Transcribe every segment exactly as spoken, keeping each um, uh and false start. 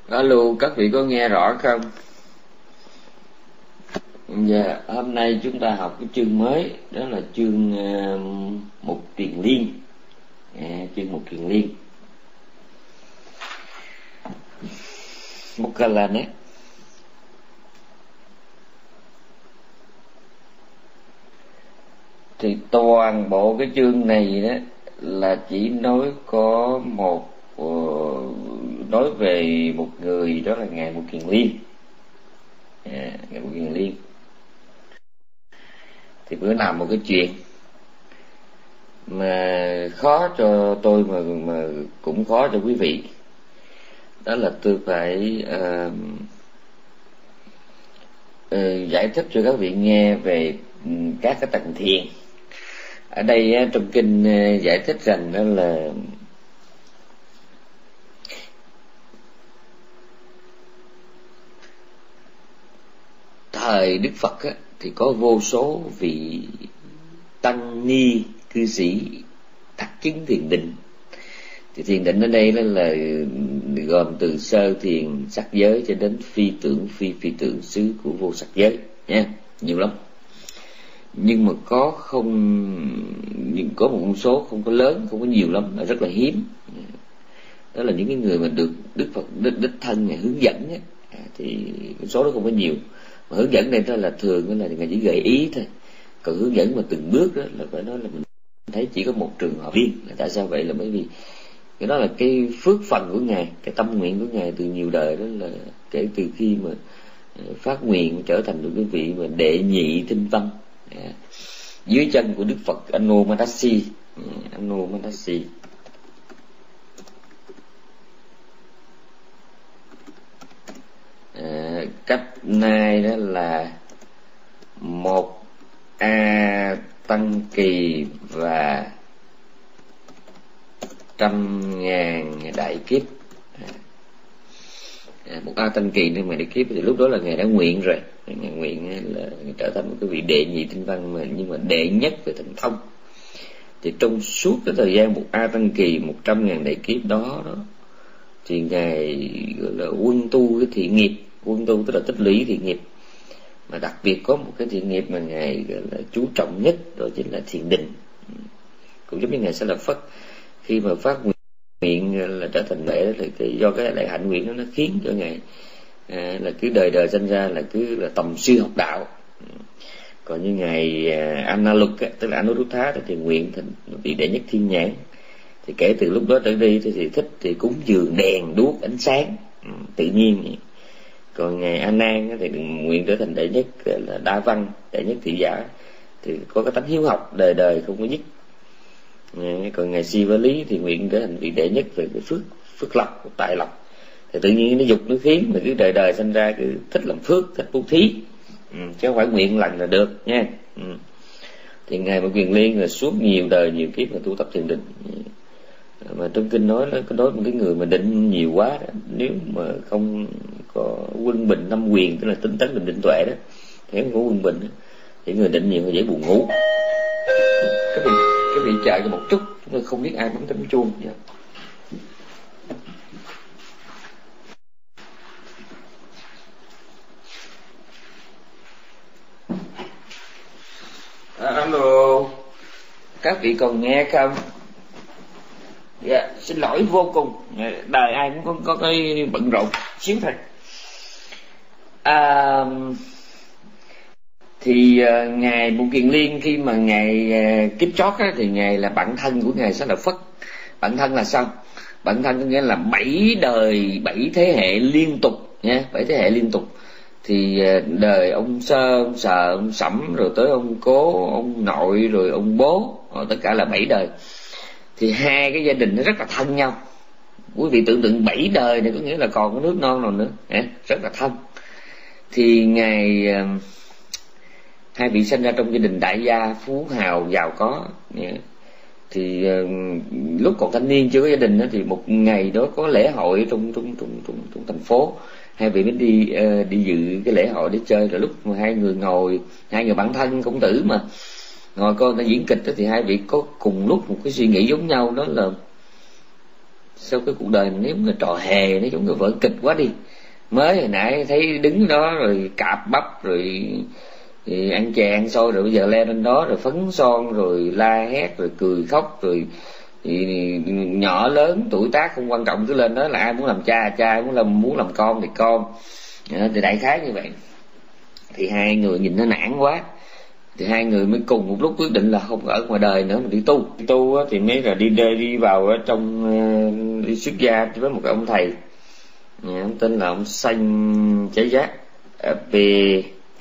Alo, các vị có nghe rõ không? Dạ, hôm nay chúng ta học cái chương mới, đó là chương uh, Mục Kiền Liên. À, chương Mục Kiền Liên. Một cái là đấy. Thì toàn bộ cái chương này đó là chỉ nói có một uh, nói về một người, đó là ngài Mục Kiền Liên. À, ngài Mục Kiền Liên. Thì bữa nào một cái chuyện mà khó cho tôi mà mà cũng khó cho quý vị, đó là tôi phải uh, uh, giải thích cho các vị nghe về các cái tầng thiền. Ở đây trong kinh uh, giải thích rằng đó là thời Đức Phật á, thì có vô số vị tăng ni cư sĩ đắc chứng thiền định. Thì thiền định ở đây là, là gồm từ sơ thiền sắc giới cho đến phi tưởng phi phi tưởng xứ của vô sắc giới nha, nhiều lắm. Nhưng mà có không nhưng có một con số không có lớn, không có nhiều lắm, là rất là hiếm. Đó là những cái người mà được Đức Phật đích, đích thân này hướng dẫn ấy. À, thì cái số đó không có nhiều. Mà hướng dẫn đây đó là thường đó là người chỉ gợi ý thôi. Còn hướng dẫn mà từng bước đó là phải nói là mình thấy chỉ có một trường hợp riêng. Là tại sao vậy? Là bởi vì cái đó là cái phước phần của ngài, cái tâm nguyện của ngài từ nhiều đời, đó là kể từ khi mà phát nguyện trở thành được cái vị mà đệ nhị tinh văn à, dưới chân của Đức Phật Anamadasi. Anamadasi à, cách nay đó là một a tăng kỳ và trăm ngàn đại kiếp. À, một a tăng kỳ nên mà đại kiếp thì lúc đó là ngài đã nguyện rồi, ngài nguyện là trở thành một cái vị đệ nhị tinh văn, mà nhưng mà đệ nhất về thần thông. Thì trong suốt cái thời gian một a tăng kỳ, một trăm ngàn đại kiếp đó đó thì ngài gọi là quân tu cái thiện nghiệp, quân tu tức là tích lũy thiện nghiệp. Mà đặc biệt có một cái thiện nghiệp mà ngài gọi là chú trọng nhất, đó chính là thiền định. Cũng giống như ngài sẽ là Phật khi mà phát nguyện là trở thành lễ, là do cái đại hạnh nguyện đó nó khiến cho ngài à, là cứ đời đời sinh ra là cứ là tầm sư học đạo. Còn như ngài à, Analuk tức là Anuruddha thì nguyện thành vị đệ nhất thiên nhãn. Thì kể từ lúc đó trở đi thì, thì thích thì cúng dường đèn đuốc ánh sáng ừ, tự nhiên vậy. Còn ngài A Nan thì nguyện trở thành đệ nhất là đa văn, đệ nhất thị giả, thì có cái tánh hiếu học đời đời không có dứt. Còn ngài Siva Lý thì nguyện trở thành vị đệ nhất về cái phước phước lộc, tài lộc. Thì tự nhiên nó dục nó khiến mà cứ đời đời sinh ra cứ thích làm phước, thích bố thí, ừ, chứ không phải nguyện lần là được nha. Ừ. Thì ngài Mục Kiền Liên là suốt nhiều đời nhiều kiếp mà tu tập thiền định. Mà trong kinh nói là có đối một cái người mà định nhiều quá đó, nếu mà không có quân bình năm quyền, tức là tinh tấn định định tuệ đó, thì không có quân bình đó, thì người định nhiều người dễ buồn ngủ. Cái vị cái vị chờ cho một chút, chúng tôi không biết ai bấm tấm chuông vậy. À, alo, các vị còn nghe không? Dạ, xin lỗi vô cùng, đời ai cũng có, có cái bận rộn xíu thôi. À, thì uh, ngài Mục Kiền Liên khi mà ngài uh, kiếp chót á, thì ngài là bạn thân của ngài sẽ là Phất. Bạn thân là sao? Bạn thân có nghĩa là bảy đời, bảy thế hệ liên tục nha, bảy thế hệ liên tục. Thì uh, đời ông Sơ, ông Sờ, ông Sẩm, rồi tới ông Cố, ông Nội, rồi ông Bố, rồi tất cả là bảy đời. Thì hai cái gia đình nó rất là thân nhau. Quý vị tưởng tượng bảy đời này có nghĩa là còn có nước non nào nữa, rất là thân. Thì ngài uh, hai vị sinh ra trong gia đình đại gia phú hào giàu có. Thì uh, lúc còn thanh niên chưa có gia đình đó, thì một ngày đó có lễ hội trong trong trong trong, trong thành phố, hai vị mới đi uh, đi dự cái lễ hội để chơi. Rồi lúc mà hai người ngồi, hai người bạn thân công tử mà ngồi coi người ta diễn kịch đó, thì hai vị có cùng lúc một cái suy nghĩ giống nhau, đó là sau cái cuộc đời nếu mà trò hề, nói chung là vở kịch quá đi. Mới hồi nãy thấy đứng đó rồi cạp bắp rồi thì ăn chè ăn xôi, rồi bây giờ leo lên đó rồi phấn son rồi la hét rồi cười khóc rồi thì nhỏ lớn tuổi tác không quan trọng, cứ lên đó là ai muốn làm cha cha, ai muốn làm muốn làm con thì con. Thì đại khái như vậy. Thì hai người nhìn nó nản quá, thì hai người mới cùng một lúc quyết định là không ở ngoài đời nữa mà đi tu. Đi tu thì mới là đi đi, đi vào ở trong đi xuất gia với một cái ông thầy, ông tên là ông Sanh Cháy Giác Epilati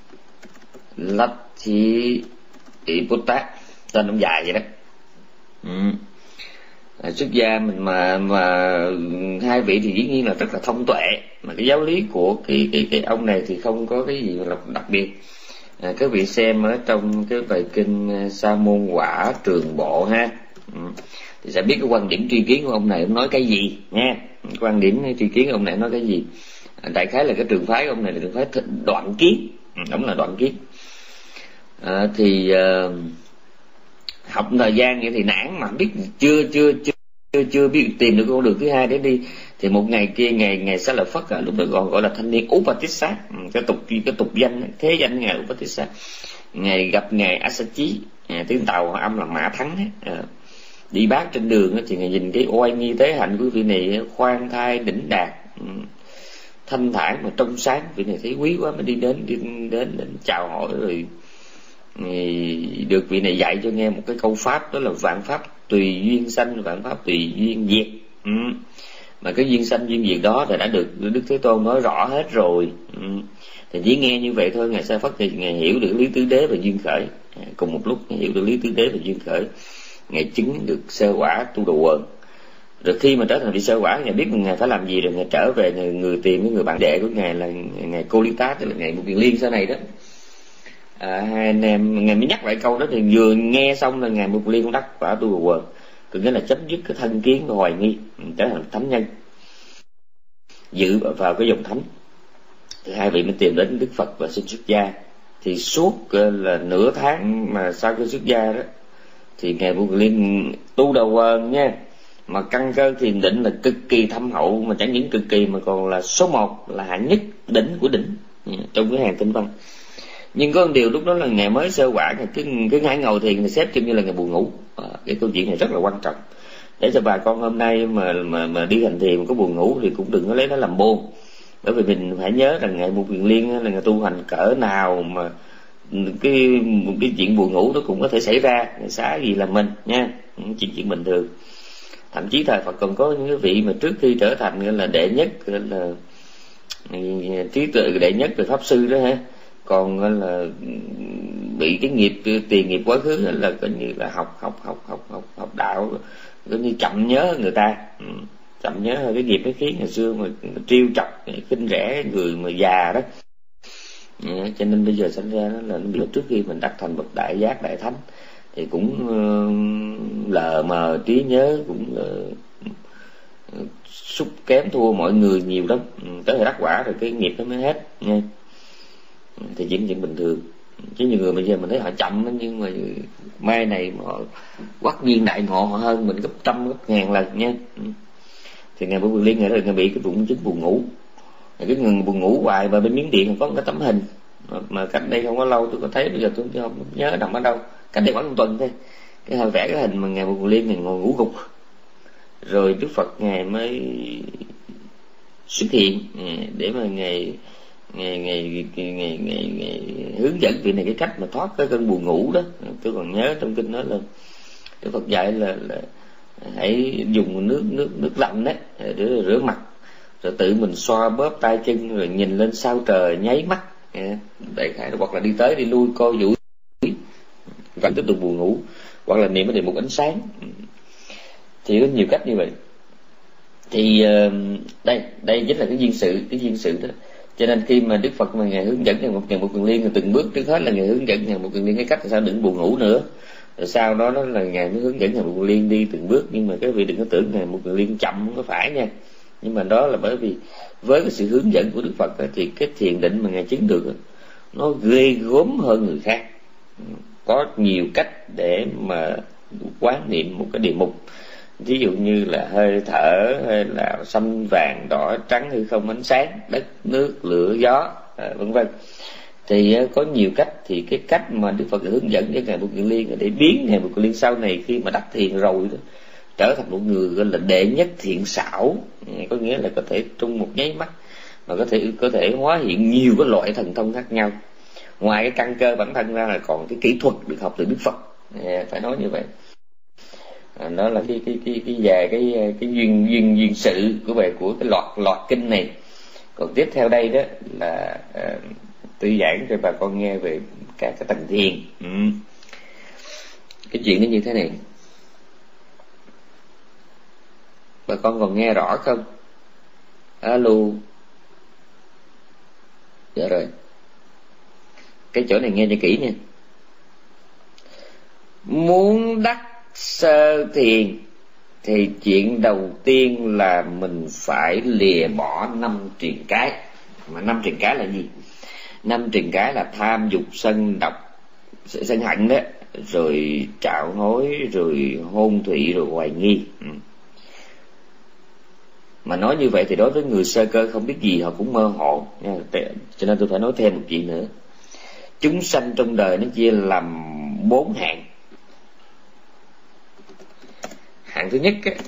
Iputta, tên ông dài vậy đó. Ừ. À, xuất gia mình mà mà hai vị thì dĩ nhiên là rất là thông tuệ, mà cái giáo lý của cái cái cái ông này thì không có cái gì là đặc biệt. À, các vị xem ở trong cái bài kinh Sa môn quả trường bộ ha, ừ, thì sẽ biết cái quan điểm tri kiến của ông này ông nói cái gì nha. Quan điểm tri kiến của ông này nói cái gì. À, đại khái là cái trường phái của ông này là trường phái Đoạn Kiến, ông là Đoạn Kiến. À, thì uh, học thời gian vậy thì nản mà biết chưa chưa chưa chưa, chưa biết tìm được con đường thứ hai để đi. Thì một ngày kia ngày ngày Xá Lợi Phất, lúc đó còn gọi là thanh niên Upatissa, cái tục cái tục danh thế danh ngài Upatissa, ngài gặp ngài Assachi, tiếng Tàu âm là Mã Thắng. À, đi bát trên đường thì ngài nhìn cái oai nghi tế hạnh của vị này khoan thai đỉnh đạt, thanh thản mà trong sáng, vị này thấy quý quá mới đi đến đi đến, đến chào hỏi rồi được vị này dạy cho nghe một cái câu pháp, đó là vạn pháp tùy duyên sanh, vạn pháp tùy duyên diệt. Ừ. Mà cái duyên sanh duyên diệt đó thì đã được Đức Thế Tôn nói rõ hết rồi. Ừ. Thì chỉ nghe như vậy thôi, ngài Sa Phất thì ngài hiểu được lý tứ đế và duyên khởi. À, cùng một lúc ngài hiểu được lý tứ đế và duyên khởi, ngài chứng được sơ quả tu đồ quần. Rồi khi mà trở thành vị sơ quả, ngài biết ngài phải làm gì, rồi ngài trở về người, người tìm cái người bạn đệ của ngài là ngài Cô Ly Tá, tức là ngài Mục Kiền Liên sau này đó. À, hai anh em ngài mới nhắc lại câu đó, thì vừa nghe xong là ngài Mục Kiền Liên cũng đắc quả tu đồ quần, có nghĩa là chấm dứt cái thân kiến và hoài nghi, trở thành thánh nhân, dự vào cái dòng thánh. Thì hai vị mới tìm đến Đức Phật và xin xuất gia. Thì suốt là nửa tháng mà sau khi xuất gia đó thì ngài Mục Kiền Liên tu đầu quần nha, mà căn cơ thiền định là cực kỳ thâm hậu, mà chẳng những cực kỳ mà còn là số một, là hạng nhất đỉnh của đỉnh trong cái hàng tinh văn. Nhưng có một điều lúc đó là ngài mới sơ quả, cái cái ngải ngồi thiền thì xếp chung như là ngài buồn ngủ. À, cái câu chuyện này rất là quan trọng để cho bà con hôm nay mà mà mà đi hành thiền mà có buồn ngủ thì cũng đừng có lấy nó làm bôn, bởi vì mình phải nhớ rằng ngài Mục Kiền Liên là ngài tu hành cỡ nào mà cái một cái chuyện buồn ngủ nó cũng có thể xảy ra, ngài xá gì là mình nha, chuyện chuyện bình thường. Thậm chí thời Phật còn có những cái vị mà trước khi trở thành là đệ nhất, là trí tuệ đệ nhất về pháp sư đó ha, còn là bị cái nghiệp tiền nghiệp quá khứ là coi như là học học học học học học đạo coi như chậm nhớ người ta, chậm nhớ hơi cái nghiệp nó khiến ngày xưa mà trêu chọc khinh rẻ người mà già đó. À, cho nên bây giờ sinh ra đó là nó trước khi mình đắc thành bậc đại giác đại thánh thì cũng uh, lờ mờ trí nhớ, cũng uh, xúc kém thua mọi người nhiều lắm. Tới thời đắc quả rồi cái nghiệp nó mới hết nha. Thì chuyện chuyện bình thường, chứ nhiều người bây giờ mình thấy họ chậm đó, nhưng mà mai này họ quắc nhiên đại ngộ họ hơn mình gấp trăm gấp ngàn lần nha. Thì ngài Mục Kiền Liên ngài, ngài bị cái bụng chứng buồn ngủ, cái người buồn ngủ hoài. Và bên Miến Điện có một cái tấm hình mà, mà cách đây không có lâu tôi có thấy, bây giờ tôi không nhớ nằm ở đâu, cách đây khoảng một tuần thôi, cái hơi vẽ cái hình mà ngài Mục Kiền Liên ngài ngồi ngủ gục, rồi Đức Phật ngài mới xuất hiện để mà ngài ngài ngài ngài, ngài, ngài, ngài hướng dẫn vị này cái cách mà thoát cái cơn buồn ngủ đó. Tôi còn nhớ trong kinh nói là Đức Phật dạy là, là hãy dùng nước nước nước lạnh đấy để rửa mặt, rồi tự mình xoa bóp tay chân, rồi nhìn lên sao trời nháy mắt, đại khái hoặc là đi tới đi lui co duỗi vẫn tiếp tục buồn ngủ, hoặc là niệm cái đề mục ánh sáng. Thì có nhiều cách như vậy. Thì đây đây chính là cái duyên sự cái duyên sự đó. Cho nên khi mà Đức Phật mà ngài hướng dẫn ngài Mục Kiền Liên từng bước, trước hết là ngài hướng dẫn ngài Mục Kiền Liên cái cách sao đừng buồn ngủ nữa, rồi sau đó đó là ngài mới hướng dẫn ngài Mục Kiền Liên đi từng bước. Nhưng mà các vị đừng có tưởng ngài Mục Kiền Liên chậm, không có phải nha. Nhưng mà đó là bởi vì với cái sự hướng dẫn của Đức Phật đó, thì cái thiền định mà ngài chứng được đó, nó ghê gớm hơn người khác. Có nhiều cách để mà quán niệm một cái đề mục, ví dụ như là hơi thở, hay là xanh vàng đỏ trắng hư không ánh sáng, đất nước lửa gió, à, vân vân. Thì uh, có nhiều cách. Thì cái cách mà Đức Phật hướng dẫn cho ngài Vô Kiền Liên để biến ngài Vô Kiền Liên sau này khi mà đắc thiền rồi đó, trở thành một người gọi là đệ nhất thiện xảo, có nghĩa là có thể trong một nháy mắt mà có thể có thể hóa hiện nhiều cái loại thần thông khác nhau. Ngoài cái căn cơ bản thân ra là còn cái kỹ thuật được học từ Đức Phật, à, phải nói như vậy. À, đó là cái cái cái cái về cái cái duyên duyên duyên sự của bài của cái loạt loạt kinh này. Còn tiếp theo đây đó là à, tôi giảng cho bà con nghe về các cái tầng thiền. Ừ. Cái chuyện nó như thế này, bà con còn nghe rõ không? Alo. Dạ rồi. Cái chỗ này nghe cho kỹ nha. Muốn đắc sơ thiền thì chuyện đầu tiên là mình phải lìa bỏ năm triền cái. Mà năm triền cái là gì? Năm triền cái là tham dục sân độc sân hận đó, rồi trạo hối, rồi hôn thụy, rồi hoài nghi. Ừ. Mà nói như vậy thì đối với người sơ cơ không biết gì họ cũng mơ hồ nha. Cho nên tôi phải nói thêm một chuyện nữa. Chúng sanh trong đời nó chia làm bốn hạng. Hạng thứ nhất á,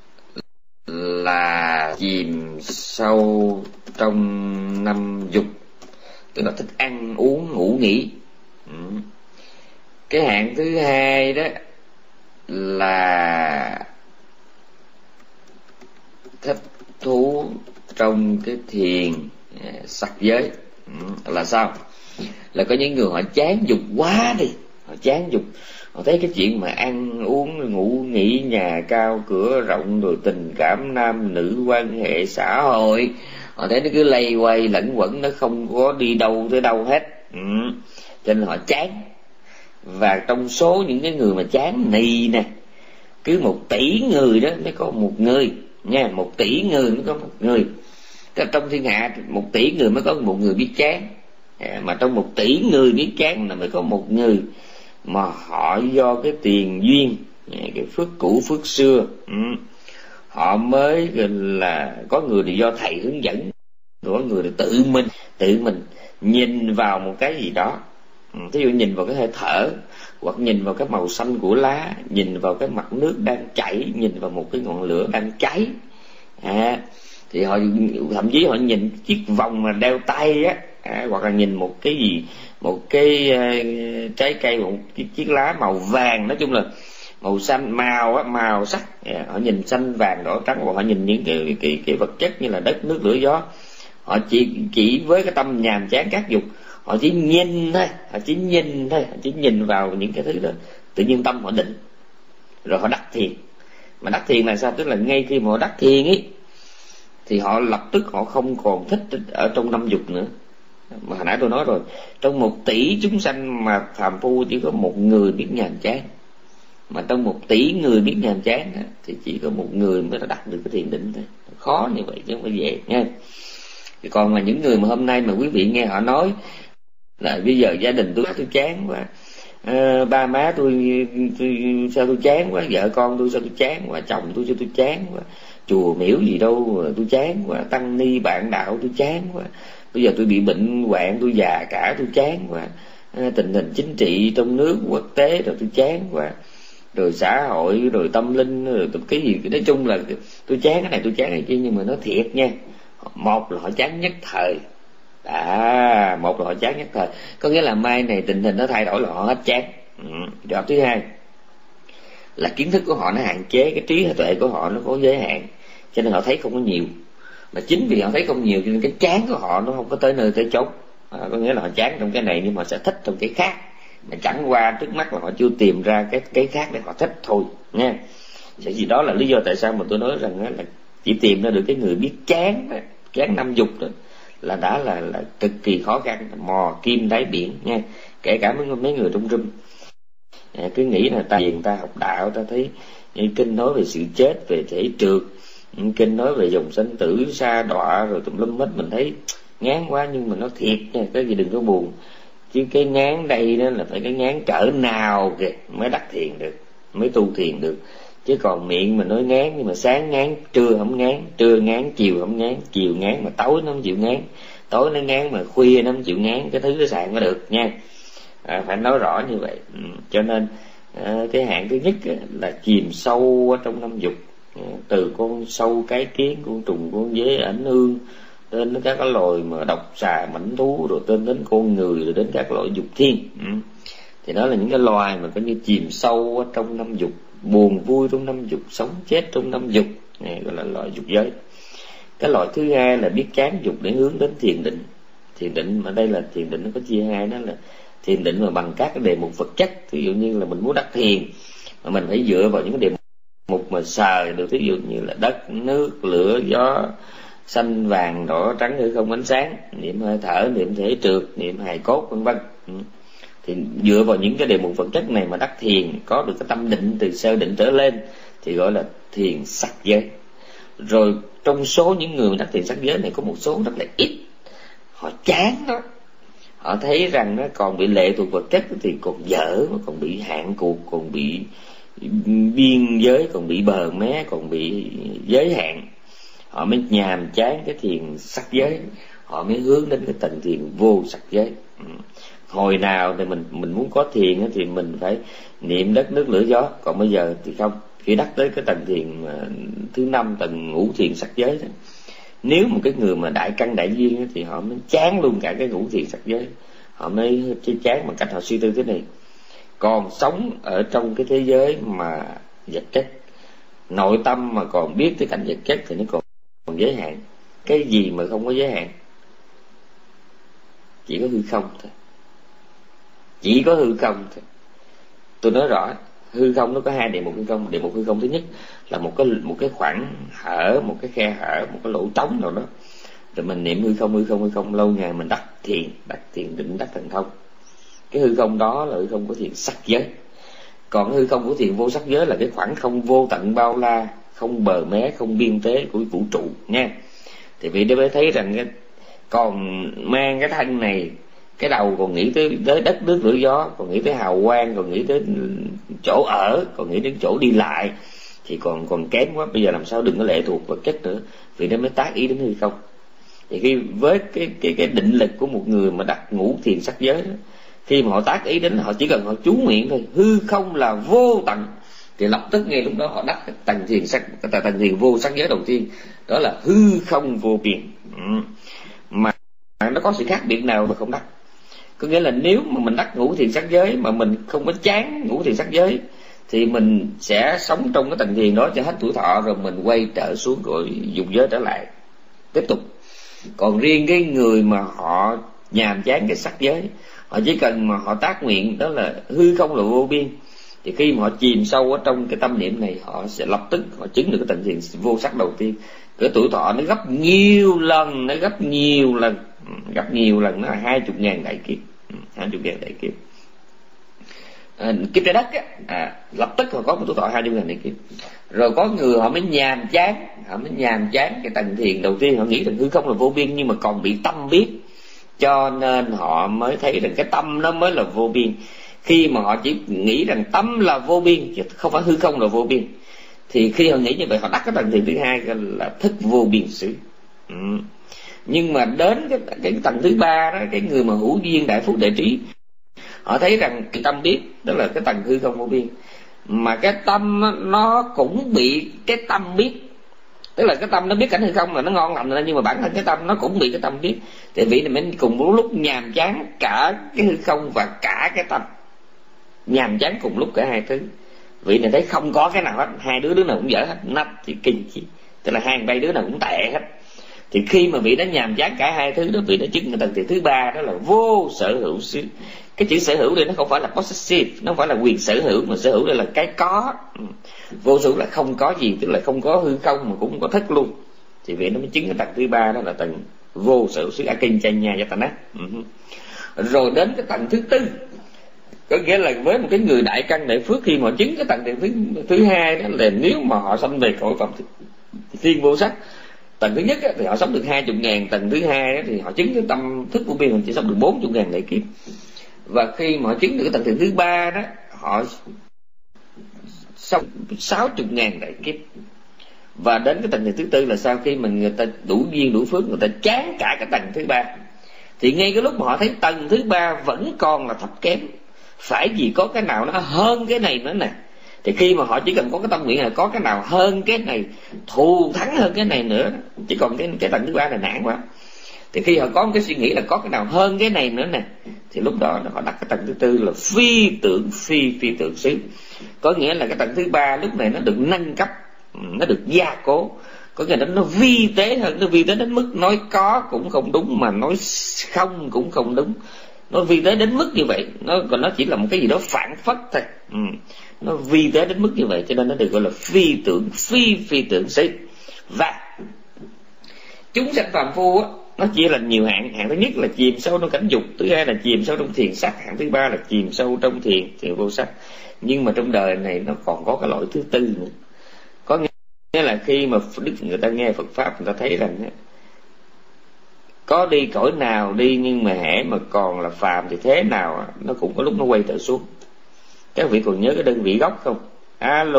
là chìm sâu trong năm dục, tức là thích ăn uống ngủ nghỉ. Ừ. Cái hạng thứ hai đó là thích thú trong cái thiền sắc giới. Ừ. Là sao? Là có những người họ chán dục quá đi, họ chán dục, họ thấy cái chuyện mà ăn uống ngủ nghỉ, nhà cao cửa rộng, rồi tình cảm nam nữ, quan hệ xã hội, họ thấy nó cứ lây quay lẫn quẩn, nó không có đi đâu tới đâu hết. Ừ. Cho nên họ chán. Và trong số những cái người mà chán này nè, cứ một tỷ người đó mới có một người nha, một tỷ người mới có một người. Tức là trong thiên hạ một tỷ người mới có một người biết chán, à, mà trong một tỷ người biết chán là mới có một người mà họ do cái tiền duyên, cái phước cũ phước xưa, ừ, họ mới là có người thì do thầy hướng dẫn, có người thì tự mình tự mình nhìn vào một cái gì đó. Ví dụ nhìn vào cái hơi thở, hoặc nhìn vào cái màu xanh của lá, nhìn vào cái mặt nước đang chảy, nhìn vào một cái ngọn lửa đang cháy, à, thì họ thậm chí họ nhìn chiếc vòng mà đeo tay á, à, hoặc là nhìn một cái gì, một cái uh, trái cây, một chiếc, chiếc lá màu vàng, nói chung là màu xanh, màu á, màu sắc, à, họ nhìn xanh vàng đỏ trắng, hoặc họ nhìn những cái, cái, cái vật chất như là đất nước lửa gió, họ chỉ chỉ với cái tâm nhàm chán các dục, họ chỉ nhìn thôi, họ chỉ nhìn thôi, họ chỉ nhìn vào những cái thứ đó, tự nhiên tâm họ định, rồi họ đắc thiền. Mà đắc thiền là sao? Tức là ngay khi mà họ đắc thiền ấy, thì họ lập tức họ không còn thích ở trong năm dục nữa. Mà hồi nãy tôi nói rồi, trong một tỷ chúng sanh mà phàm phu chỉ có một người biết nhàm chán, mà trong một tỷ người biết nhàm chán thì chỉ có một người mới đạt được cái thiền định thôi. Khó như vậy chứ không phải dễ nha. Thì còn mà những người mà hôm nay mà quý vị nghe họ nói là bây giờ gia đình tôi tôi chán quá, à, ba má tôi, tôi sao tôi chán quá, vợ con tôi sao tôi chán quá, chồng tôi sao tôi chán quá, chùa miễu gì đâu tôi chán quá, tăng ni bạn đạo tôi chán quá, bây giờ tôi bị bệnh hoạn, tôi già cả tôi chán quá, à, tình hình chính trị trong nước quốc tế rồi tôi chán quá, rồi xã hội, rồi tâm linh, rồi cái gì, nói chung là tôi chán cái này tôi chán cái kia. Nhưng mà nói thiệt nha, một là họ chán nhất thời, à, một là họ chán nhất thời, có nghĩa là mai này tình hình nó thay đổi là họ hết chán. Ừ. Rồi thứ hai là kiến thức của họ nó hạn chế, cái trí tuệ của họ nó có giới hạn, cho nên họ thấy không có nhiều. Mà chính vì họ thấy không nhiều cho nên cái chán của họ nó không có tới nơi tới chốn, à, có nghĩa là họ chán trong cái này nhưng mà sẽ thích trong cái khác, mà chẳng qua trước mắt là họ chưa tìm ra cái cái khác để họ thích thôi nha. Vậy thì đó là lý do tại sao mà tôi nói rằng là chỉ tìm ra được cái người biết chán, chán năm dục đó là đã là là cực kỳ khó khăn, mò kim đáy biển nha. Kể cả mấy mấy người trong room à, cứ nghĩ là ta hiền, ta học đạo, ta thấy kinh nói về sự chết, về thể trượt, kinh nói về dòng sanh tử sa đọa rồi tùm lum hết, mình thấy ngán quá. Nhưng mà nó thiệt nha, cái gì đừng có buồn, chứ cái ngán đây đó là phải cái ngán cỡ nào kìa mới đắc thiền được, mới tu thiền được. Chứ còn miệng mà nói ngán, nhưng mà sáng ngán, trưa không ngán, trưa ngán, chiều không ngán, chiều ngán mà tối nó không chịu ngán, tối nó ngán mà khuya nó không chịu ngán, cái thứ nó xài mới được nha. À, phải nói rõ như vậy. Ừ, cho nên à, cái hạng thứ nhất là chìm sâu ở trong năm dục, à, từ con sâu cái kiến, con trùng, con dế, ảnh ương, đến các cái loài mà độc xà mãnh thú, rồi tên đến con người, rồi đến các loại dục thiên. Ừ. Thì đó là những cái loài mà coi như chìm sâu ở trong năm dục, buồn vui trong năm dục, sống chết trong năm dục, này gọi là loại dục giới. Cái loại thứ hai là biết chán dục để hướng đến thiền định. Thiền định mà đây là thiền định nó có chia hai, đó là thiền định mà bằng các cái đề mục vật chất. Ví dụ như là mình muốn đắc thiền mà mình phải dựa vào những cái đề mục mà sờ được, ví dụ như là đất, nước, lửa, gió, xanh, vàng, đỏ, trắng, hư không, ánh sáng, niệm hơi thở, niệm thể trượt, niệm hài cốt, vân vân. Thì dựa vào những cái đề mục vật chất này mà đắc thiền, có được cái tâm định từ sơ định trở lên thì gọi là thiền sắc giới. Rồi trong số những người mà đắc thiền sắc giới này có một số rất là ít, họ chán đó, họ thấy rằng nó còn bị lệ thuộc vật chất thì còn dở, còn bị hạn cuộc, còn bị biên giới, còn bị bờ mé, còn bị giới hạn, họ mới nhàm chán cái thiền sắc giới, họ mới hướng đến cái tầng thiền vô sắc giới. Hồi nào thì mình mình muốn có thiền thì mình phải niệm đất, nước, lửa, gió, còn bây giờ thì không. Khi đắc tới cái tầng thiền thứ năm, tầng ngũ thiền sắc giới đó, nếu một cái người mà đại căn đại duyên thì họ mới chán luôn cả cái ngũ thiền sắc giới, họ mới chán bằng cách họ suy tư thế này: còn sống ở trong cái thế giới mà vật chất, nội tâm mà còn biết tới cảnh vật chất thì nó còn, còn giới hạn. Cái gì mà không có giới hạn? Chỉ có hư không thôi. Chỉ có hư không thôi. Tôi nói rõ, hư không nó có hai đề mục hư không. Đề mục hư không thứ nhất là một cái một cái khoảng hở, một cái khe hở, một cái lỗ trống nào đó. Rồi mình niệm hư không, hư không, hư không, lâu ngày mình đắc thiền, đắc thiền định, đắc thần thông. Cái hư không đó là hư không của thiền sắc giới. Còn hư không của thiền vô sắc giới là cái khoảng không vô tận bao la, không bờ mé, không biên tế của vũ trụ nha. Thì vị đó mới thấy rằng cái, còn mang cái thân này, cái đầu còn nghĩ tới, tới đất, nước, lửa, gió, còn nghĩ tới hào quang, còn nghĩ tới chỗ ở, còn nghĩ đến chỗ đi lại, thì còn còn kém quá. Bây giờ làm sao đừng có lệ thuộc vật chất nữa, vì nó mới tác ý đến hư không. Thì khi với cái cái cái định lực của một người mà đặt ngũ thiền sắc giới đó, khi mà họ tác ý đến, họ chỉ cần họ chú nguyện thôi, hư không là vô tận, thì lập tức ngay lúc đó họ đắc tầng thiền sắc, tầng thiền vô sắc giới đầu tiên, đó là hư không vô biên. Mà nó có sự khác biệt nào mà không đắc? Có nghĩa là nếu mà mình đắc ngũ thiền sắc giới mà mình không có chán ngũ thiền sắc giới thì mình sẽ sống trong cái tầng thiền đó cho hết tuổi thọ, rồi mình quay trở xuống rồi dục giới trở lại tiếp tục. Còn riêng cái người mà họ nhàm chán cái sắc giới, họ chỉ cần mà họ tác nguyện đó là hư không là vô biên, thì khi mà họ chìm sâu ở trong cái tâm niệm này, họ sẽ lập tức họ chứng được cái tầng thiền vô sắc đầu tiên. Cái tuổi thọ nó gấp nhiều lần, nó gấp nhiều lần, gấp nhiều lần, nó là hai chục ngàn đại kiếp, hai chục ngàn đại kiếp. À, kiếp trái đất á, à, lập tức họ có một tuổi thọ hai chục ngàn đại kiếp. Rồi có người họ mới nhàm chán, họ mới nhàm chán cái tầng thiền đầu tiên, họ nghĩ rằng hư không là vô biên nhưng mà còn bị tâm biết, cho nên họ mới thấy rằng cái tâm nó mới là vô biên. Khi mà họ chỉ nghĩ rằng tâm là vô biên chứ không phải hư không là vô biên, thì khi họ nghĩ như vậy, họ đắc cái tầng thiền thứ hai là thức vô biên xứ. Ừ. Nhưng mà đến cái, cái tầng thứ ba đó, cái người mà hữu duyên đại phúc đại trí, họ thấy rằng cái tâm biết đó là cái tầng hư không vô biên, mà cái tâm nó cũng bị cái tâm biết, tức là cái tâm nó biết cảnh hư không là nó ngon lành rồi, nhưng mà bản thân cái tâm nó cũng bị cái tâm biết. Thì vị này mình cùng một lúc nhàm chán cả cái hư không và cả cái tâm, nhàm chán cùng lúc cả hai thứ. Vị này thấy không có cái nào hết, hai đứa đứa nào cũng dở hết, nách thì kinh chi, tức là hai bay đứa nào cũng tệ hết. Thì khi mà vị đã nhàm chán cả hai thứ đó, vị đã chứng cái tầng thiền thứ ba, đó là vô sở hữu xứ. Cái chữ sở hữu đây nó không phải là possessive, nó không phải là quyền sở hữu, mà sở hữu đây là cái có. Vô sở hữu là không có gì, tức là không có hư không mà cũng không có thức luôn. Thì vị nó mới chứng cái tầng thứ ba, đó là tầng vô sở hữu xứ Akinchanya Yatana. Rồi đến cái tầng thứ tư, có nghĩa là với một cái người đại căn đại phước, khi mà chứng cái tầng thiền thứ thứ hai đó là nếu mà họ sanh về cõi phẩm thiên vô sắc, tầng thứ nhất á, thì họ sống được hai chục ngàn, tầng thứ hai á, thì họ chứng cái tâm thức vô biên, họ chỉ sống được bốn chục ngàn đại kiếp. Và khi mà họ chứng được cái tầng thiền thứ ba đó, họ sau sáu chục ngàn đại kiếp. Và đến cái tầng thứ tư là sau khi mình người ta đủ duyên đủ phước, người ta chán cả cái tầng thứ ba, thì ngay cái lúc mà họ thấy tầng thứ ba vẫn còn là thấp kém, phải gì có cái nào nó hơn cái này nữa nè, thì khi mà họ chỉ cần có cái tâm nguyện là có cái nào hơn cái này, thù thắng hơn cái này nữa, chỉ còn cái cái tầng thứ ba là nản quá, thì khi họ có một cái suy nghĩ là có cái nào hơn cái này nữa nè, thì lúc đó họ đặt cái tầng thứ tư là phi tưởng phi phi tưởng xứ. Có nghĩa là cái tầng thứ ba lúc này nó được nâng cấp, nó được gia cố, có nghĩa là nó vi tế hơn. Nó vi tế đến mức nói có cũng không đúng, mà nói không cũng không đúng. Nó vi tế đến mức như vậy, nó còn nó chỉ là một cái gì đó phản phất thôi. Ừ. Nó vi tế đến mức như vậy, cho nên nó được gọi là phi tưởng phi phi tưởng xứ. Và chúng sanh phàm phu á, nó chia là nhiều hạng. Hạng thứ nhất là chìm sâu trong cảnh dục, thứ hai là chìm sâu trong thiền sắc, hạng thứ ba là chìm sâu trong thiền thiền vô sắc. Nhưng mà trong đời này nó còn có cái loại thứ tư nữa. Có nghĩa là khi mà đức người ta nghe Phật pháp, người ta thấy rằng có đi cõi nào đi, nhưng mà hễ mà còn là phàm thì thế nào nó cũng có lúc nó quay trở xuống. Các vị còn nhớ cái đơn vị gốc không? Alo.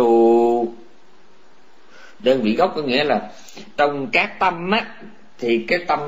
Đơn vị gốc có nghĩa là trong các tâm á, thì cái tâm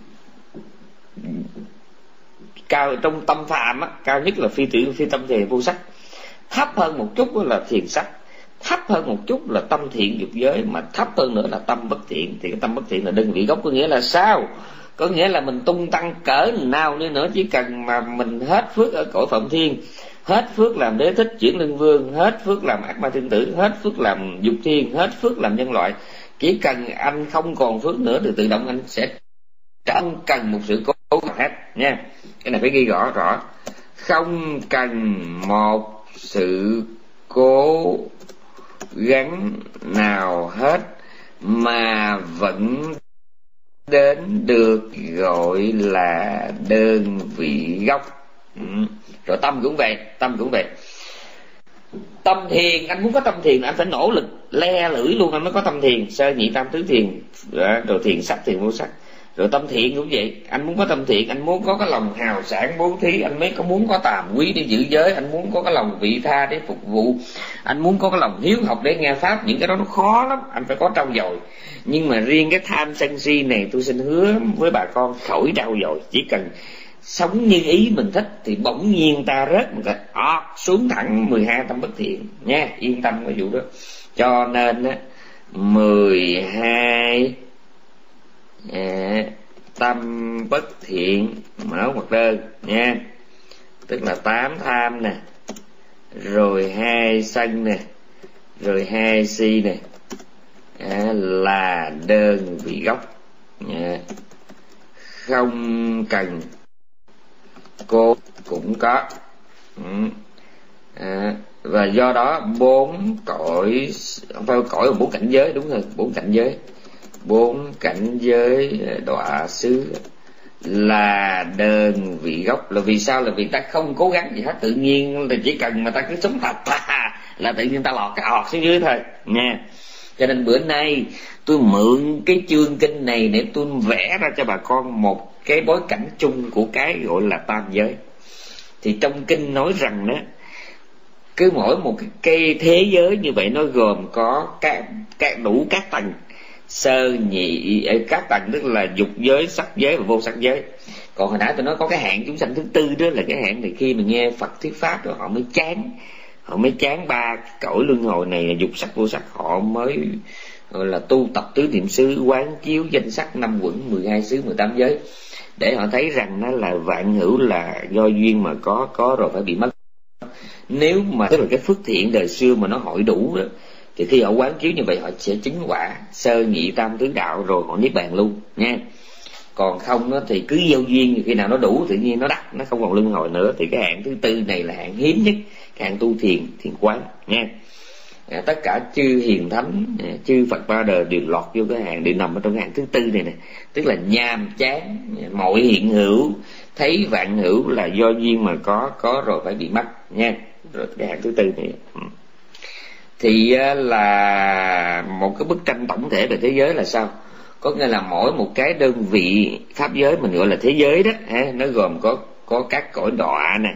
cao, trong tâm phàm á, cao nhất là phi tưởng phi tâm thiền vô sắc, thấp hơn một chút là thiền sắc, thấp hơn một chút là tâm thiện dục giới, mà thấp hơn nữa là tâm bất thiện. Thì cái tâm bất thiện là đơn vị gốc, có nghĩa là sao? Có nghĩa là mình tung tăng cỡ nào đi nữa, chỉ cần mà mình hết phước ở cõi Phạm Thiên, hết phước làm đế thích chuyển lương vương, hết phước làm ác ma thiên tử, hết phước làm dục thiên, hết phước làm nhân loại, chỉ cần anh không còn phước nữa thì tự động anh sẽ không cần một sự cố gắng hết nha. Cái này phải ghi rõ rõ, không cần một sự cố gắng nào hết mà vẫn đến được gọi là đơn vị gốc. Ừ. Rồi tâm cũng vậy, tâm cũng vậy. Tâm thiền, anh muốn có tâm thiền anh phải nỗ lực le lưỡi luôn anh mới có tâm thiền, sơ nhị tam tứ thiền, rồi thiền sắc thiền vô sắc. Rồi tâm thiện cũng vậy, anh muốn có tâm thiện, anh muốn có cái lòng hào sản bố thí, anh mới có muốn có tàm quý để giữ giới, anh muốn có cái lòng vị tha để phục vụ, anh muốn có cái lòng hiếu học để nghe pháp. Những cái đó nó khó lắm, anh phải có trau dồi. Nhưng mà riêng cái tham sân si này, tôi xin hứa với bà con khỏi trau dồi, chỉ cần sống như ý mình thích thì bỗng nhiên ta rớt một cái ọt xuống thẳng mười hai tâm bất thiện nha, yên tâm cái vụ đó. Cho nên á, mười hai À, tâm bất thiện mà nói một đơn nha, tức là tám tham nè, rồi hai sân nè, rồi hai si nè, à, là đơn vị gốc nha. Không cần cô cũng có. Ừ. À, và do đó bốn cõi, không phải cõi mà bốn cảnh giới, đúng rồi, bốn cảnh giới, bốn cảnh giới đọa xứ là đơn vị gốc. Là vì sao? Là vì ta không cố gắng gì hết, tự nhiên là chỉ cần mà ta cứ sống thật là tự nhiên ta lọt cái ọt xuống dưới thôi nha. Cho nên bữa nay tôi mượn cái chương kinh này để tôi vẽ ra cho bà con một cái bối cảnh chung của cái gọi là tam giới. Thì trong kinh nói rằng đó, cứ mỗi một cái cây thế giới như vậy nó gồm có các, các đủ các tầng, sơ nhị, các tầng tức là dục giới, sắc giới và vô sắc giới. Còn hồi nãy tôi nói có cái hạng chúng sanh thứ tư, đó là cái hạng này khi mà nghe Phật thuyết pháp rồi họ mới chán, họ mới chán ba cõi luân hồi này là dục sắc vô sắc, họ mới gọi là tu tập tứ niệm xứ, quán chiếu danh sắc năm quẩn mười hai xứ mười tám giới, để họ thấy rằng nó là vạn hữu là do duyên mà có, có rồi phải bị mất. Nếu mà tức là cái phước thiện đời xưa mà nó hội đủ đó, thì khi họ quán chiếu như vậy họ sẽ chứng quả sơ nhị tam tứ đạo rồi họ niết bàn luôn nha. Còn không đó thì cứ gieo duyên, khi nào nó đủ tự nhiên nó đắc, nó không còn luân hồi nữa. Thì cái hạng thứ tư này là hạng hiếm nhất, cái hạng tu thiền thiền quán nha. À, tất cả chư hiền thánh, à, chư Phật ba đời đều lọt vô cái hạng, đều nằm ở trong cái hạng thứ tư này nè, tức là nhàm chán mọi hiện hữu, thấy vạn hữu là do duyên mà có, có rồi phải bị mất nha. Rồi cái hạng thứ tư này thì là một cái bức tranh tổng thể về thế giới là sao? Có nghĩa là mỗi một cái đơn vị pháp giới mình gọi là thế giới đó ha, nó gồm có có các cõi đọa nè,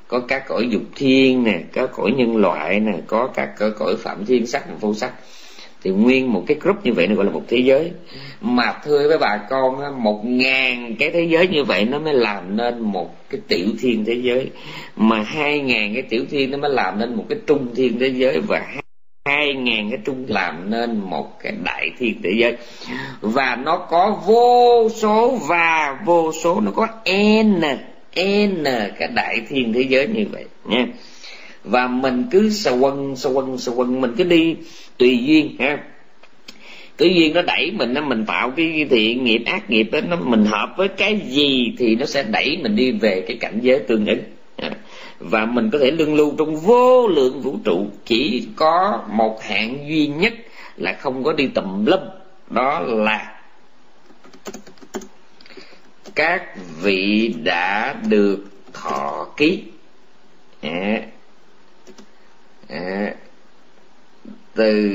có các cõi dục thiên nè, có cõi nhân loại nè, có các cõi, cõi phạm thiên sắc và vô sắc. Thì nguyên một cái group như vậy nó gọi là một thế giới. Mà thưa với bà con, một ngàn cái thế giới như vậy nó mới làm nên một cái tiểu thiên thế giới, mà hai ngàn cái tiểu thiên nó mới làm nên một cái trung thiên thế giới, và hai ngàn cái trung làm nên một cái đại thiên thế giới. Và nó có vô số và vô số, nó có n n cái đại thiên thế giới như vậy nha. Và mình cứ sờ quần sờ quần sờ quần, mình cứ đi tùy duyên ha. Cái duyên nó đẩy mình, nó mình tạo cái thiện nghiệp ác nghiệp đó, nó mình hợp với cái gì thì nó sẽ đẩy mình đi về cái cảnh giới tương ứng. Và mình có thể luân lưu trong vô lượng vũ trụ, chỉ có một hạn duy nhất là không có đi tùm lum, đó là các vị đã được thọ ký à, à, từ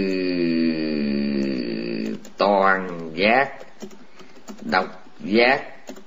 toàn giác, độc giác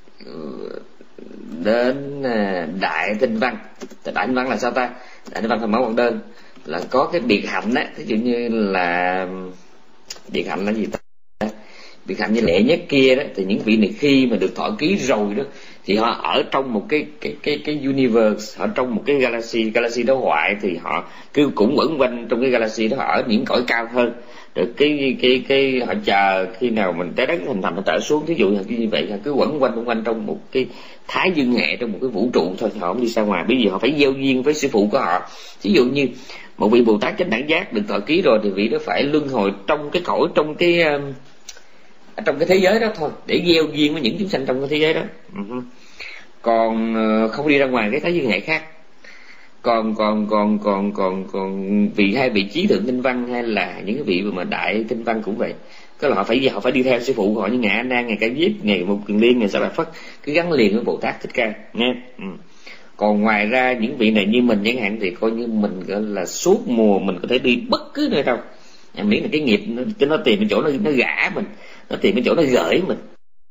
đến đại tinh văn. Đại tinh văn là sao ta? Đại tinh văn thành mẫu quảng đơn là có cái biệt hạnh á, ví dụ như là biệt hạnh là gì ta? Biệt hạnh như lệ nhất kia đó, thì những vị này khi mà được thọ ký rồi đó thì họ ở trong một cái cái cái cái universe, ở trong một cái galaxy, galaxy đó hoại thì họ cứ cũng quẩn quanh trong cái galaxy đó, họ ở những cõi cao hơn. Rồi cái cái cái họ chờ khi nào mình trái đất hình thành nó trở xuống, thí dụ như vậy, họ cứ quẩn quanh quanh trong một cái thái dương hệ, trong một cái vũ trụ thôi, họ không đi ra ngoài. Bây giờ họ phải gieo duyên với sư phụ của họ. Ví dụ như một vị Bồ Tát chánh đẳng giác được thọ ký rồi thì vị đó phải luân hồi trong cái cõi, trong cái trong cái thế giới đó thôi, để gieo duyên với những chúng sanh trong cái thế giới đó. Uh-huh. Còn không đi ra ngoài cái thái dương hệ khác. Còn còn còn còn còn còn vị hai vị trí thượng tinh văn hay là những cái vị mà đại tinh văn cũng vậy, tức là họ phải họ phải đi theo sư phụ của họ như ngài A Nan, ngài Ca Diếp, ngài Mục Kiền Liên, ngài Sa Bà Phất, cứ gắn liền với Bồ Tát Thích Ca nha. Ừ. Còn ngoài ra những vị này như mình chẳng hạn thì coi như mình gọi là suốt mùa mình có thể đi bất cứ nơi đâu, miễn là cái nghiệp nó, nó tìm cái chỗ nó nó gã mình, nó tìm cái chỗ nó gửi mình.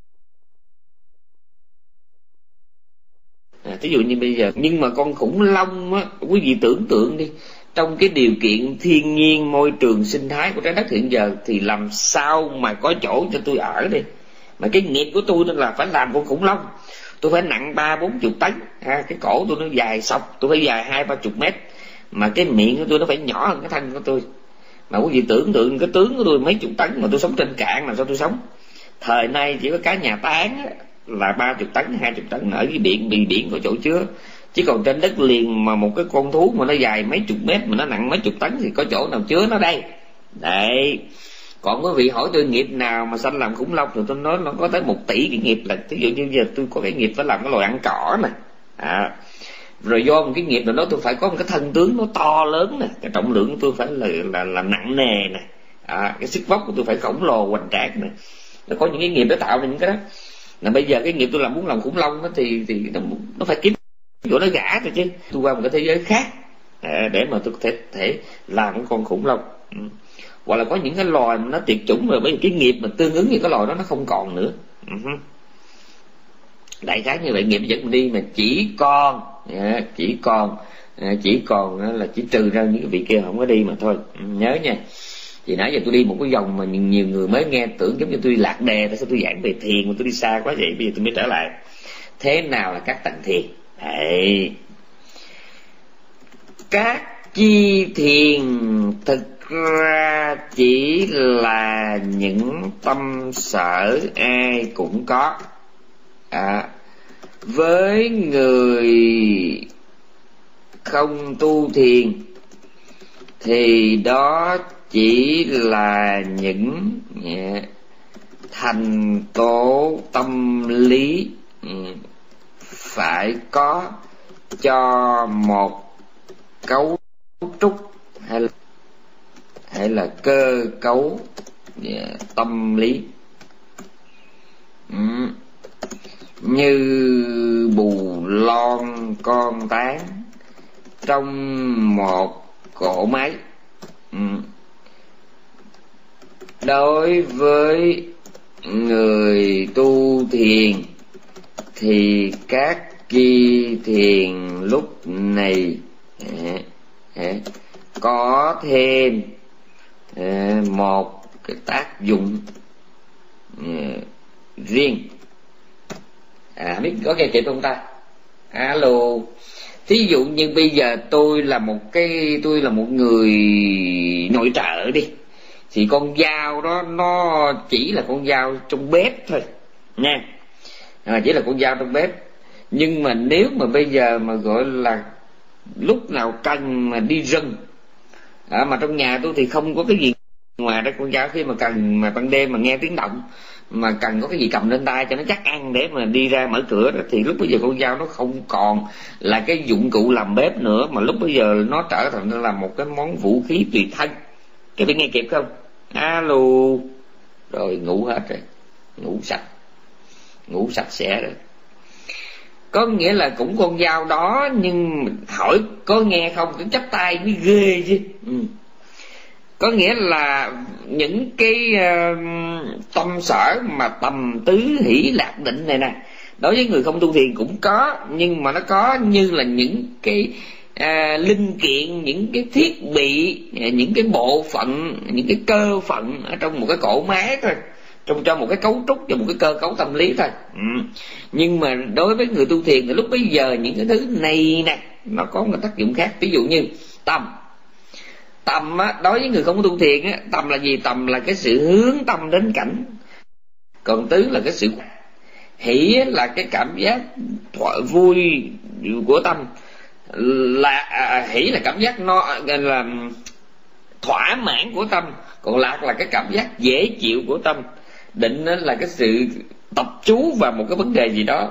À, ví dụ như bây giờ, nhưng mà con khủng long á, quý vị tưởng tượng đi, trong cái điều kiện thiên nhiên môi trường sinh thái của trái đất hiện giờ thì làm sao mà có chỗ cho tôi ở đi. Mà cái nghiệp của tôi là phải làm con khủng long, tôi phải nặng ba bốn chục tấn, à, cái cổ tôi nó dài sọc, tôi phải dài hai ba chục mét, mà cái miệng của tôi nó phải nhỏ hơn cái thân của tôi. Mà quý vị tưởng tượng cái tướng của tôi mấy chục tấn mà tôi sống trên cạn, làm sao tôi sống? Thời nay chỉ có cái nhà tán á, là ba chục tấn, hai chục tấn ở cái biển, bị biển có chỗ chứa. Chứ còn trên đất liền mà một cái con thú mà nó dài mấy chục mét mà nó nặng mấy chục tấn thì có chỗ nào chứa nó đây. Đấy. Còn quý vị hỏi tôi nghiệp nào mà sanh làm khủng long thì tôi nói nó có tới một tỷ cái nghiệp. Là ví dụ như giờ tôi có cái nghiệp phải làm cái loài ăn cỏ nè, à, rồi do một cái nghiệp nào đó tôi phải có một cái thân tướng nó to lớn nè, cái trọng lượng của tôi phải là là, là nặng nề nè, à, cái sức vóc của tôi phải khổng lồ hoành tráng nè. Nó có những cái nghiệp để tạo ra những cái đó. Là bây giờ cái nghiệp tôi làm muốn làm khủng long đó thì thì nó, nó phải kiếm chỗ nó gã rồi chứ. Tôi qua một cái thế giới khác à, để mà tôi có thể thể làm cái con khủng long. Ừ. Hoặc là có những cái loài mà nó tuyệt chủng rồi, bởi vì cái nghiệp mà tương ứng với cái loài đó nó không còn nữa. Uh-huh. Đại khái như vậy, nghiệp dẫn mình đi mà chỉ còn à, chỉ còn à, chỉ còn là chỉ trừ ra những cái vị kia không có đi mà thôi. Ừ, nhớ nha. Vì nãy giờ tôi đi một cái vòng mà nhiều người mới nghe tưởng giống như tôi lạc đề, tại sao tôi giảng về thiền mà tôi đi xa quá vậy? Bây giờ tôi mới trở lại. Thế nào là các tầng thiền? Đấy. Các chi thiền thực ra chỉ là những tâm sở ai cũng có. À, với người không tu thiền thì đó chỉ là những yeah, thành tố tâm lý yeah, phải có cho một cấu trúc hay là, hay là cơ cấu yeah, tâm lý. Mm. Như bù lon con tán trong một cỗ máy. Mm. Đối với người tu thiền thì các kỳ thiền lúc này có thêm một cái tác dụng riêng. À, biết có nghe kịp không ta? Alo. Thí dụ như bây giờ tôi là một cái tôi là một người nội trợ đi, thì con dao đó nó chỉ là con dao trong bếp thôi nha, à, chỉ là con dao trong bếp. Nhưng mà nếu mà bây giờ mà gọi là lúc nào cần mà đi rừng, à, mà trong nhà tôi thì không có cái gì ngoài ra con dao, khi mà cần mà ban đêm mà nghe tiếng động mà cần có cái gì cầm lên tay cho nó chắc ăn để mà đi ra mở cửa đó, thì lúc bây giờ con dao nó không còn là cái dụng cụ làm bếp nữa, mà lúc bây giờ nó trở thành là một cái món vũ khí tùy thân. Cái vị nghe kịp không? Alo. Rồi ngủ hết rồi, ngủ sạch, ngủ sạch sẽ rồi. Có nghĩa là cũng con dao đó, nhưng hỏi có nghe không, cứ chắp tay mới ghê chứ. Ừ. Có nghĩa là những cái uh, tâm sở mà tầm tứ hỷ lạc định này nè, đối với người không tu thiền cũng có, nhưng mà nó có như là những cái uh, linh kiện, những cái thiết bị, những cái bộ phận, những cái cơ phận ở trong một cái cỗ máy thôi, trong cho một cái cấu trúc, cho một cái cơ cấu tâm lý thôi. Ừ. Nhưng mà đối với người tu thiền thì lúc bấy giờ những cái thứ này nè nó có một tác dụng khác. Ví dụ như tâm. Tâm á, đối với người không có tu thiền á, tâm là gì? Tâm là cái sự hướng tâm đến cảnh. Còn tứ là cái sự hỷ là cái cảm giác thỏa, vui của tâm. Là à, hỷ là cảm giác no là thỏa mãn của tâm. Còn lạc là cái cảm giác dễ chịu của tâm. Định là cái sự tập chú vào một cái vấn đề gì đó.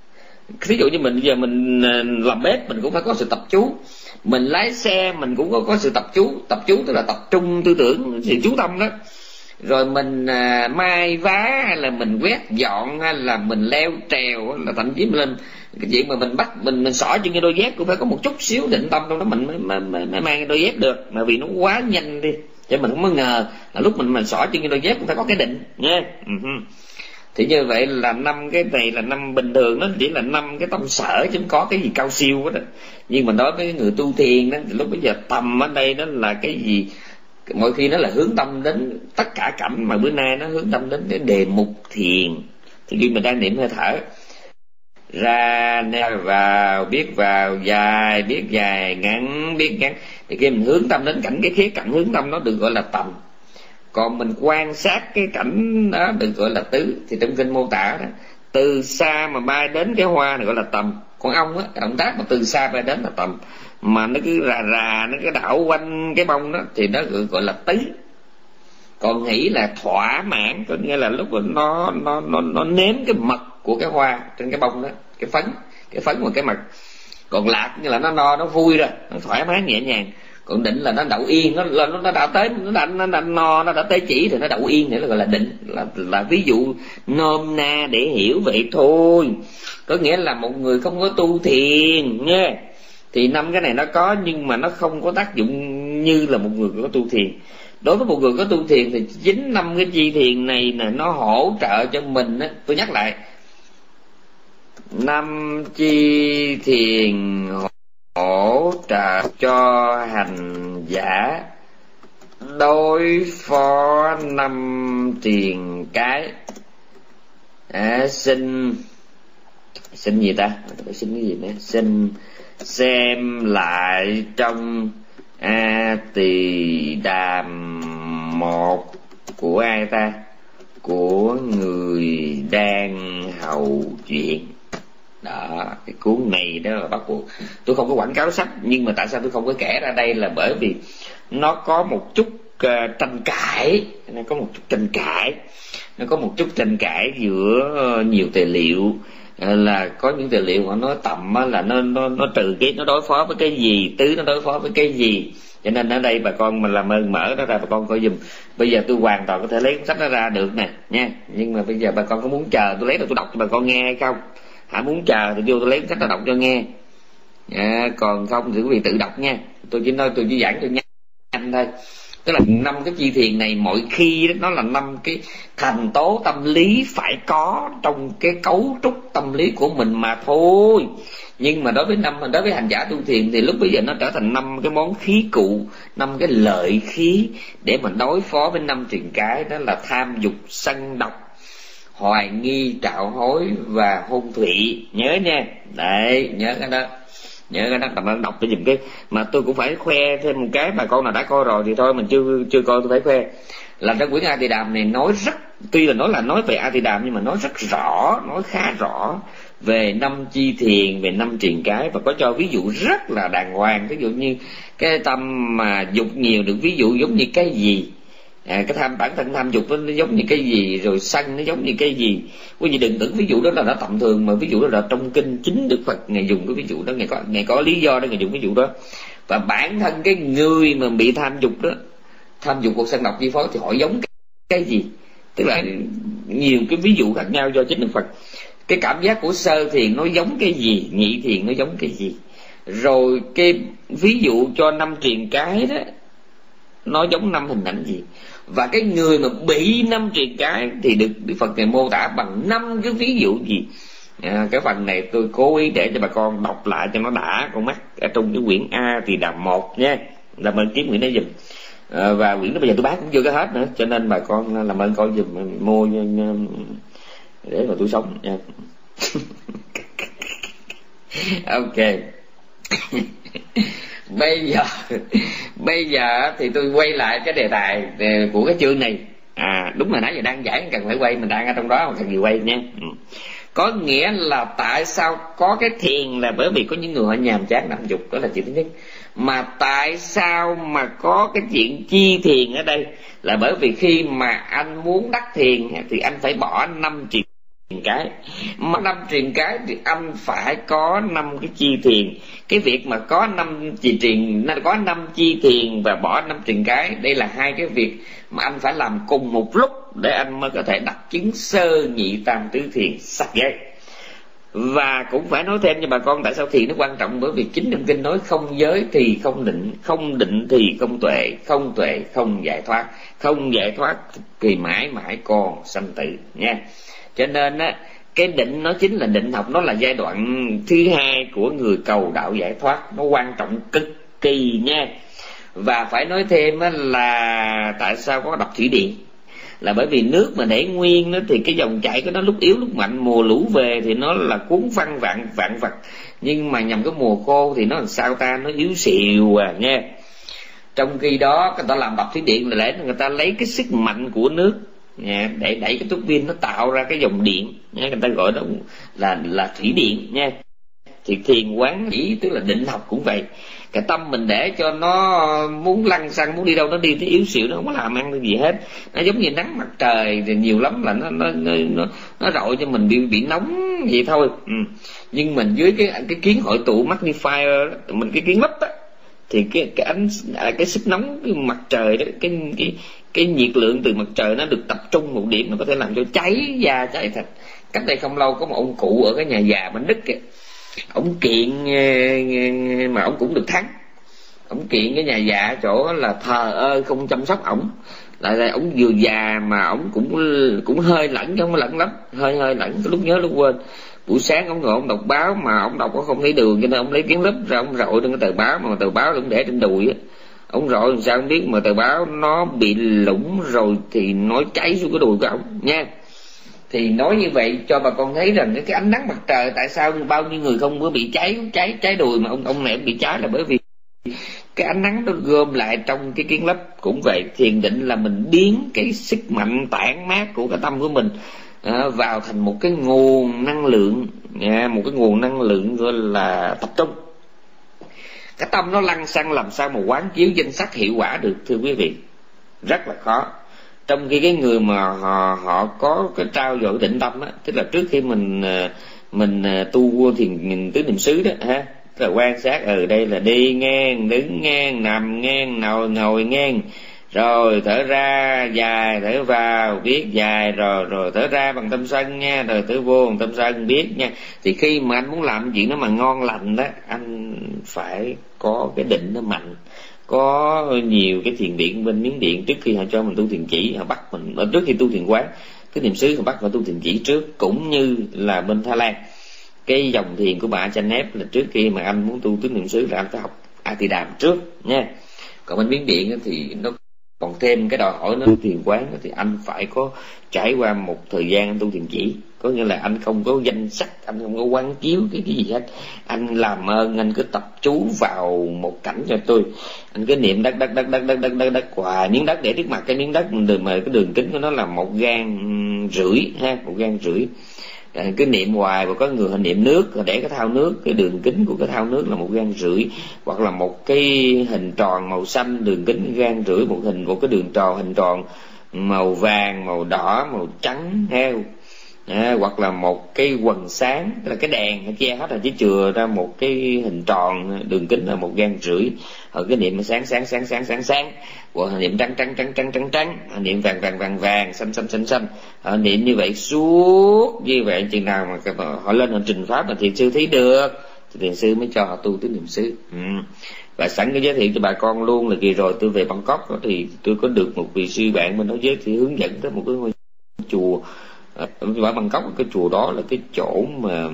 Ví dụ như mình giờ mình làm bếp, mình cũng phải có sự tập chú. Mình lái xe mình cũng có, có sự tập chú. Tập chú tức là tập trung tư tưởng, sự chú tâm đó. Rồi mình à, mai vá, hay là mình quét dọn, hay là mình leo trèo, là thậm chí mình lên cái chuyện mà mình bắt mình mình xỏ trên cái đôi dép cũng phải có một chút xíu định tâm trong đó mình mới, mới, mới, mới mang cái đôi dép được. Mà vì nó quá nhanh đi cho mình không có ngờ là lúc mình mình xỏ trên cái đôi dép cũng phải có cái định nha. Uh-huh. Thì như vậy là năm cái này là năm bình thường, nó chỉ là năm cái tâm sở chứ không có cái gì cao siêu hết đó. Nhưng mà đối với người tu thiền đó, thì lúc bây giờ tâm ở đây nó là cái gì? Mỗi khi nó là hướng tâm đến tất cả cảnh, mà bữa nay nó hướng tâm đến cái đề mục thiền. Thì khi mình đang niệm hơi thở ra neo vào, biết vào dài, biết dài, ngắn, biết ngắn, thì khi mình hướng tâm đến cảnh, cái khía cạnh hướng tâm nó được gọi là tầm. Còn mình quan sát cái cảnh đó được gọi là tứ. Thì trong kinh mô tả đó, từ xa mà bay đến cái hoa này gọi là tầm. Con ong á, động tác mà từ xa bay đến là tầm, mà nó cứ rà rà, nó cứ đảo quanh cái bông đó thì nó gọi là tứ. Còn hỷ là thỏa mãn, có nghĩa là lúc mà nó nó nó nó nếm cái mật của cái hoa trên cái bông đó, cái phấn, cái phấn và cái mật. Còn lạc như là nó no, nó vui rồi, nó thoải mái nhẹ nhàng. Còn định là nó đậu yên, nó nó, nó đã tới, nó đã, nó đã no, nó đã tới chỉ thì nó đậu yên, nữa là gọi là định. Là là ví dụ nôm na để hiểu vậy thôi. Có nghĩa là một người không có tu thiền nha, thì năm cái này nó có, nhưng mà nó không có tác dụng như là một người có tu thiền. Đối với một người có tu thiền thì chính năm cái chi thiền này nè nó hỗ trợ cho mình á. Tôi nhắc lại, năm chi thiền hỗ trợ cho hành giả đối phó năm tiền cái. À, xin xin gì ta? Tôi xin cái gì nữa? Xin xem lại trong A Tỳ Đàm một của ai ta? Của người đang hầu chuyện. Đó, cái cuốn này đó là bắt buộc. Tôi không có quảng cáo sách, nhưng mà tại sao tôi không có kể ra đây là bởi vì nó có một chút uh, tranh cãi, nó có một chút tranh cãi, nó có một chút tranh cãi giữa uh, nhiều tài liệu. Uh, là có những tài liệu họ nói tầm là nó nó nó trừ cái, nó đối phó với cái gì, tứ nó đối phó với cái gì. Cho nên ở đây bà con mình làm ơn mở nó ra, bà con coi giùm. Bây giờ tôi hoàn toàn có thể lấy cuốn sách nó ra được nè nha, nhưng mà bây giờ bà con có muốn chờ tôi lấy rồi tôi đọc cho bà con nghe hay không? Hả, muốn chờ thì vô tôi lấy cuốn sách nó đọc cho nghe. À, còn không thì quý vị tự đọc nha. Tôi chỉ nói, tôi chỉ giảng cho nhanh thôi. Tức là năm cái chi thiền này mọi khi đó, nó là năm cái thành tố tâm lý phải có trong cái cấu trúc tâm lý của mình mà thôi. Nhưng mà đối với năm đối với hành giả tu thiền thì lúc bây giờ nó trở thành năm cái món khí cụ, năm cái lợi khí để mà đối phó với năm triền cái, đó là tham dục, sân độc, hoài nghi, trạo hối và hôn thủy. Nhớ nha, đấy, nhớ cái đó, nhớ cái đó. Bạn đọc để dùm cái mà tôi cũng phải khoe thêm một cái, bà con nào đã coi rồi thì thôi, mình chưa chưa coi tôi phải khoe là trong quyển A Tỳ Đàm này nói rất, tuy là nói là nói về A Tỳ Đàm nhưng mà nói rất rõ, nói khá rõ về năm chi thiền, về năm triền cái, và có cho ví dụ rất là đàng hoàng. Ví dụ như cái tâm mà dục nhiều được ví dụ giống như cái gì, à, cái tham bản thân tham dục nó giống như cái gì, rồi sân nó giống như cái gì. Quý vị đừng tưởng ví dụ đó là nó tầm thường, mà ví dụ đó là trong kinh chính Đức Phật ngài dùng cái ví dụ đó, ngài có ngài có lý do để ngài dùng ví dụ đó. Và bản thân cái người mà bị tham dục đó, tham dục hoặc sân độc chi phối thì họ giống cái, cái gì, tức là nhiều cái ví dụ khác nhau do chính Đức Phật. Cái cảm giác của sơ thiền nó giống cái gì, nhị thiền nó giống cái gì, rồi cái ví dụ cho năm triền cái đó nó giống năm hình ảnh gì, và cái người mà bị năm triền cái thì được Đức Phật này mô tả bằng năm cái ví dụ gì. À, cái phần này tôi cố ý để cho bà con đọc lại cho nó đã con mắt ở trong cái quyển A Tỳ Đàm một nha, làm ơn kiếm quyển đó giùm. À, và quyển đó bây giờ tôi bán cũng chưa có hết nữa, cho nên bà con làm ơn coi giùm, mua để mà tôi sống nha. Ok. Bây giờ bây giờ thì tôi quay lại cái đề tài của cái chương này. À đúng là nãy giờ đang giải cần phải quay, mình đang ở trong đó mà cần gì quay nha. Ừ. Có nghĩa là tại sao có cái thiền là bởi vì có những người họ nhàm chán năm dục, đó là chuyện thứ nhất. Mà tại sao mà có cái chuyện chi thiền ở đây là bởi vì khi mà anh muốn đắc thiền thì anh phải bỏ năm triền cái, mà năm triền cái thì anh phải có năm cái chi thiền. Cái việc mà có năm chi thiền, có năm chi thiền và bỏ năm triền cái, đây là hai cái việc mà anh phải làm cùng một lúc để anh mới có thể đắc chứng sơ nhị tam tứ thiền sắc giới. Và cũng phải nói thêm cho bà con tại sao thiền nó quan trọng, bởi vì chính trong kinh nói không giới thì không định, không định thì không tuệ, không tuệ không giải thoát, không giải thoát thì mãi mãi còn sanh tử nha. Cho nên á, cái định nó chính là định học, nó là giai đoạn thứ hai của người cầu đạo giải thoát, nó quan trọng cực kỳ nha. Và phải nói thêm á, là tại sao có đập thủy điện, là bởi vì nước mà để nguyên nó thì cái dòng chảy của nó lúc yếu lúc mạnh, mùa lũ về thì nó là cuốn phăng vạn vạn vật, nhưng mà nhằm cái mùa khô thì nó làm sao ta, nó yếu xìu à nha. Trong khi đó người ta làm đập thủy điện là để người ta lấy cái sức mạnh của nước nha, để đẩy cái tuốc pin nó tạo ra cái dòng điện nha, người ta gọi đó là là thủy điện nha. Thì thiền quán chỉ tức là định học cũng vậy, cái tâm mình để cho nó muốn lăn xăng, muốn đi đâu nó đi, nó yếu xịu, nó không có làm ăn được gì hết. Nó giống như nắng mặt trời thì nhiều lắm là nó nó nó nó, nó rọi cho mình bị bị nóng vậy thôi. Ừ. Nhưng mình dưới cái cái kiến hội tụ magnifier đó, mình cái kiến lấp á, thì cái cái ánh cái sức nóng cái mặt trời đó, cái cái cái nhiệt lượng từ mặt trời nó được tập trung một điểm, nó có thể làm cho cháy da cháy thịt. Cách đây không lâu có một ông cụ ở cái nhà già bên Đức kìa, ông kiện mà ông cũng được thắng, ông kiện cái nhà già chỗ là thờ ơ không chăm sóc ổng, lại là ông vừa già mà ổng cũng cũng hơi lẫn, chứ không có lẫn lắm, hơi hơi lẫn, lúc nhớ lúc quên. Buổi sáng ông ngồi ông đọc báo mà ông đọc có không thấy đường, cho nên ông lấy kiến lúp ra ông rọi trên cái tờ báo, mà tờ báo ông để trên đùi á, ông rọi làm sao không biết, mà tờ báo nó bị lủng rồi thì nó cháy xuống cái đùi của ông nha. Thì nói như vậy cho bà con thấy rằng cái ánh nắng mặt trời tại sao bao nhiêu người không có bị cháy cháy cháy đùi, mà ông ông này bị cháy là bởi vì cái ánh nắng nó gom lại trong cái kiến lấp. Cũng vậy, thiền định là mình biến cái sức mạnh tản mát của cái tâm của mình à, vào thành một cái nguồn năng lượng, à, một cái nguồn năng lượng gọi là tập trung. Cái tâm nó lăn xăng làm sao mà quán chiếu danh sắc hiệu quả được, thưa quý vị, rất là khó. Trong khi cái người mà họ họ có cái trao dồi định tâm á, tức là trước khi mình mình tu thiền tứ niệm xứ đó ha, tức là quan sát ở ừ, đây là đi ngang, đứng ngang, nằm ngang, ngồi ngồi ngang, rồi thở ra dài, thở vào biết dài, rồi rồi thở ra bằng tâm sân nha, rồi thở vô bằng tâm sân biết nha. Thì khi mà anh muốn làm chuyện đó mà ngon lành đó, anh phải có cái định nó mạnh. Có nhiều cái thiền điện bên Miến Điện trước khi họ cho mình tu thiền chỉ, họ bắt mình trước khi tu thiền quán cái niệm xứ bắt phải tu thiền chỉ trước, cũng như là bên Thái Lan cái dòng thiền của bà Chanep là trước khi mà anh muốn tu tứ niệm xứ là anh phải học A Tỳ Đàm trước nha. Còn bên Miến Điện thì nó còn thêm cái đòi hỏi nó thiền quán thì anh phải có trải qua một thời gian anh tu thiền chỉ, có nghĩa là anh không có danh sách, anh không có quán chiếu cái cái gì hết, anh làm ơn anh cứ tập chú vào một cảnh cho tôi, anh cứ niệm đất đất đất đất đất đất đất đất hoài, miếng đất để trước mặt cái miếng đất mà cái đường kính của nó là một gang rưỡi ha, một gang rưỡi. À, cứ niệm hoài, và có người họ niệm nước, họ để cái thao nước, cái đường kính của cái thao nước là một gang rưỡi, hoặc là một cái hình tròn màu xanh, đường kính gang rưỡi, một hình một cái đường tròn hình tròn màu vàng, màu đỏ, màu trắng heo, à, hoặc là một cái quần sáng, tức là cái đèn nó che hết rồi, chỉ chừa ra một cái hình tròn đường kính là một gang rưỡi. Họ cái niệm sáng sáng sáng sáng sáng sáng, hoặc họ niệm trắng trắng trắng trắng trắng trắng, họ niệm vàng vàng vàng vàng, xanh xanh xanh xanh, họ niệm như vậy suốt như vậy, chừng nào mà họ lên họ trình pháp mà thiền sư thấy được thì thiền sư mới cho họ tu tứ niệm xứ. Ừ. Và sẵn cái giới thiệu cho bà con luôn là kỳ rồi tôi về Bangkok đó, thì tôi có được một vị sư bạn bên đó giới thiệu hướng dẫn tới một cái ngôi chùa ở Bangkok. Cái chùa đó là cái chỗ mà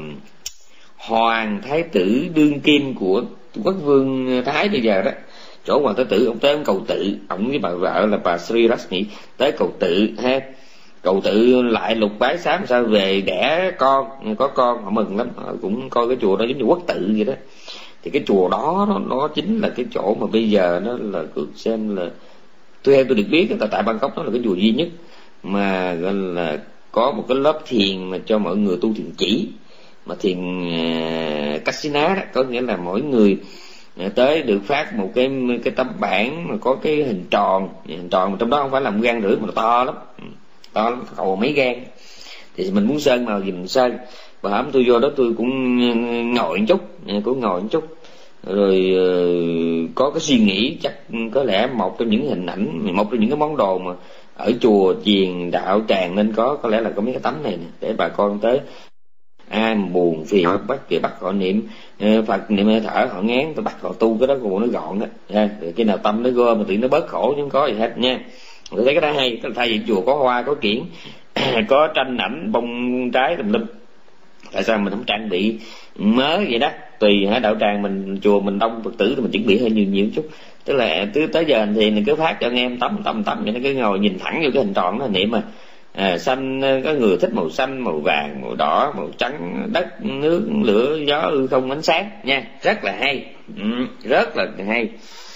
hoàng thái tử đương kim của quốc vương Thái bây giờ đó, chỗ hoàng thái tử ông tới ông cầu tự, ông với bà vợ là bà Sri Rashmi tới cầu tự ha, cầu tự lại lục bái sám sao về đẻ con, có con họ mừng lắm, họ cũng coi cái chùa đó giống như quốc tự vậy đó. Thì cái chùa đó nó, nó chính là cái chỗ mà bây giờ nó là được xem là tôi theo tôi được biết là tại Bangkok nó là cái chùa duy nhất mà gọi là có một cái lớp thiền mà cho mọi người tu thiền chỉ, mà thiền uh, Kasina đó, có nghĩa là mỗi người uh, tới được phát một cái cái tấm bảng mà có cái hình tròn, hình tròn mà trong đó không phải là một gang rưỡi mà to lắm, to lắm, cầu mấy gang. Thì mình muốn sơn màu gì mình sơn. Và hãm tôi vô đó tôi cũng ngồi một chút, cũng ngồi một chút rồi uh, có cái suy nghĩ chắc có lẽ một trong những hình ảnh, một trong những cái món đồ mà ở chùa chiền đạo tràng nên có có lẽ là có mấy cái tấm này nè, để bà con tới ai buồn phiền họ bắt thì bắt họ niệm uh, Phật, niệm hơi thở, họ ngán tôi bắt họ tu cái đó của nó gọn đó nha. Khi nào tâm nó gom mà tự nó bớt khổ chứ không có gì hết nha. Tôi thấy cái đó hay, thay vì chùa có hoa có kiển có tranh ảnh bông trái tùm lum, tại sao mình không trang bị mới vậy đó. Tùy hả, đạo tràng mình chùa mình đông Phật tử thì mình chuẩn bị hơi nhiều nhiều chút, tức là tới tới giờ thì mình cứ phát cho anh em tắm tắm tắm vậy, nó cứ ngồi nhìn thẳng vô cái hình tròn đó niệm mà à, xanh, có người thích màu xanh, màu vàng, màu đỏ, màu trắng, đất nước lửa gió ư không ánh sáng nha, rất là hay, ừ, rất là hay.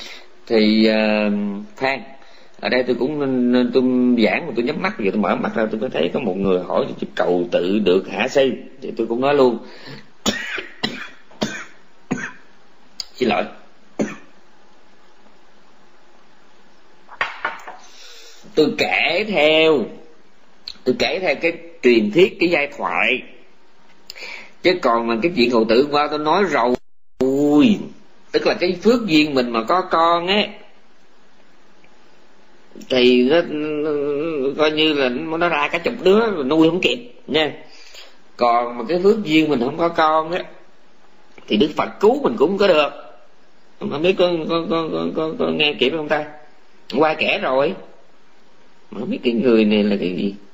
Thì uh, Phan ở đây tôi cũng tôi giảng mà tôi nhắm mắt, giờ tôi mở mắt ra tôi có thấy có một người hỏi tôi cầu tự được hả sư, thì tôi cũng nói luôn xin lỗi, tôi kể theo tôi kể theo cái truyền thuyết, cái giai thoại, chứ còn mà cái chuyện cầu tự qua tôi nói rồi, tức là cái phước duyên mình mà có con á thì nó, coi như là nó ra cả chục đứa rồi nuôi không kịp nha. Còn mà cái phước duyên mình không có con á thì Đức Phật cứu mình cũng có được. Không biết có, có, có, có, có, có nghe kịp không ta? Qua kể rồi mà không biết cái người này là cái gì,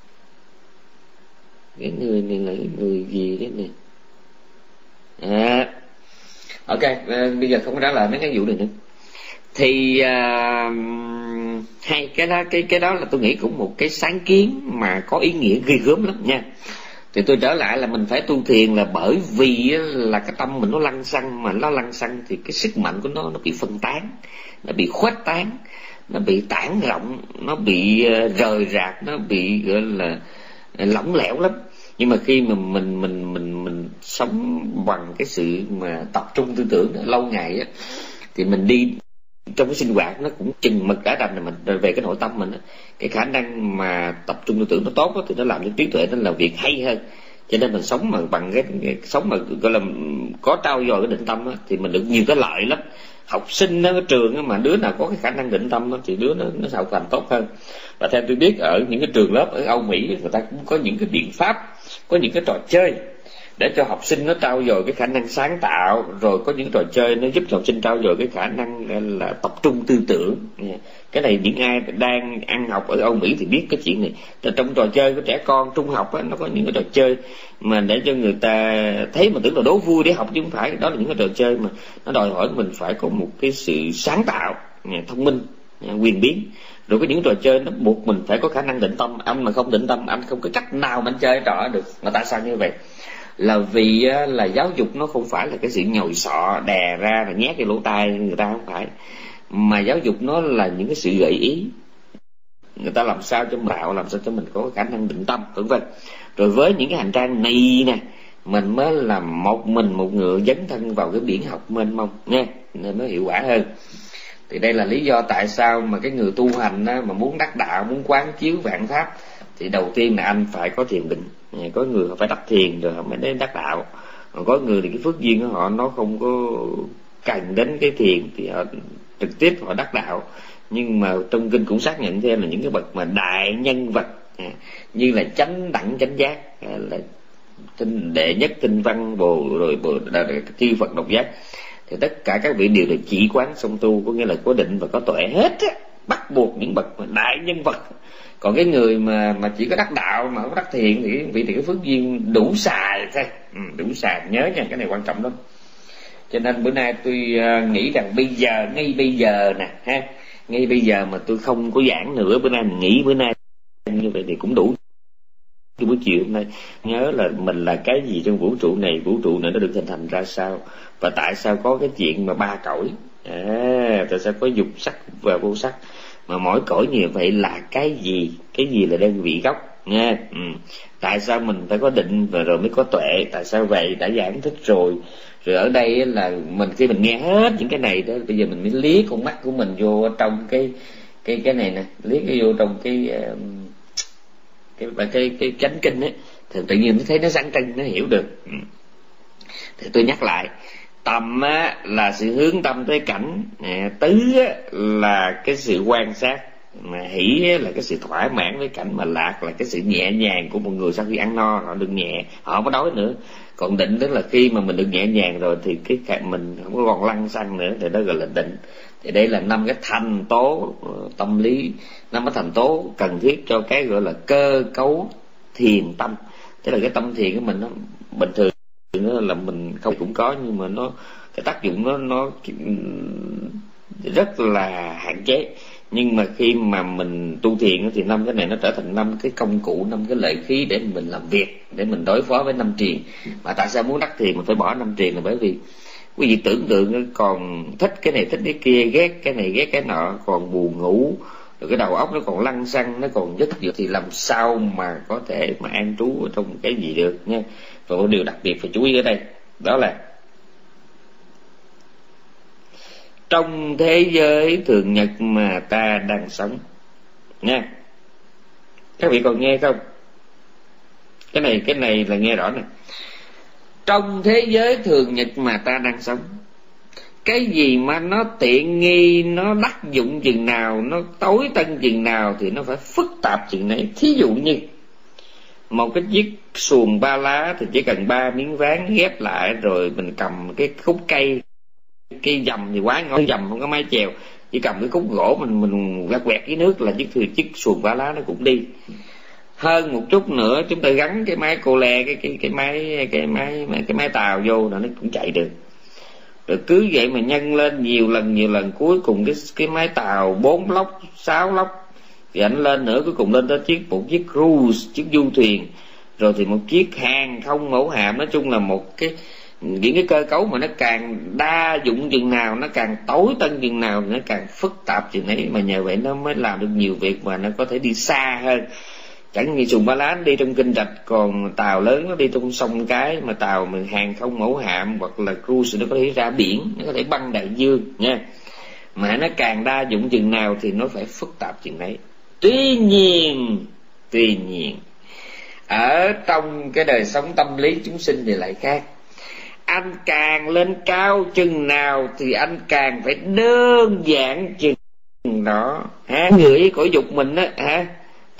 cái người này là cái người gì thế này à, ok à, bây giờ không có trả lời mấy cái vụ này nữa. Thì à, hay cái đó cái cái đó là tôi nghĩ cũng một cái sáng kiến mà có ý nghĩa ghê gớm lắm nha. Thì tôi trở lại là mình phải tu thiền là bởi vì là cái tâm mình nó lăng xăng, mà nó lăng xăng thì cái sức mạnh của nó nó bị phân tán, nó bị khuếch tán, nó bị tản rộng, nó bị rời rạc, nó bị gọi là lỏng lẻo lắm. Nhưng mà khi mà mình mình mình mình sống bằng cái sự mà tập trung tư tưởng lâu ngày á, thì mình đi trong cái sinh hoạt nó cũng chừng mực đã đành, là mình về cái nội tâm mình, cái khả năng mà tập trung tư tưởng nó tốt đó, thì nó làm cho trí tuệ nó làm việc hay hơn. Cho nên mình sống mà bằng cái, cái sống mà gọi là có trau dồi cái định tâm đó, thì mình được nhiều cái lợi lắm. Học sinh ở trường đó, mà đứa nào có cái khả năng định tâm đó, thì đứa nó nó học hành tốt hơn. Và theo tôi biết ở những cái trường lớp ở Âu Mỹ, người ta cũng có những cái biện pháp, có những cái trò chơi để cho học sinh nó trau dồi cái khả năng sáng tạo, rồi có những trò chơi nó giúp cho học sinh trau dồi cái khả năng là tập trung tư tưởng. Cái này những ai đang ăn học ở Âu Mỹ thì biết cái chuyện này. Trong trò chơi của trẻ con trung học á, nó có những cái trò chơi mà để cho người ta thấy mà tưởng là đố vui để học, chứ không phải. Đó là những cái trò chơi mà nó đòi hỏi mình phải có một cái sự sáng tạo, thông minh, quyền biến. Rồi có những trò chơi nó buộc mình phải có khả năng định tâm. Anh mà không định tâm, anh không có cách nào mà anh chơi trò được. Mà tại sao như vậy? Là vì là giáo dục nó không phải là cái sự nhồi sọ đè ra rồi nhét cái lỗ tai người ta, không phải. Mà giáo dục nó là những cái sự gợi ý, người ta làm sao cho mình tạo, làm sao cho mình có khả năng định tâm, vân vân. Rồi với những cái hành trang này nè, mình mới làm một mình một ngựa dấn thân vào cái biển học mênh mông nha, nên nó hiệu quả hơn. Thì đây là lý do tại sao mà cái người tu hành á, mà muốn đắc đạo, muốn quán chiếu vạn pháp, thì đầu tiên là anh phải có thiền định. Có người họ phải đắc thiền rồi họ mới đến đắc đạo, còn có người thì cái phước duyên của họ nó không có cần đến cái thiền thì họ trực tiếp họ đắc đạo. Nhưng mà trong kinh cũng xác nhận thêm là những cái bậc mà đại nhân vật như là chánh đẳng chánh giác, là tinh đệ nhất tinh văn bồ, rồi bồ chư Phật độc giác, thì tất cả các vị đều là chỉ quán song tu, có nghĩa là có định và có tuệ hết á, bắt buộc những bậc mà đại nhân vật. Còn cái người mà mà chỉ có đắc đạo mà không đắc thiện thì vị thì cái phước duyên đủ xài thôi, ừ, đủ xài. Nhớ nha, cái này quan trọng lắm. Cho nên bữa nay tôi uh, nghĩ rằng bây giờ, ngay bây giờ nè ha, ngay bây giờ mà tôi không có giảng nữa, bữa nay mình nghỉ bữa nay như vậy thì cũng đủ. Cái buổi chiều hôm nay nhớ là mình là cái gì trong vũ trụ này, vũ trụ này nó được hình thành ra sao, và tại sao có cái chuyện mà ba cõi, à, tại sao có dục sắc và vô sắc, mà mỗi cõi như vậy là cái gì, cái gì là đơn vị gốc nha. Ừ. Tại sao mình phải có định và rồi mới có tuệ, tại sao vậy đã giảng thích rồi. Rồi ở đây là mình khi mình nghe hết những cái này đó, bây giờ mình mới liếc con mắt của mình vô trong cái cái cái này nè, liếc cái vô trong cái cái cái cái, cái chánh kinh ấy, thì tự nhiên nó thấy nó sáng trưng, nó hiểu được. Ừ. Thì tôi nhắc lại, tâm á, là sự hướng tâm tới cảnh, tứ á, là cái sự quan sát, mà hỷ á, là cái sự thỏa mãn với cảnh, mà lạc là cái sự nhẹ nhàng của một người sau khi ăn no, họ được nhẹ, họ không có đói nữa. Còn định tức là khi mà mình được nhẹ nhàng rồi thì cái mình không có còn lăng xăng nữa, thì đó gọi là định. Thì đây là năm cái thành tố tâm lý, năm cái thành tố cần thiết cho cái gọi là cơ cấu thiền tâm. Tức là cái tâm thiền của mình nó bình thường nó là mình không cũng có, nhưng mà nó cái tác dụng nó nó rất là hạn chế. Nhưng mà khi mà mình tu thiền thì năm cái này nó trở thành năm cái công cụ, năm cái lợi khí để mình làm việc, để mình đối phó với năm triền. Mà tại sao muốn đắc thiền mình phải bỏ năm triền, là bởi vì quý vị tưởng tượng còn thích cái này thích cái kia, ghét cái này ghét cái nọ, còn buồn ngủ, rồi cái đầu óc nó còn lăng xăng, nó còn dứt dược, thì làm sao mà có thể mà an trú ở trong cái gì được nha. Và một điều đặc biệt phải chú ý ở đây, đó là trong thế giới thường nhật mà ta đang sống nha. Các vị còn nghe không? Cái này cái này là nghe rõ nè. Trong thế giới thường nhật mà ta đang sống, cái gì mà nó tiện nghi, nó đắc dụng chừng nào, nó tối tân chừng nào thì nó phải phức tạp chừng nấy. Thí dụ như một cái chiếc xuồng ba lá thì chỉ cần ba miếng ván ghép lại, rồi mình cầm cái khúc cây, cây dầm thì quá ngon, dầm không có mái chèo, chỉ cầm cái khúc gỗ mình mình quẹt quẹt cái nước là chiếc thuyền chiếc xuồng ba lá nó cũng đi. Hơn một chút nữa chúng ta gắn cái máy cô le, cái cái cái máy cái máy cái máy tàu vô là nó cũng chạy được. Rồi cứ vậy mà nhân lên nhiều lần nhiều lần, cuối cùng cái cái máy tàu bốn lốc sáu lốc thì anh lên nữa, cuối cùng lên tới chiếc một chiếc cruise, chiếc du thuyền, rồi thì một chiếc hàng không mẫu hạm. Nói chung là một cái những cái cơ cấu mà nó càng đa dụng chừng nào, nó càng tối tân chừng nào, nó càng phức tạp chừng ấy, mà nhờ vậy nó mới làm được nhiều việc mà nó có thể đi xa hơn. Chẳng như xuồng ba lá đi trong kênh rạch, còn tàu lớn nó đi trong sông cái, mà tàu mình hàng không mẫu hạm hoặc là cruise nó có thể ra biển, nó có thể băng đại dương nha. Mà nó càng đa dụng chừng nào thì nó phải phức tạp chừng ấy. Tuy nhiên, tuy nhiên ở trong cái đời sống tâm lý chúng sinh thì lại khác. Anh càng lên cao chừng nào thì anh càng phải đơn giản chừng đó. Ha? Người cõi dục mình á, ha?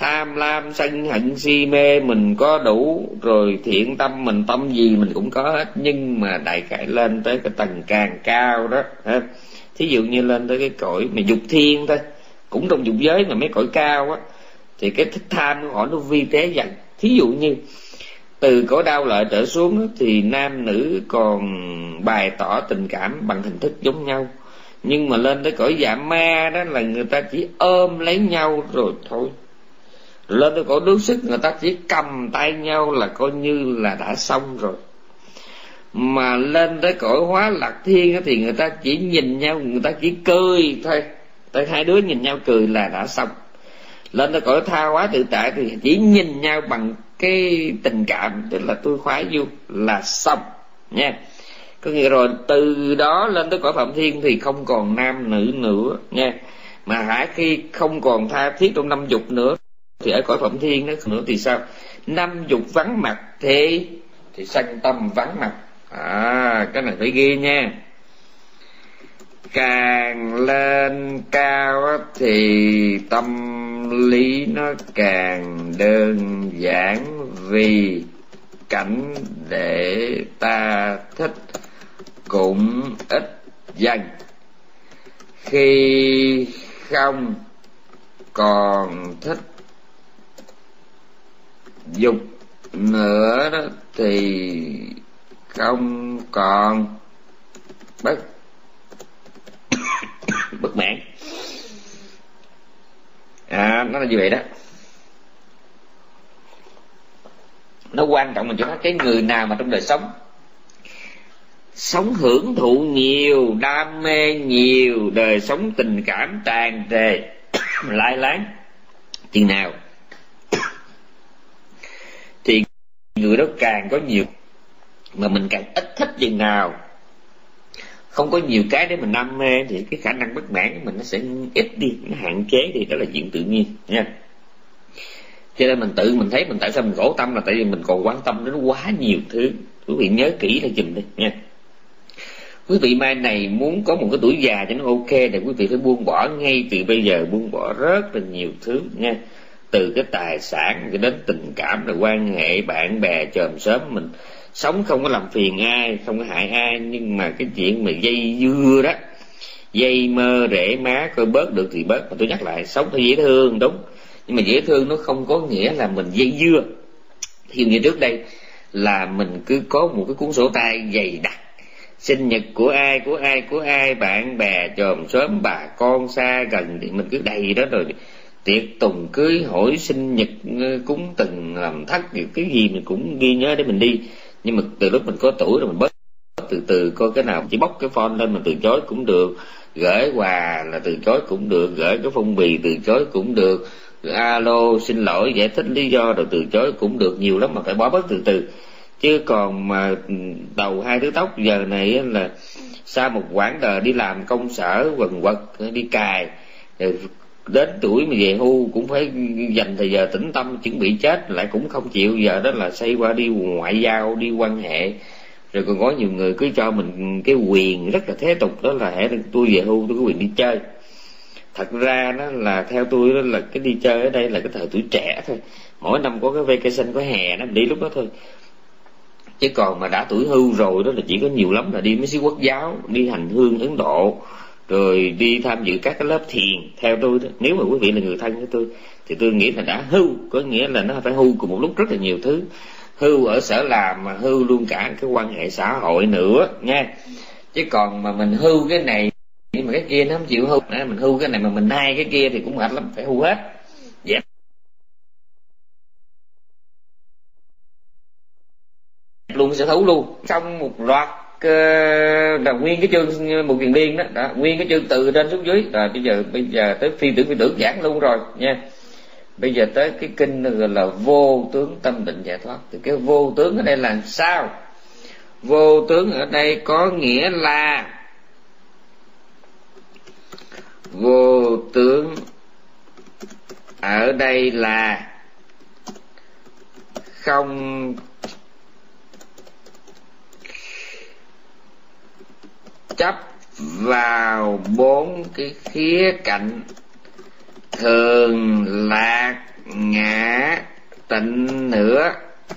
tham lam sân hận si mê mình có đủ rồi, thiện tâm mình tâm gì mình cũng có hết, nhưng mà đại khái lên tới cái tầng càng cao đó ha, thí dụ như lên tới cái cõi mà dục thiên thôi, cũng trong dục giới mà mấy cõi cao á, thì cái thích tham của họ nó vi tế dần. Thí dụ như từ cõi đau lợi trở xuống đó, thì nam nữ còn bày tỏ tình cảm bằng hình thức giống nhau, nhưng mà lên tới cõi dạ ma đó là người ta chỉ ôm lấy nhau rồi thôi. Lên tới cõi đuối sức người ta chỉ cầm tay nhau là coi như là đã xong rồi. Mà lên tới cõi hóa lạc thiên thì người ta chỉ nhìn nhau, người ta chỉ cười thôi, tới hai đứa nhìn nhau cười là đã xong. Lên tới cõi tha hóa tự tại thì chỉ nhìn nhau bằng cái tình cảm, tức là tôi khoái vui là xong nha. Có nghĩa rồi từ đó lên tới cõi phạm thiên thì không còn nam nữ nữa nha. Mà hả khi không còn tha thiết trong năm dục nữa thì ở cõi phạm thiên đó nữa thì sao? Năm dục vắng mặt thì thì sanh tâm vắng mặt. À, cái này phải ghi nha. Càng lên cao thì tâm lý nó càng đơn giản, vì cảnh để ta thích cũng ít dần. Khi không còn thích dục nữa đó thì không còn bất bất mãn. À, nó là như vậy đó. Nó quan trọng mình cho cái người nào mà trong đời sống sống hưởng thụ nhiều, đam mê nhiều, đời sống tình cảm tràn trề lai láng chừng nào thì người đó càng có nhiều, mà mình càng ít thích chừng nào, không có nhiều cái để mình đam mê thì cái khả năng bất mãn của mình nó sẽ ít đi, nó hạn chế đi, đó là chuyện tự nhiên nha. Cho nên mình tự mình thấy mình tại sao mình khổ tâm là tại vì mình còn quan tâm đến quá nhiều thứ. Quý vị nhớ kỹ lại giùm đi nha. Quý vị mai này muốn có một cái tuổi già cho nó ok thì quý vị phải buông bỏ ngay từ bây giờ, buông bỏ rất là nhiều thứ nha. Từ cái tài sản cho đến tình cảm, rồi quan hệ bạn bè chòm xóm. Mình sống không có làm phiền ai, không có hại ai, nhưng mà cái chuyện mà dây dưa đó, dây mơ rễ má, coi bớt được thì bớt. Mà tôi nhắc lại, sống phải dễ thương đúng, nhưng mà dễ thương nó không có nghĩa là mình dây dưa. Thì như trước đây là mình cứ có một cái cuốn sổ tay dày đặc, sinh nhật của ai của ai của ai, bạn bè chòm xóm bà con xa gần thì mình cứ đầy đó, rồi tiệc tùng cưới hỏi sinh nhật cúng từng làm thất cái gì mình cũng ghi nhớ để mình đi. Nhưng mà từ lúc mình có tuổi rồi mình bớt từ từ, coi cái nào chỉ bóc cái phone lên mà từ chối cũng được, gửi quà là từ chối cũng được, gửi cái phong bì từ chối cũng được, alo xin lỗi giải thích lý do rồi từ chối cũng được, nhiều lắm mà phải bỏ bớt từ từ. Chứ còn mà đầu hai thứ tóc giờ này là sau một quãng đời đi làm công sở quần quật đi cài, đến tuổi mà về hưu cũng phải dành thời giờ tĩnh tâm chuẩn bị chết, lại cũng không chịu, giờ đó là xây qua đi ngoại giao, đi quan hệ. Rồi còn có nhiều người cứ cho mình cái quyền rất là thế tục, đó là hễ tôi về hưu tôi có quyền đi chơi. Thật ra đó là theo tôi đó là cái đi chơi ở đây là cái thời tuổi trẻ thôi, mỗi năm có cái vacation, có hè nó đi lúc đó thôi. Chứ còn mà đã tuổi hưu rồi đó là chỉ có nhiều lắm là đi mấy xứ quốc giáo, đi hành hương Ấn Độ, rồi đi tham dự các cái lớp thiền. Theo tôi đó, nếu mà quý vị là người thân với tôi thì tôi nghĩ là đã hưu, có nghĩa là nó phải hưu cùng một lúc rất là nhiều thứ. Hưu ở sở làm mà hưu luôn cả cái quan hệ xã hội nữa nha. Chứ còn mà mình hưu cái này nhưng mà cái kia nó không chịu hưu, mình hưu cái này mà mình nai cái kia thì cũng mệt lắm, phải hưu hết. Dạ. Luôn sở thú luôn. Trong một loạt là nguyên cái chương một kiền liên đó, đó, nguyên cái chương từ trên xuống dưới. Rồi bây giờ bây giờ tới phi tưởng phi tưởng giảng luôn rồi nha. Bây giờ tới cái kinh gọi là vô tướng tâm định giải thoát. Thì cái vô tướng ở đây là sao? Vô tướng ở đây có nghĩa là vô tướng ở đây là không chấp vào bốn cái khía cạnh thường lạc ngã tịnh nữa.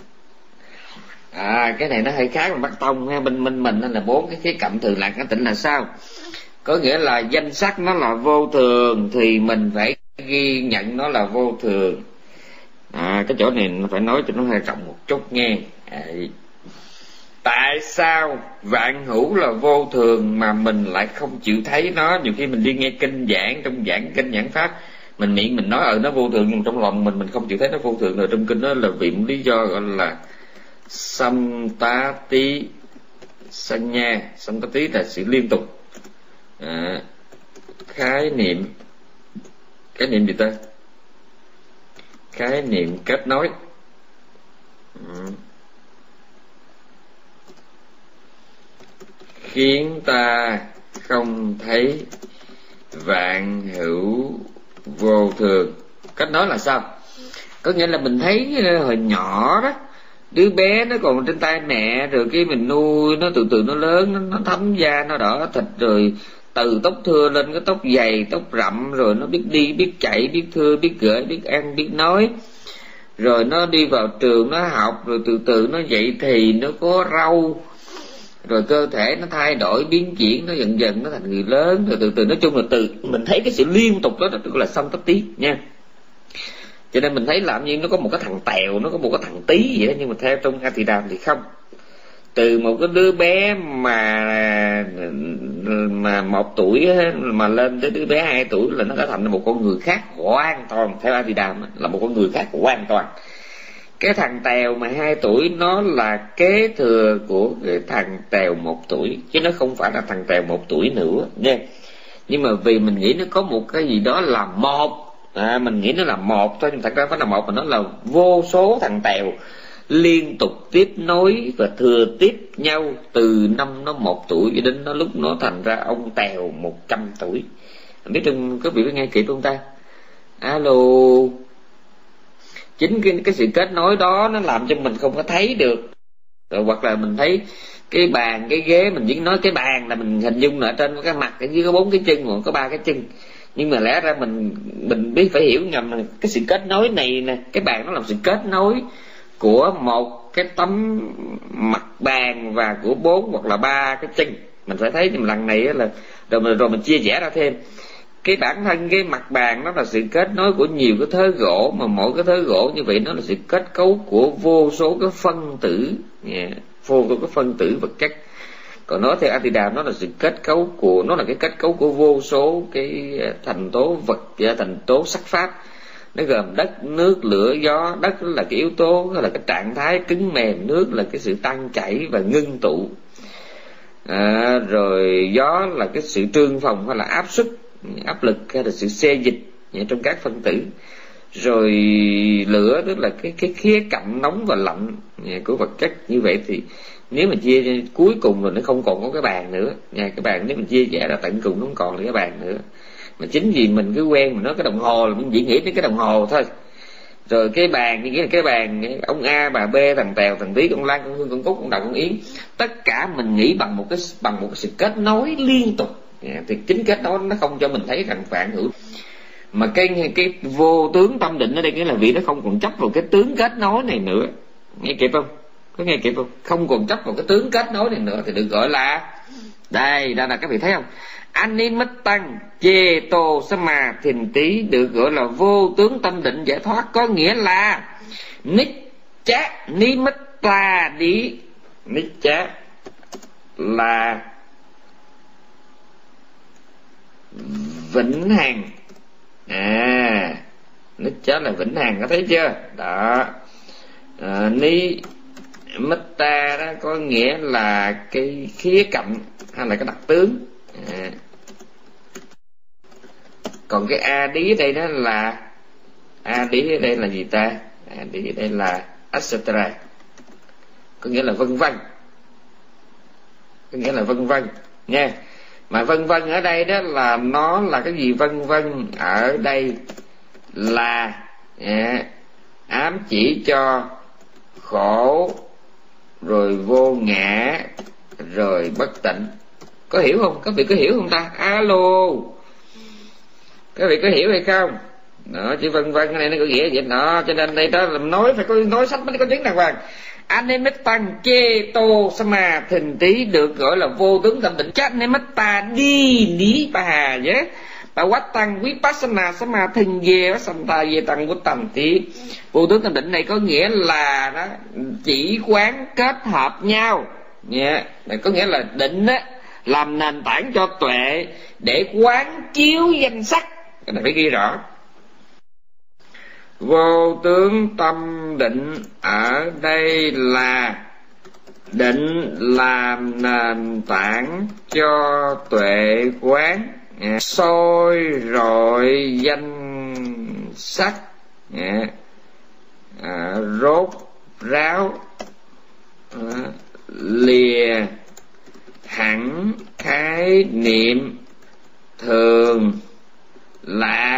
À, cái này nó hơi khác mà bắt tông ha. Bên mình mình là bốn cái khía cạnh thường lạc ngã tịnh là sao? Có nghĩa là danh sắc nó là vô thường thì mình phải ghi nhận nó là vô thường. À, cái chỗ này nó phải nói cho nó hơi rộng một chút nghe. À, tại sao vạn hữu là vô thường mà mình lại không chịu thấy nó? Nhiều khi mình đi nghe kinh giảng, trong giảng kinh giảng pháp, mình miệng mình nói ở nó vô thường, nhưng trong lòng mình mình không chịu thấy nó vô thường. Rồi trong kinh đó là vì một lý do gọi là samtati sanya. Samtati là sự liên tục. À, khái niệm khái niệm gì ta? Khái niệm kết nối. Ừ. Khiến ta không thấy vạn hữu vô thường. Kết nối là sao? Có nghĩa là mình thấy hồi nhỏ đó, đứa bé nó còn trên tay mẹ, rồi cái mình nuôi nó từ từ nó lớn, nó, nó thấm da, nó đỏ thịt, rồi từ tóc thưa lên cái tóc dày, tóc rậm, rồi nó biết đi, biết chạy, biết thưa, biết gửi, biết ăn, biết nói. Rồi nó đi vào trường, nó học, rồi từ từ nó dậy thì nó có râu, rồi cơ thể nó thay đổi, biến chuyển, nó dần dần nó thành người lớn, rồi từ từ nói chung là từ mình thấy cái sự liên tục đó, đó tức là samtati nha. Cho nên mình thấy làm như nó có một cái thằng tèo, nó có một cái thằng tí vậy đó, nhưng mà theo trong Atidam thì không. Từ một cái đứa bé mà mà một tuổi mà lên tới đứa bé hai tuổi là nó đã thành một con người khác hoàn toàn. Theo Atidam là một con người khác hoàn toàn. Cái thằng tèo mà hai tuổi nó là kế thừa của cái thằng tèo một tuổi, chứ nó không phải là thằng tèo một tuổi nữa nha. Nhưng mà vì mình nghĩ nó có một cái gì đó là một, à, mình nghĩ nó là một thôi, nhưng thật ra phải là một, mà nó là vô số thằng tèo liên tục tiếp nối và thừa tiếp nhau từ năm nó một tuổi cho đến nó lúc nó thành ra ông tèo một trăm tuổi. Không biết trong có vị có nghe kịp không ta? Alo. Chính cái, cái sự kết nối đó nó làm cho mình không có thấy được. Rồi hoặc là mình thấy cái bàn, cái ghế, mình chỉ nói cái bàn là mình hình dung là ở trên có cái mặt, ở dưới có bốn cái chân, còn có ba cái chân. Nhưng mà lẽ ra mình mình biết phải hiểu nhầm là cái sự kết nối này nè, cái bàn nó là sự kết nối của một cái tấm mặt bàn và của bốn hoặc là ba cái chân. Mình phải thấy lần này là rồi mình, rồi mình chia sẻ ra thêm. Cái bản thân cái mặt bàn nó là sự kết nối của nhiều cái thớ gỗ, mà mỗi cái thớ gỗ như vậy nó là sự kết cấu của vô số cái phân tử, yeah, vô số cái phân tử vật chất. Còn nói theo Atidam nó là sự kết cấu của, nó là cái kết cấu của vô số cái thành tố vật, thành tố sắc pháp. Nó gồm đất, nước, lửa, gió. Đất là cái yếu tố, là cái trạng thái cứng mềm, nước là cái sự tăng chảy và ngưng tụ, à, rồi gió là cái sự trương phồng hay là áp suất, áp lực hay là sự xê dịch trong các phân tử. Rồi lửa tức là cái cái khía cạnh nóng và lạnh của vật chất. Như vậy thì nếu mà chia cuối cùng rồi nó không còn có cái bàn nữa nha. Cái bàn nếu mình chia rẽ ra tận cùng nó không còn là cái bàn nữa. Mà chính vì mình cứ quen mình nói cái đồng hồ là mình chỉ nghĩ đến cái đồng hồ thôi. Rồi cái bàn như nghĩa là cái bàn ông A, bà B, thằng Tèo, thằng Tí, con Lan, con Hương, con Cúc, con Đậu, con Yến, tất cả mình nghĩ bằng một cái bằng một cái sự kết nối liên tục. Thì chính kết nối nó không cho mình thấy rằng vạn hữu. Mà cái cái vô tướng tâm định ở đây nghĩa là vì nó không còn chấp vào cái tướng kết nối này nữa. Nghe kịp không? Có nghe kịp không? Không còn chấp vào cái tướng kết nối này nữa thì được gọi là, đây, đây là các vị thấy không? Animatang Cheto Sama Thiền Tí được gọi là vô tướng tâm định giải thoát, có nghĩa là Nicha Nimitta Đi. Nicha là vĩnh hằng. À, Nicha là vĩnh hằng, có thấy chưa? Đó. À, Nimitta đó có nghĩa là cái khía cạnh hay là cái đặc tướng. À. Còn cái a đí ở đây đó là a đí ở đây là gì ta? A đí ở đây là et cetera, có nghĩa là vân vân, có nghĩa là vân vân nha. Mà vân vân ở đây đó là nó là cái gì? Vân vân ở đây là à, ám chỉ cho khổ, rồi vô ngã, rồi bất tịnh. Có hiểu không? Các vị có hiểu không ta? Alo, các vị có hiểu hay không? đó, chữ vân vân cái này nó có nghĩa vậy đó. Cho nên đây đó là nói phải có nói sách mới có chứng đàng hoàng. Anemetta Cheto Sama Thình Tí được gọi là vô tướng tâm định. Chắc Anemetta Đi Ní Bà nhé. Bà quát tăng Vipassana Sama Thình Về Santa Về Tăng của Tầm Tí. Vô tướng tâm định này có nghĩa là đó, chỉ quán kết hợp nhau nha. Yeah. Có nghĩa là định á, làm nền tảng cho tuệ để quán chiếu danh sắc. Cái này phải ghi rõ. Vô tướng tâm định ở đây là định làm nền tảng cho tuệ quán à, soi rọi danh sắc à, à, rốt ráo à, lìa hẳn khái niệm thường lạc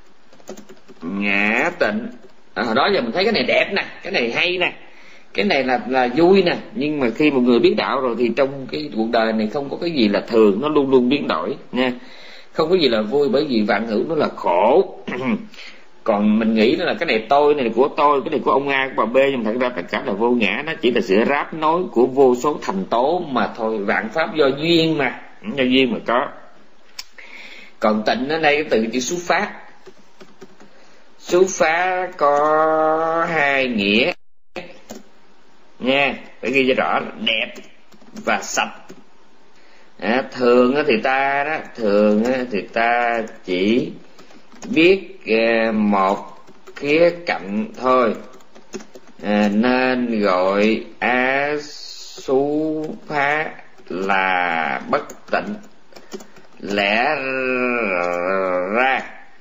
ngã tịnh. À, hồi đó giờ mình thấy cái này đẹp nè, cái này hay nè, cái này là là vui nè, nhưng mà khi một người biết đạo rồi thì trong cái cuộc đời này không có cái gì là thường, nó luôn luôn biến đổi nha. Không có gì là vui, bởi vì vạn hữu nó là khổ. Còn mình nghĩ đó là cái này tôi, này là của tôi, cái này của ông A, của bà B, nhưng thật ra tất cả là vô ngã, nó chỉ là sự ráp nối của vô số thành tố mà thôi. Vạn pháp do duyên mà, do duyên mà có. Còn tịnh ở đây cái từ chữ xuất phát. Xuất phát có hai nghĩa nha, phải ghi cho rõ là đẹp và sạch. À, thường thì ta đó, thường thì ta chỉ biết một khía cạnh thôi, à, nên gọi á xú phá là bất tịnh. Lẽ ra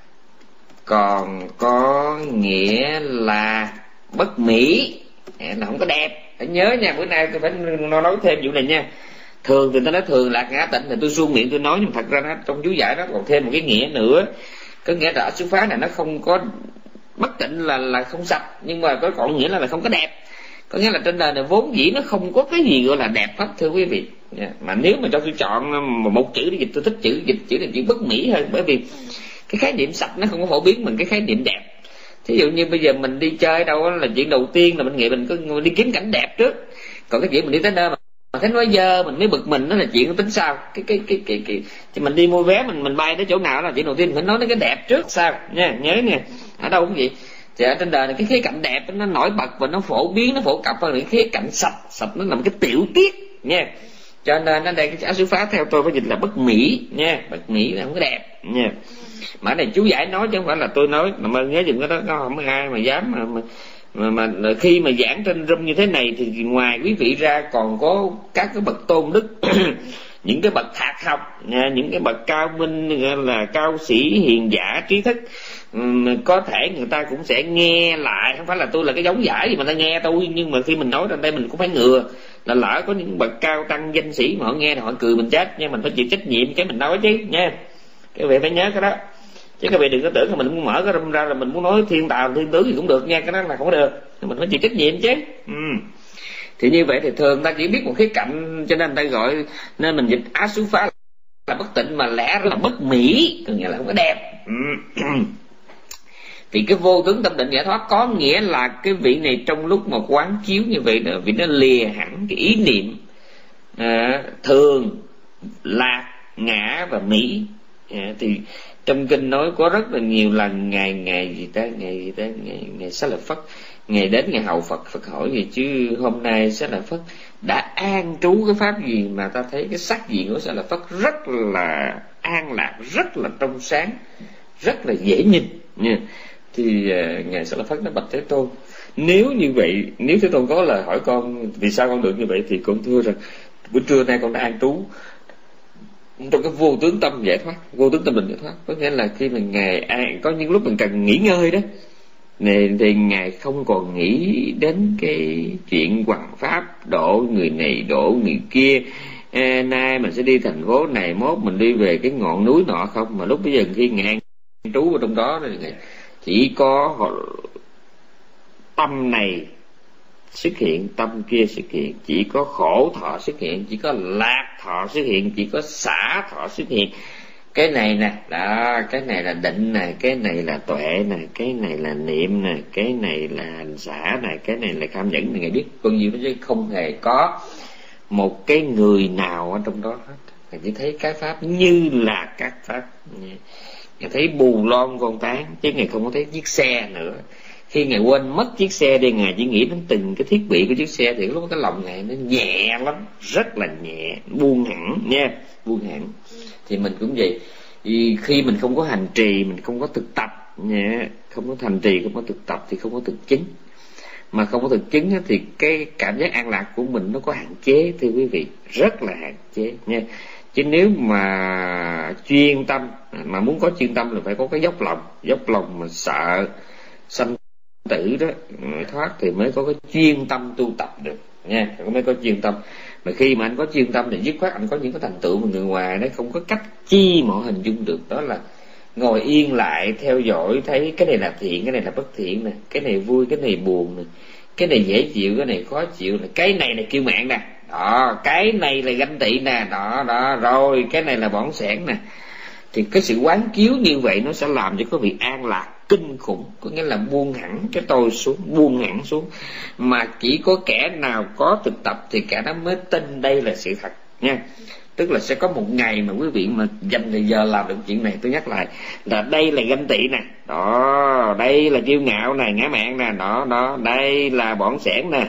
còn có nghĩa là bất mỹ, là không có đẹp. Phải nhớ nha, bữa nay tôi phải nói thêm vụ này nha. Thường thì tôi nói thường lạc ngã tịnh thì tôi suông miệng tôi nói, nhưng thật ra nó trong chú giải nó còn thêm một cái nghĩa nữa. Có nghĩa là ở xuất phát này nó không có bất tịnh là là không sạch, nhưng mà có còn nghĩa là, là không có đẹp. Có nghĩa là trên đời này vốn dĩ nó không có cái gì gọi là đẹp hết, thưa quý vị. Mà nếu mà cho tôi chọn một chữ để dịch, tôi thích chữ dịch chữ là chữ bất mỹ hơn, bởi vì cái khái niệm sạch nó không có phổ biến bằng cái khái niệm đẹp. Thí dụ như bây giờ mình đi chơi đâu là chuyện đầu tiên là mình nghĩ mình có đi kiếm cảnh đẹp trước, còn cái chuyện mình đi tới nơi mà mà thấy nói dơ mình mới bực mình, đó là chuyện tính sao. Cái cái cái cái cái thì mình đi mua vé mình mình bay tới chỗ nào là chuyện đầu tiên mình phải nói đến cái đẹp trước sao nha. Nhớ nè, ở đâu cũng vậy. Thì ở trên đời này cái khía cạnh đẹp nó nổi bật và nó phổ biến, nó phổ cập hơn cái khía cạnh sạch. Sạch nó là một cái tiểu tiết nha. Cho nên ở đây cái áo xuất phát theo tôi phải dịch là bất mỹ nha, bất mỹ là không có đẹp nha. Mà cái này chú giải nói chứ không phải là tôi nói, mà nhớ dùm cái đó, nó không có ai mà dám mà, mà Mà, mà khi mà giảng trên room như thế này thì ngoài quý vị ra còn có các cái bậc tôn đức, những cái bậc thạc học, những cái bậc cao minh là cao sĩ hiền giả trí thức, có thể người ta cũng sẽ nghe lại. Không phải là tôi là cái giống giải gì mà ta nghe tôi, nhưng mà khi mình nói trên đây mình cũng phải ngừa là lỡ có những bậc cao tăng danh sĩ mà họ nghe thì họ cười mình chết nha. Mình phải chịu trách nhiệm cái mình nói chứ nha, các vị phải nhớ cái đó. Chứ các vị đừng có tưởng là mình muốn mở cái room ra là mình muốn nói thiên tào thiên tướng gì cũng được nha, cái đó là không được, mình phải chịu trách nhiệm chứ. Ừ. Thì như vậy thì thường ta chỉ biết một khía cạnh, cho nên ta gọi, nên mình dịch á xú phá là bất tịnh, mà lẽ là bất mỹ, có nghĩa là không có đẹp. Ừ. Thì cái vô tướng tâm định giải thoát có nghĩa là cái vị này trong lúc mà quán chiếu như vậy là vị nó lìa hẳn cái ý niệm à, thường, lạc, ngã và mỹ. À, thì trong kinh nói có rất là nhiều lần ngày ngày gì ta ngày gì ta ngày ngày Xá Lợi Phất, ngày đến ngày hậu Phật, Phật hỏi gì chứ hôm nay Xá Lợi Phất đã an trú cái pháp gì mà ta thấy cái sắc diện của Xá Lợi Phất rất là an lạc, rất là trong sáng, rất là dễ nhìn nha. Thì uh, ngài Xá Lợi Phất nó bạch Thế Tôn, nếu như vậy, nếu Thế Tôn có lời hỏi con vì sao con được như vậy, thì con thưa rằng bữa trưa nay con đã an trú trong cái vô tướng tâm giải thoát, vô tướng tâm định giải thoát. Có nghĩa là khi mà ngài an, có những lúc mình cần nghỉ ngơi đó này, thì ngài không còn nghĩ đến cái chuyện hoằng pháp độ người này độ người kia. À, nay mình sẽ đi thành phố này, mốt mình đi về cái ngọn núi nọ không, mà lúc bây giờ khi ngài an trú ở trong đó thì chỉ có tâm này xuất hiện, tâm kia xuất hiện, chỉ có khổ thọ xuất hiện, chỉ có lạc thọ xuất hiện, chỉ có xả thọ xuất hiện. cái này nè, đó, cái này là định nè, cái này là tuệ nè, cái này là niệm nè, cái này là hành xả nè, cái này là kham nhẫn. Ngài biết bao nhiêu đó chứ không hề có một cái người nào ở trong đó hết. Ngài chỉ thấy cái pháp như là các pháp. Ngài thấy bù lon con tán, chứ Ngài không có thấy chiếc xe nữa. Khi Ngài quên mất chiếc xe đi, Ngài chỉ nghĩ đến từng cái thiết bị của chiếc xe, thì lúc cái lòng Ngài nó nhẹ lắm, rất là nhẹ, buông hẳn nha, buông hẳn. Thì mình cũng vậy, thì khi mình không có hành trì, mình không có thực tập nha, không có hành trì, không có thực tập thì không có thực chứng. Mà không có thực chứng thì cái cảm giác an lạc của mình nó có hạn chế, thưa quý vị, rất là hạn chế nha. Chứ nếu mà chuyên tâm, mà muốn có chuyên tâm là phải có cái dốc lòng, dốc lòng mà sợ sanh tử đó thoát thì mới có cái chuyên tâm tu tập được nha, mới có chuyên tâm. Mà khi mà anh có chuyên tâm thì dứt khoát anh có những cái thành tựu mà người ngoài nó không có cách chi mà hình dung được. Đó là ngồi yên lại theo dõi, thấy cái này là thiện, cái này là bất thiện nè, cái này vui, cái này buồn nè, cái này dễ chịu, cái này khó chịu nè, cái này là kiêu mạn nè, đó, cái này là ganh tị nè, đó đó, rồi cái này là bỏng sẻn nè. Thì cái sự quán chiếu như vậy nó sẽ làm cho quý vị an lạc kinh khủng, có nghĩa là buông hẳn cái tôi xuống, buông hẳn xuống. Mà chỉ có kẻ nào có thực tập thì kẻ đó mới tin đây là sự thật nha. Tức là sẽ có một ngày mà quý vị mà dành thời giờ làm được chuyện này. Tôi nhắc lại là đây là ganh tị nè, đó, đây là kiêu ngạo nè, ngã mạn nè, đó đó, đây là bỏng sẻn nè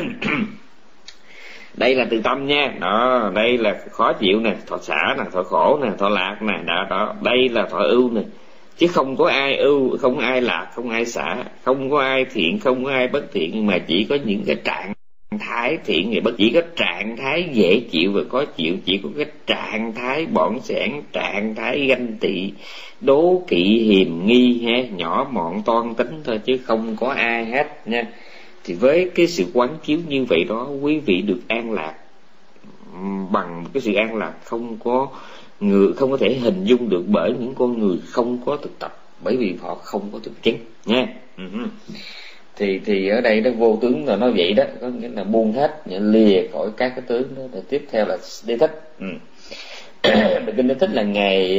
đây là từ tâm nha, đó, đây là khó chịu nè, thọ xả nè, thọ khổ nè, thọ lạc nè, đó đó, đây là thọ ưu nè. Chứ không có ai ưu, không ai lạc, không ai xả, không có ai thiện, không có ai bất thiện, mà chỉ có những cái trạng thái thiện và bất, chỉ có trạng thái dễ chịu và khó chịu, chỉ có cái trạng thái bỏng sẻn, trạng thái ganh tị, đố kỵ, hiềm nghi, ha, nhỏ mọn toan tính thôi, chứ không có ai hết nha. Thì với cái sự quán chiếu như vậy đó, quý vị được an lạc bằng cái sự an lạc không có người không có thể hình dung được bởi những con người không có thực tập, bởi vì họ không có thực chứng nha. Uh-huh. thì thì ở đây nó vô tướng là nói vậy đó, có nghĩa là buông hết, lìa khỏi các cái tướng đó. Rồi tiếp theo là Đế Thích. Ừ. Kinh Đế Thích là ngày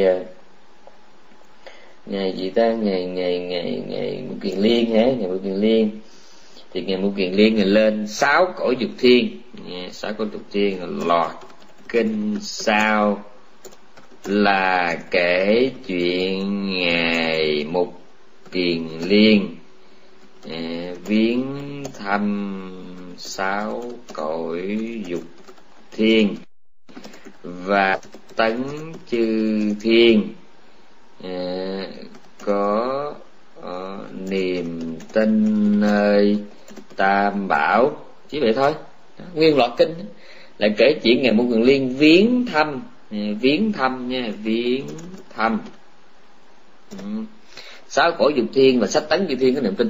ngày gì ta, ngày ngày ngày ngày Mục Kiền Liên hả, ngày Mục Kiền Liên. Thì ngày Mục Kiền Liên ngày lên sáu cõi dục thiên, sáu cõi dục thiên lọt kinh sau là kể chuyện ngày Mục Kiền Liên à, viếng thăm sáu cõi dục thiên và tấn chư thiên à, có à, niềm tin nơi Tam Bảo. Chỉ vậy thôi, nguyên loạt kinh là kể chuyện ngày Mục Kiền Liên viếng thăm, viếng thăm nha, viếng thăm ừ. sáu cõi dục thiên và sách tấn chư thiên có niềm tin.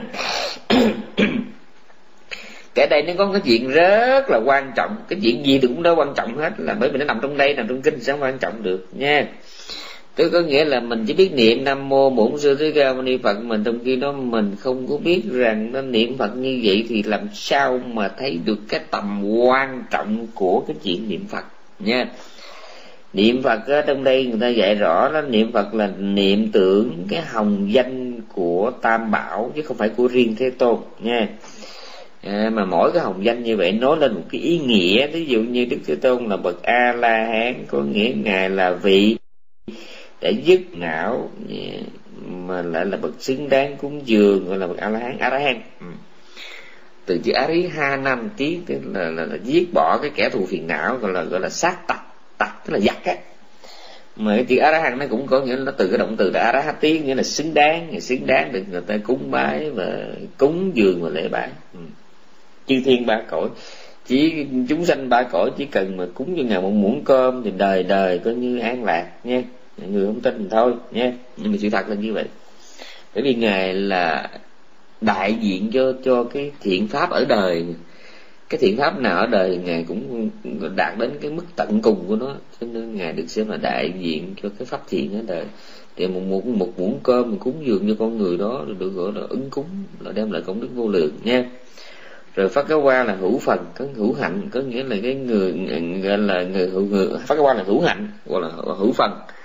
Cái đây nó có cái chuyện rất là quan trọng, cái chuyện gì thì cũng đã quan trọng hết, là bởi vì nó nằm trong đây, nằm trong kinh sẽ quan trọng được nha. Tức có nghĩa là mình chỉ biết niệm Nam Mô Bổn Sư Thích Ca Mâu Ni Phật, mình trong khi đó mình không có biết rằng nó niệm Phật như vậy thì làm sao mà thấy được cái tầm quan trọng của cái chuyện niệm Phật nha. Niệm Phật ở trong đây người ta dạy rõ đó, niệm Phật là niệm tưởng cái hồng danh của Tam Bảo chứ không phải của riêng Thế Tôn nha. À, mà mỗi cái hồng danh như vậy nói lên một cái ý nghĩa. Ví dụ như Đức Thế Tôn là bậc A La Hán, có nghĩa ngài là vị để dứt não mà lại là bậc xứng đáng cúng dường, gọi là bậc A La Hán, A La Hán. Ừ. Từ chữ A Rí Ha Nam Tí tức là, là, là giết bỏ cái kẻ thù phiền não, gọi là gọi là sát tặc, tặc tức là giặc á. Mà cái chữ A La Hán nó cũng có nghĩa là từ cái động từ là A La Hán Tí, nghĩa là xứng đáng, xứng đáng được người ta cúng bái và cúng dường và lễ bái. Ừ. Chư thiên ba cõi, chỉ chúng sanh ba cõi chỉ cần mà cúng cho ngài một muỗng cơm thì đời đời coi như an lạc nha. Người không tin thì thôi nha, nhưng mà sự thật là như vậy. Bởi vì ngài là đại diện cho cho cái thiện pháp ở đời, cái thiện pháp nào ở đời ngài cũng đạt đến cái mức tận cùng của nó, cho nên ngài được xem là đại diện cho cái pháp thiện ở đời. Thì một một một muỗng cơm mình cúng dường cho con người đó được gọi là ứng cúng, là đem lại công đức vô lượng nha. Rồi Phát Cái Qua là hữu phần, có hữu hạnh, có nghĩa là cái người gọi là người hữu người Phát Cái Qua là hữu hạnh, gọi là hữu phần,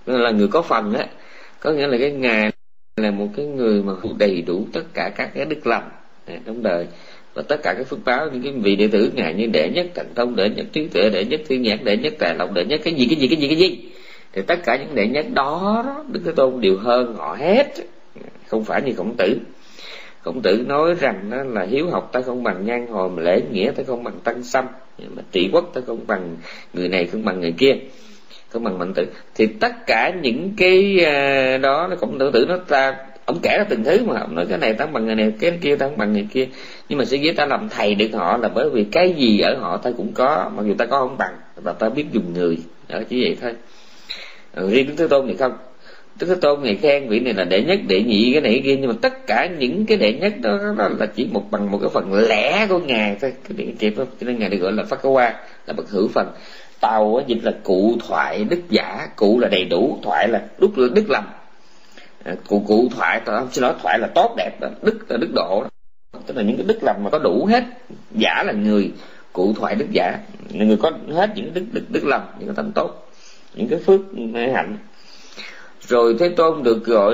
là người có phần á, có nghĩa là cái ngài là một cái người mà đầy đủ tất cả các cái đức lành trong đời, và tất cả các phước báo. Những cái vị đệ tử ngài như đệ nhất thần thông, đệ nhất trí tuệ, đệ nhất thiên nhãn, đệ nhất tài lộc, đệ nhất cái gì cái gì cái gì cái gì thì tất cả những đệ nhất đó, đó Đức Thế Tôn đều hơn họ hết, không phải như Khổng Tử. Khổng Tử nói rằng đó là hiếu học ta không bằng nhan hồi, mà lễ nghĩa ta không bằng tăng xăm, mà trị quốc ta không bằng người này, không bằng người kia, không bằng Mạnh Tử. Thì tất cả những cái đó là Khổng Tử nó ta ông kể ra từng thứ, mà ông nói cái này ta không bằng người này, cái kia ta không bằng người kia, nhưng mà sở dĩ ta làm thầy được họ là bởi vì cái gì ở họ ta cũng có, mặc dù ta có không bằng, và ta biết dùng người, đó chỉ vậy thôi. Riêng Đức Thế Tôn thì không. Đức Thế Tôn ngày khen vị này là đệ nhất, đệ nhị, cái này cái kia, nhưng mà tất cả những cái đệ nhất đó, đó là chỉ một bằng một cái phần lẻ của ngài thôi, cái điện kịp đó, cho nên ngài được gọi là Phất Ca Hoa, là bậc hữu phần. Tàu á, dịch là cụ thoại đức giả, cụ là đầy đủ, thoại là đức đức lành. À, cụ cụ thoại, tôi không xin nói thoại là tốt đẹp đó, đức là đức độ đó. Tức là những cái đức lành mà có đủ hết. Giả là người, cụ thoại đức giả, người có hết những đức đức đức lành, những cái tâm tốt, những cái phước hạnh. Rồi Thế Tôn được gọi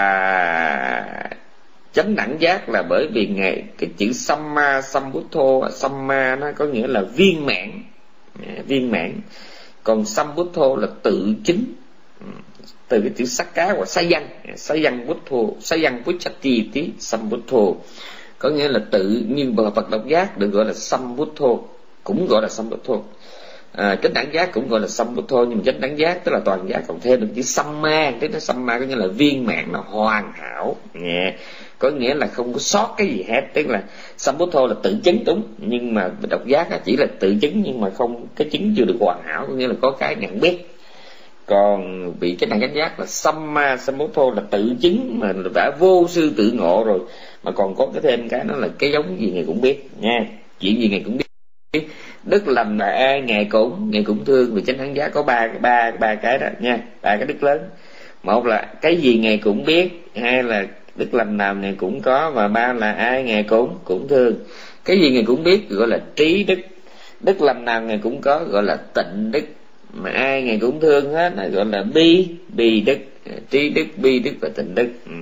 là chánh đẳng giác là bởi vì ngài cái chữ Samma Sambuddho, Samma nó có nghĩa là viên mãn, viên mãn, còn Sambuddho là tự chứng, từ cái chữ sắc cá hoặc sa văn, sa văn Buddho, sa văn Puchati tí Sambuddho, có nghĩa là tự như Phật độc giác được gọi là Sambuddho, cũng gọi là Sambuddho. À, chánh đẳng giác cũng gọi là Sambuddho, nhưng mà chánh đẳng giác tức là toàn giác, còn thêm được chữ Samma, tức là Samma có nghĩa là viên mãn, là hoàn hảo, yeah. Có nghĩa là không có sót cái gì hết, tức là Sambuddho là tự chứng đúng, nhưng mà độc giác chỉ là tự chứng nhưng mà không, cái chứng chưa được hoàn hảo, có nghĩa là có cái nhận biết. Còn vị chánh đẳng chánh giác là Samma Sambuddho là tự chứng mà đã vô sư tự ngộ rồi, mà còn có cái thêm cái đó là cái giống gì ngài cũng biết nha, chuyện gì ngài cũng biết. Đức lành là ai ngài cũng ngài cũng thương. Vì chánh đẳng giác có ba ba ba cái đó nha, ba cái đức lớn. Một là cái gì ngài cũng biết, hai là đức lành nào ngài cũng có, và ba là ai ngài cũng cũng thương. Cái gì ngài cũng biết gọi là trí đức, đức lành nào ngài cũng có gọi là tịnh đức, mà ai ngài cũng thương hết là gọi là bi bi đức, trí đức, bi đức và tịnh đức. Ừ.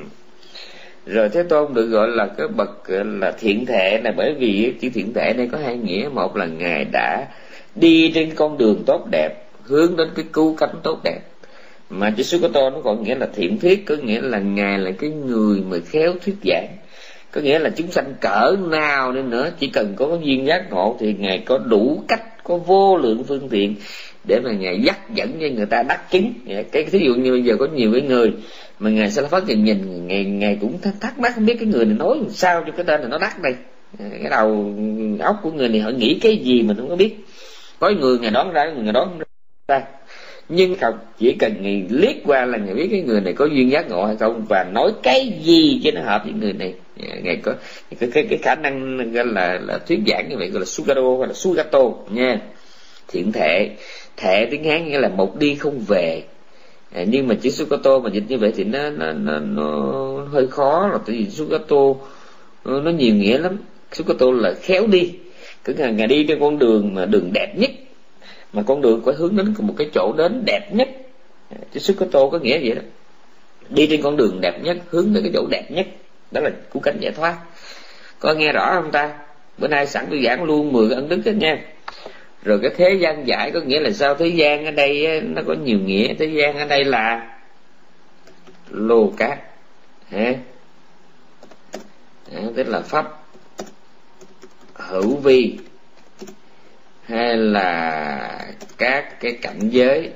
Rồi Thế Tôn được gọi là cái bậc là thiện thể là bởi vì chữ thiện thể này có hai nghĩa. Một là ngài đã đi trên con đường tốt đẹp, hướng đến cái cứu cánh tốt đẹp, mà chữ Sugato nó còn nghĩa là thiện thuyết, có nghĩa là ngài là cái người mà khéo thuyết giảng, có nghĩa là chúng sanh cỡ nào nên nữa chỉ cần có duyên giác ngộ thì ngài có đủ cách, có vô lượng phương tiện để mà ngài dắt dẫn cho người ta đắc chứng. Cái thí dụ như bây giờ có nhiều cái người mà ngài sẽ phát hiện nhìn ngài ngài cũng thắc mắc không biết cái người này nói sao cho cái tên này nó đắc đây, cái đầu óc của người này họ nghĩ cái gì mình không có biết. Có người ngài đoán ra, người đoán ra, nhưng không, chỉ cần ngài liếc qua là ngài biết cái người này có duyên giác ngộ hay không, và nói cái gì cho nó hợp với người này. Ngài có cái cái, cái khả năng gọi là là thuyết giảng như vậy, gọi là Sugato hoặc là Sugato nha. Thiện thể, thể tiếng Hán nghĩa là một đi không về. À, nhưng mà chữ Sugato mà dịch như vậy thì nó nó nó, nó hơi khó, là tại vì Sugato nó, nó nhiều nghĩa lắm. Sugato là khéo đi, cứ ngày ngày đi trên con đường mà đường đẹp nhất, mà con đường phải hướng đến một cái chỗ đến đẹp nhất. À, chữ Sugato có nghĩa vậy đó, đi trên con đường đẹp nhất, hướng đến cái chỗ đẹp nhất, đó là cứu cánh giải thoát. Có nghe rõ không ta? Bữa nay sẵn tôi giảng luôn mười cái ân đức đó nha. Rồi cái thế gian giải có nghĩa là sao? Thế gian ở đây nó có nhiều nghĩa. Thế gian ở đây là lô cát, ha, tức là pháp hữu vi, hay là các cái cảnh giới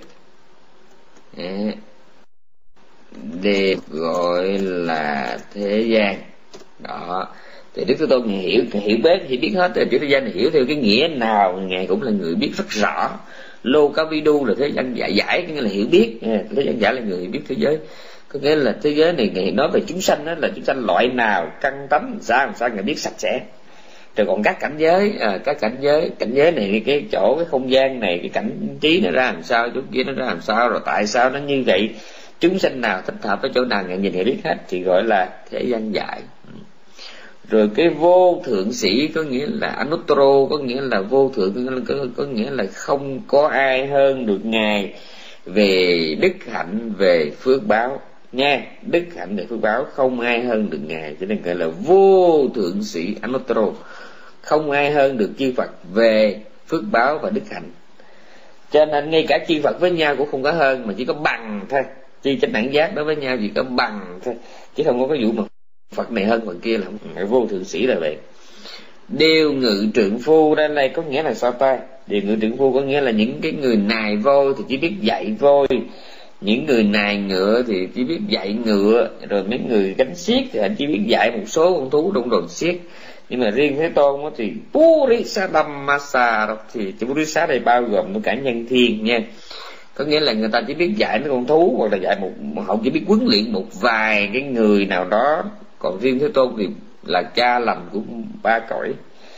đều gọi là thế gian đó. Thì Đức Thế Tôn hiểu hiểu biết thì biết hết, chữ thế gian này hiểu theo cái nghĩa nào ngài cũng là người biết rất rõ. Lô Cá Vi Đu là thế gian giải, giải nghĩa là hiểu biết, thế gian giải là người biết thế giới, có nghĩa là thế giới này ngài nói về chúng sanh đó là chúng sanh loại nào, căn tánh làm sao làm sao ngài biết sạch sẽ. Rồi còn các cảnh giới, à, các cảnh giới cảnh giới này cái chỗ cái không gian này, cái cảnh trí nó ra làm sao, chỗ kia nó ra làm sao, rồi tại sao nó như vậy, chúng sanh nào thích hợp với chỗ nào ngài nhìn hiểu biết hết, thì gọi là thế gian giải. Rồi cái vô thượng sĩ có nghĩa là Anuttaro, có nghĩa là vô thượng, có, có, có nghĩa là không có ai hơn được ngài, về đức hạnh, về phước báo nha. Đức hạnh về phước báo không ai hơn được ngài, cho nên gọi là vô thượng sĩ Anuttaro. Không ai hơn được chư Phật về phước báo và đức hạnh. Cho nên ngay cả chư Phật với nhau cũng không có hơn, mà chỉ có bằng thôi. Chư chánh đẳng giác đối với nhau chỉ có bằng thôi, chứ không có cái vụ mà Phật này hơn Phật kia, là vô thượng sĩ là vậy. Điều ngự trượng phu đây này có nghĩa là sao ta? Điều ngự trượng phu có nghĩa là những cái người nài voi thì chỉ biết dạy voi, những người nài ngựa thì chỉ biết dạy ngựa, rồi mấy người gánh xiết thì chỉ biết dạy một số con thú trong đồn xiết. Nhưng mà riêng Thế Tôn đó thì Purisa Dhammasa, thì Purisa đây bao gồm tất cả nhân thiên nha. Có nghĩa là người ta chỉ biết dạy mấy con thú, hoặc là dạy một, họ chỉ biết huấn luyện một vài cái người nào đó. Còn riêng Thế Tôn thì là cha lành của ba cõi,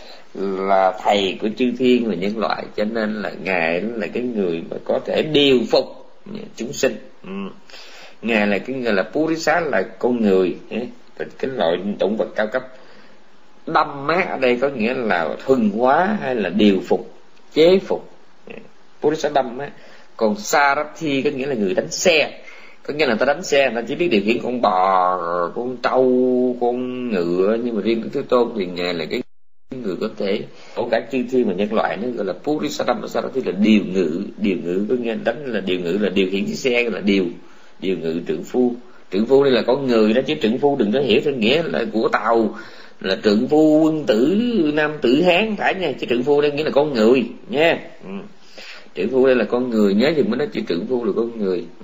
là thầy của chư thiên và nhân loại, cho nên là ngài là cái người mà có thể điều phục chúng sinh. ừ. Ngài là cái người là Purisa, là con người, cái loại động vật cao cấp. Đâm mát ở đây có nghĩa là thuần hóa hay là điều phục, chế phục. Purisa đâm mát. Còn Sarathi có nghĩa là người đánh xe, có nghĩa là ta đánh xe ta chỉ biết điều khiển con bò, con trâu, con ngựa. Nhưng mà riêng Đức Thế Tôn thì ngài là cái người có thể có cả chư thiên và nhân loại, nó gọi là Purisadam Sarathi, là điều ngự. Điều ngự có nghĩa đánh là điều ngự, là điều khiển chiếc xe, là điều điều ngự trượng phu. Trượng phu đây là con người đó, chứ trượng phu đừng có hiểu theo nghĩa là của Tàu là trượng phu quân tử nam tử Hán phải nha, chứ trượng phu đây nghĩa là con người nha. ừ. Trượng phu đây là con người, nhớ dùm mới nói chữ trượng phu là con người. ừ.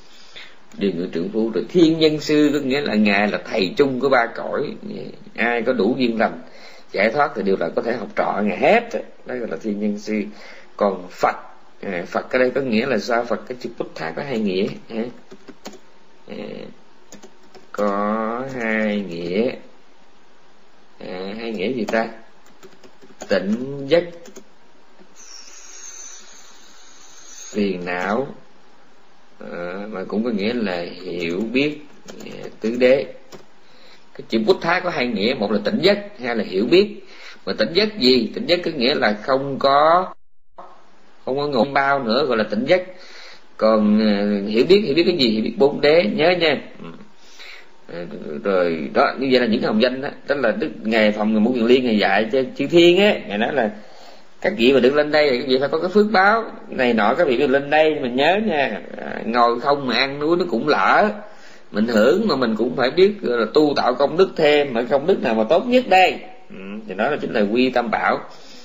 Điều ngự trượng phu. Rồi thiên nhân sư có nghĩa là ngài là thầy chung của ba cõi, ai có đủ duyên lành giải thoát thì đều là có thể học trò ngài hết, đó gọi là thiên nhân sư. Còn Phật, à, Phật ở đây có nghĩa là sao? Phật cái chữ Buddha có hai nghĩa, à, à, có hai nghĩa. À, hai nghĩa gì ta? Tỉnh giấc, phiền não, à, mà cũng có nghĩa là hiểu biết, à, tứ đế. Cái chữ Buddha có hai nghĩa, một là tỉnh giấc, hai là hiểu biết. Mà tỉnh giấc gì? Tỉnh giấc có nghĩa là không có không có ngôn bao nữa, gọi là tỉnh giấc. Còn uh, hiểu biết, hiểu biết cái gì? Hiểu biết bốn đế, nhớ nha. Uh, rồi đó, như vậy là những hồng danh đó. Tức là Đức Ngài Phòng Ngài Mẫu Kiền Liên Ngài dạy cho chư thiên á, Ngài nói là các vị mà được lên đây thì các vị phải có cái phước báo này nọ. Các vị được lên đây mình nhớ nha, à, ngồi không mà ăn núi nó cũng lỡ, mình hưởng mà mình cũng phải biết là tu tạo công đức thêm. Mà công đức nào mà tốt nhất đây? ừ, thì đó là chính là quy tam bảo.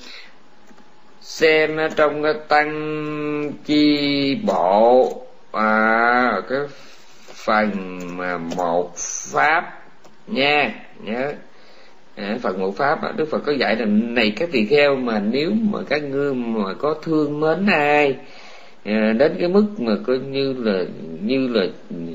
Xem trong cái tăng chi bộ, à, cái phần mà một pháp nha, nhớ. À, phần một pháp Đức Phật có dạy là này các tỳ kheo, mà nếu mà các ngươi mà có thương mến ai, à, đến cái mức mà coi như là như là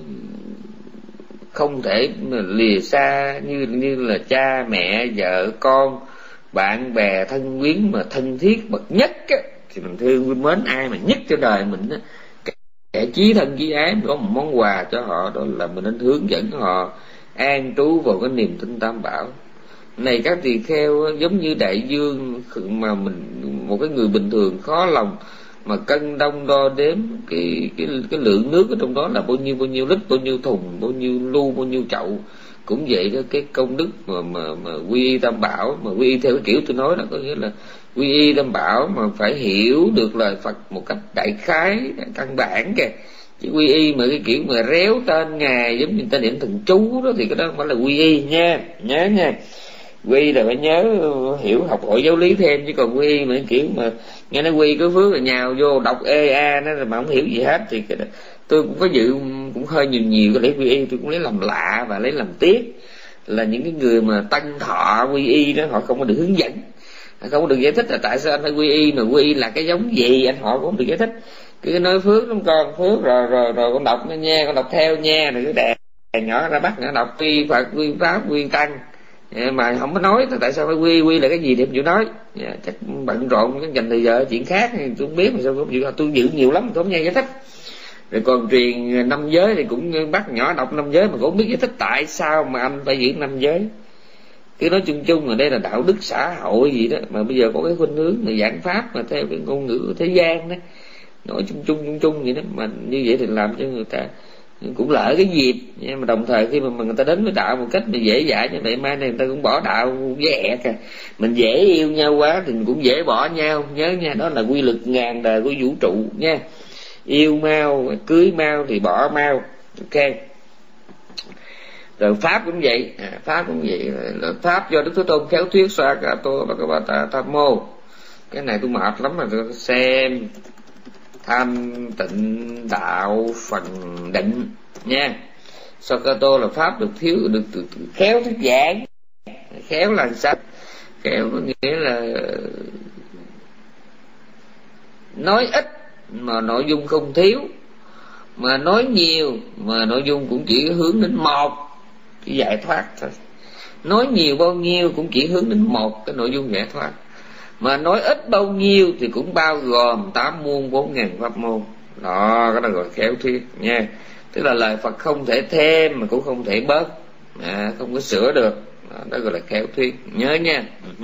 không thể mà lìa xa, như như là cha mẹ vợ con bạn bè thân quyến mà thân thiết bậc nhất á, thì mình thương mến ai mà nhất cho đời mình á, kẻ chí thân chí ái, có một món quà cho họ, đó là mình nên hướng dẫn họ an trú vào cái niềm tin tam bảo. Này các tỳ kheo, giống như đại dương mà mình một cái người bình thường khó lòng mà cân đong đo đếm cái cái cái lượng nước ở trong đó là bao nhiêu bao nhiêu lít, bao nhiêu thùng, bao nhiêu lu, bao nhiêu chậu. Cũng vậy đó, cái công đức mà mà mà quy y tam bảo, mà quy y theo cái kiểu tôi nói là có nghĩa là quy y tam bảo mà phải hiểu được lời Phật một cách đại khái, căn bản kìa. Chứ quy y mà cái kiểu mà réo tên ngài giống như tên niệm thần chú đó thì cái đó không phải là quy y nha, nhớ nha. Quy là phải nhớ hiểu học hội giáo lý thêm, chứ còn quy mà kiểu mà nghe nói quy có phước là nhào vô đọc ê a nó mà không hiểu gì hết thì cái đó, tôi cũng có dự cũng hơi nhiều nhiều cái lễ quy y tôi cũng lấy làm lạ và lấy làm tiếc là những cái người mà tăng thọ quy y đó họ không có được hướng dẫn, không có được giải thích là tại sao anh phải quy y, mà quy y là cái giống gì anh họ cũng không được giải thích. Cứ nói phước lắm con, phước rồi rồi rồi con đọc nha, con đọc theo nha, rồi cứ đè nhỏ ra bắt nó đọc quy Phật quy pháp quy tăng mà không có nói tại sao phải quy quy là cái gì thì em chịu nói. Yeah, chắc bận rộn dành thời giờ chuyện khác tôi không biết mà sao không chịu, tôi giữ nhiều lắm tôi không nghe giải thích. Rồi còn truyền năm giới thì cũng bắt nhỏ đọc năm giới mà cũng không biết giải thích tại sao mà anh phải giữ năm giới. Cứ nói chung chung là đây là đạo đức xã hội gì đó, mà bây giờ có cái khuynh hướng là giảng pháp mà theo cái ngôn ngữ của thế gian đó, nói chung chung chung chung vậy đó, mà như vậy thì làm cho người ta cũng lỡ cái dịp. Nhưng mà đồng thời khi mà người ta đến với đạo một cách mà dễ dãi như vậy, mai này người ta cũng bỏ đạo dễ kìa. Mình dễ yêu nhau quá thì cũng dễ bỏ nhau. Nhớ nha, đó là quy luật ngàn đời của vũ trụ nha. Yêu mau, cưới mau thì bỏ mau. Ok. Rồi pháp cũng vậy, à, pháp cũng vậy. Pháp do Đức Thế Tôn khéo thuyết Sakato Bhagavata Thammo. Cái này tôi mệt lắm mà tôi xem. Thanh tịnh đạo phần định nha. Sakato là pháp được thiếu được, được, được khéo thuyết giảng. Khéo là sao? Khéo có nghĩa là nói ít mà nội dung không thiếu, mà nói nhiều mà nội dung cũng chỉ hướng đến một cái giải thoát thôi. Nói nhiều bao nhiêu cũng chỉ hướng đến một cái nội dung giải thoát, mà nói ít bao nhiêu thì cũng bao gồm tám muôn bốn ngàn pháp môn. Đó, cái đó gọi khéo thuyết nha. Tức là lời Phật không thể thêm mà cũng không thể bớt, à, không có sửa được. Đó, đó gọi là khéo thuyết, nhớ nha.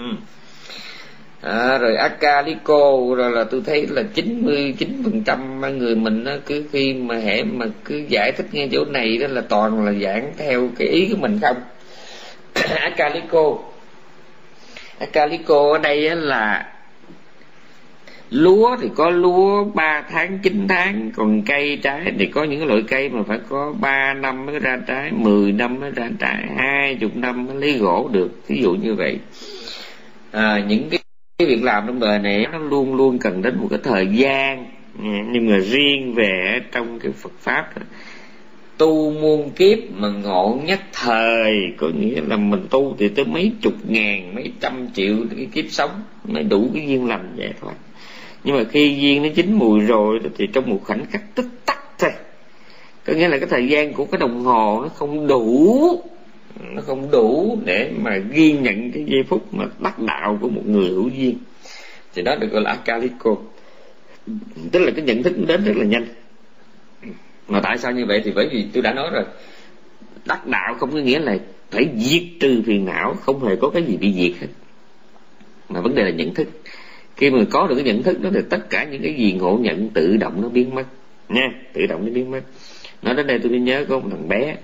À, rồi Akaliko, rồi là tôi thấy là chín mươi chín phần trăm người mình đó, cứ khi mà hễ mà cứ giải thích ngay chỗ này đó là toàn là giảng theo cái ý của mình không. Akaliko Akaliko ở đây là lúa thì có lúa ba tháng chín tháng, còn cây trái thì có những loại cây mà phải có ba năm mới ra trái, mười năm mới ra trái, hai chục năm mới lấy gỗ được, ví dụ như vậy. À, những cái, cái việc làm trong đời này nó luôn luôn cần đến một cái thời gian, nhưng mà riêng về trong cái Phật pháp tu muôn kiếp mà ngộ nhất thời, có nghĩa là mình tu thì tới mấy chục ngàn, mấy trăm triệu cái kiếp sống mới đủ cái duyên lành giải thoát. Nhưng mà khi duyên nó chín mùi rồi thì trong một khoảnh khắc tích tắc thôi, có nghĩa là cái thời gian của cái đồng hồ nó không đủ, nó không đủ để mà ghi nhận cái giây phút mà đắc đạo của một người hữu duyên, thì đó được gọi là Akaliko. Tức là cái nhận thức đến rất là nhanh. Mà tại sao như vậy? Thì bởi vì tôi đã nói rồi, đắc đạo không có nghĩa là phải diệt trừ phiền não, không hề có cái gì bị diệt hết, mà vấn đề là nhận thức. Khi mà có được cái nhận thức đó thì tất cả những cái gì ngộ nhận tự động nó biến mất nha, tự động nó biến mất. Nói đến đây tôi mới nhớ có một thằng bé,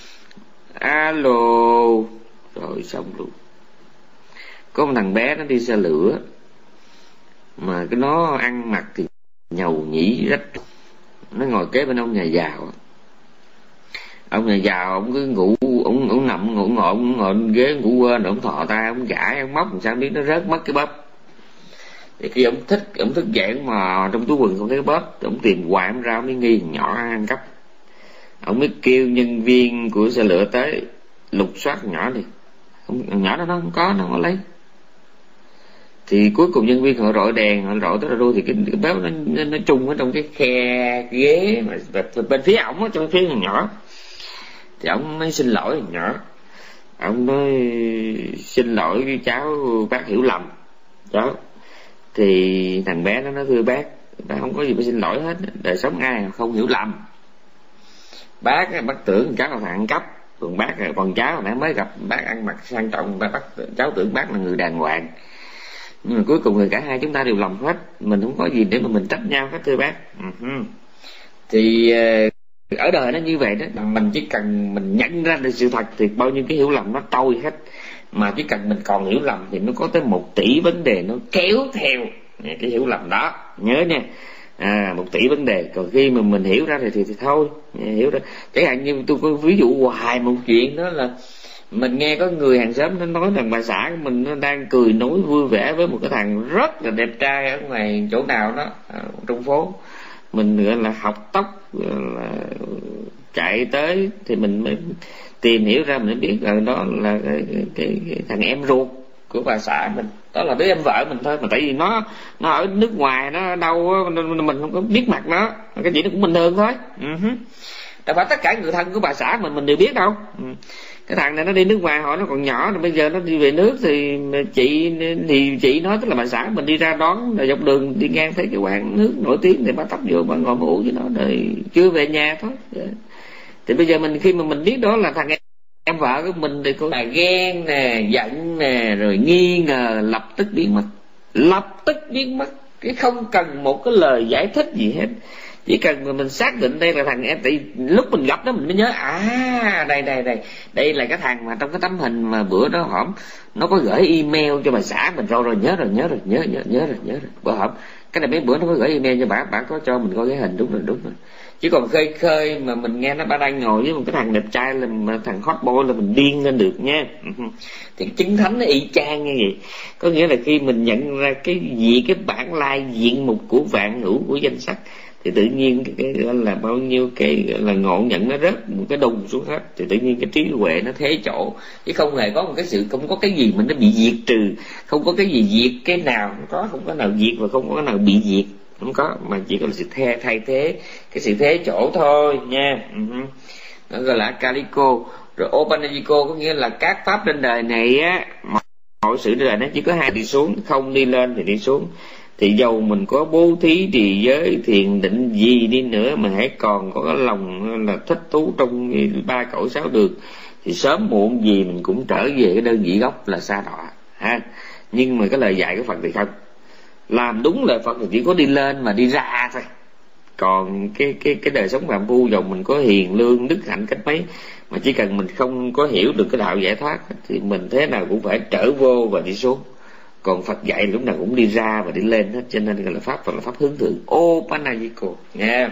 alo, rồi xong luôn. Có một thằng bé nó đi xe lửa, mà cái nó ăn mặc thì nhầu nhĩ rách. Nó ngồi kế bên ông nhà giàu. Ông nhà giàu ông cứ ngủ, ông ông nằm ngủ ngồi, ông ngồi trên ghế ngủ quên, ông thò tay ông gãi ông móc làm sao biết nó rớt mất cái bóp. Thì khi ông thích, ông thức dậy mà trong túi quần không thấy cái bóp, ông tìm hoài ông ra ông mới nghi nhỏ ăn cắp. Ông mới kêu nhân viên của xe lửa tới lục soát nhỏ đi, không, nhỏ đó nó không có, nó không có lấy. Thì cuối cùng nhân viên họ rọi đèn, họ rọi tới là đôi thì cái, cái bếp nó, nó, nó chung ở trong cái khe ghế mà bên phía ổng, trong phía nhỏ. Thì ổng mới xin lỗi thằng nhỏ. Ông nói xin lỗi cái cháu, bác hiểu lầm cháu. Thì thằng bé nó nói thưa bác, bác không có gì phải xin lỗi hết, đời sống ai không hiểu lầm. Bác bác tưởng cháu là thằng ăn cắp, còn bác còn cháu nãy mới gặp bác ăn mặc sang trọng, bác, bác cháu tưởng bác là người đàng hoàng. Nhưng mà cuối cùng thì cả hai chúng ta đều lầm hết, mình không có gì để mà mình trách nhau hết thưa bác. Uh-huh. Thì ở đời nó như vậy đó, mình chỉ cần mình nhận ra được sự thật thì bao nhiêu cái hiểu lầm nó trôi hết. Mà chỉ cần mình còn hiểu lầm thì nó có tới một tỷ vấn đề nó kéo theo cái hiểu lầm đó, nhớ nha. À, một tỷ vấn đề. Còn khi mà mình hiểu ra thì thì, thì thôi hiểu ra. Chẳng hạn như tôi có ví dụ hoài một chuyện đó là mình nghe có người hàng xóm nó nói rằng bà xã của mình nó đang cười nói vui vẻ với một cái thằng rất là đẹp trai ở ngoài chỗ nào đó trong phố. Mình gọi là học tóc, là chạy tới thì mình mới tìm hiểu ra, mình mới biết là đó là cái, cái, cái, cái thằng em ruột của bà xã mình, đó là đứa em vợ mình thôi. Mà tại vì nó nó ở nước ngoài, nó đâu nên mình không có biết mặt nó, cái chuyện nó cũng bình thường thôi. Uh-huh. Tại phải tất cả người thân của bà xã mình mình đều biết đâu. Uh. Cái thằng này nó đi nước ngoài họ nó còn nhỏ, rồi bây giờ nó đi về nước thì chị thì chị nói tức là bà xã mình đi ra đón, rồi dọc đường đi ngang thấy cái quán nước nổi tiếng thì bà tấp vô bà ngồi mà uống với nó, rồi chưa về nhà thôi. Thì bây giờ mình khi mà mình biết đó là thằng em, em vợ của mình thì có là ghen nè, giận nè, rồi nghi ngờ lập tức biến mất, lập tức biến mất. cái không cần một cái lời giải thích gì hết, chỉ cần mà mình xác định đây là thằng em. Thì lúc mình gặp nó mình mới nhớ, à đây đây đây đây là cái thằng mà trong cái tấm hình mà bữa đó hổm nó có gửi email cho bà xã mình, rồi rồi nhớ rồi nhớ rồi nhớ nhớ nhớ rồi nhớ rồi bữa hổm cái này mấy bữa nó có gửi email cho bà, bà có cho mình coi cái hình, đúng rồi đúng rồi. Chứ còn khơi khơi mà mình nghe nó bà đang ngồi với một cái thằng đẹp trai là mà thằng hot boy là mình điên lên được nha. Thì chứng thánh nó y chang như vậy. Có nghĩa là khi mình nhận ra cái gì cái bản lai diện mục của vạn hữu của danh sắc, thì tự nhiên cái, cái gọi là bao nhiêu cái gọi là ngộ nhận nó rớt một cái đùng xuống hết, thì tự nhiên cái trí huệ nó thế chỗ, chứ không hề có một cái sự, không có cái gì mình nó bị diệt trừ, không có cái gì diệt cái nào, không có không có nào diệt và không có cái nào bị diệt, không có, mà chỉ có là sự thay thay thế, cái sự thế chỗ thôi nha. Uh-huh. Nó gọi là Calico. Rồi Opanagiko có nghĩa là các pháp trên đời này á, mọi sự trên đời nó chỉ có hai đi xuống, không đi lên thì đi xuống. Thì dầu mình có bố thí trì giới thiền định gì đi nữa, mà hãy còn có cái lòng là thích thú trong ba cõi sáu đường, thì sớm muộn gì mình cũng trở về cái đơn vị gốc là sa đọa ha. Nhưng mà cái lời dạy của Phật thì không. Làm đúng lời Phật thì chỉ có đi lên mà đi ra thôi. Còn cái cái cái đời sống phàm phu, dầu mình có hiền lương đức hạnh cách mấy, mà chỉ cần mình không có hiểu được cái đạo giải thoát thì mình thế nào cũng phải trở vô và đi xuống. Còn Phật dạy lúc nào cũng đi ra và đi lên hết, cho nên gọi là pháp Phật là pháp hướng thượng, Opanagiko nha.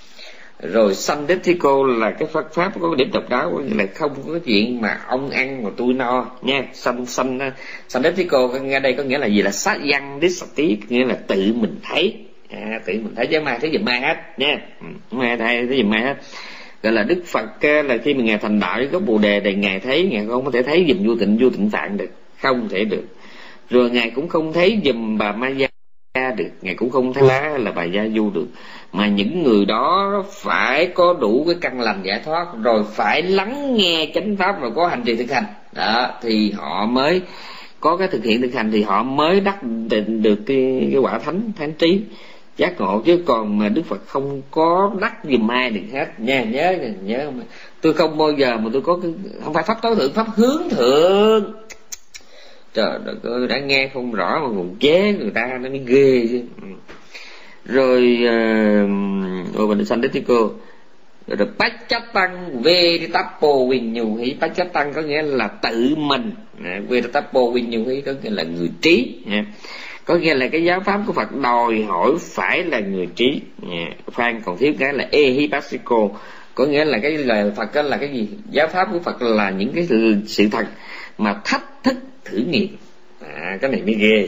Rồi Sandetiko là cái pháp pháp có cái điểm độc đáo, như là không có chuyện mà ông ăn mà tôi no nha. San san Sandetiko ngay đây có nghĩa là gì, là sát văn đích sạch tí, nghĩa là tự mình thấy, à, tự mình thấy chứ mai thấy giùm mai hết nha, mai thấy thấy giùm mai hết. Gọi là Đức Phật là khi mà ngài thành đạo với gốc Bồ đề thì ngài thấy, ngài không có thể thấy giùm vô tịnh vô tịnh phạn được, không thể được. Rồi ngài cũng không thấy giùm bà Ma Gia được, ngài cũng không thấy lá là bà Gia Du được, mà những người đó phải có đủ cái căn lành giải thoát, rồi phải lắng nghe chánh pháp và có hành trì thực hành đó, thì họ mới có cái thực hiện thực hành, thì họ mới đắc định được cái, cái quả thánh thánh trí giác ngộ. Chứ còn mà Đức Phật không có đắc giùm ai được hết nha. Nhớ nhớ mà tôi không bao giờ mà tôi có cái, không phải pháp tối thượng, pháp hướng thượng. Trời đất ơi, đã nghe không rõ mà còn chế người ta nó mới ghê chứ. Rồi ô mình sanh đích cô. Rồi Pachapang Veditapo Vinyuhi. Pachapang có nghĩa là tự mình, Veditapo Vinyuhi có nghĩa là người trí. Có nghĩa là cái giáo pháp của Phật đòi hỏi phải là người trí. Phan còn thiếu cái là Ehipassiko, có nghĩa là cái lời Phật đó là cái gì? Giáo pháp của Phật là những cái sự thật mà thách thức thử nghiệm. À, cái này mới ghê.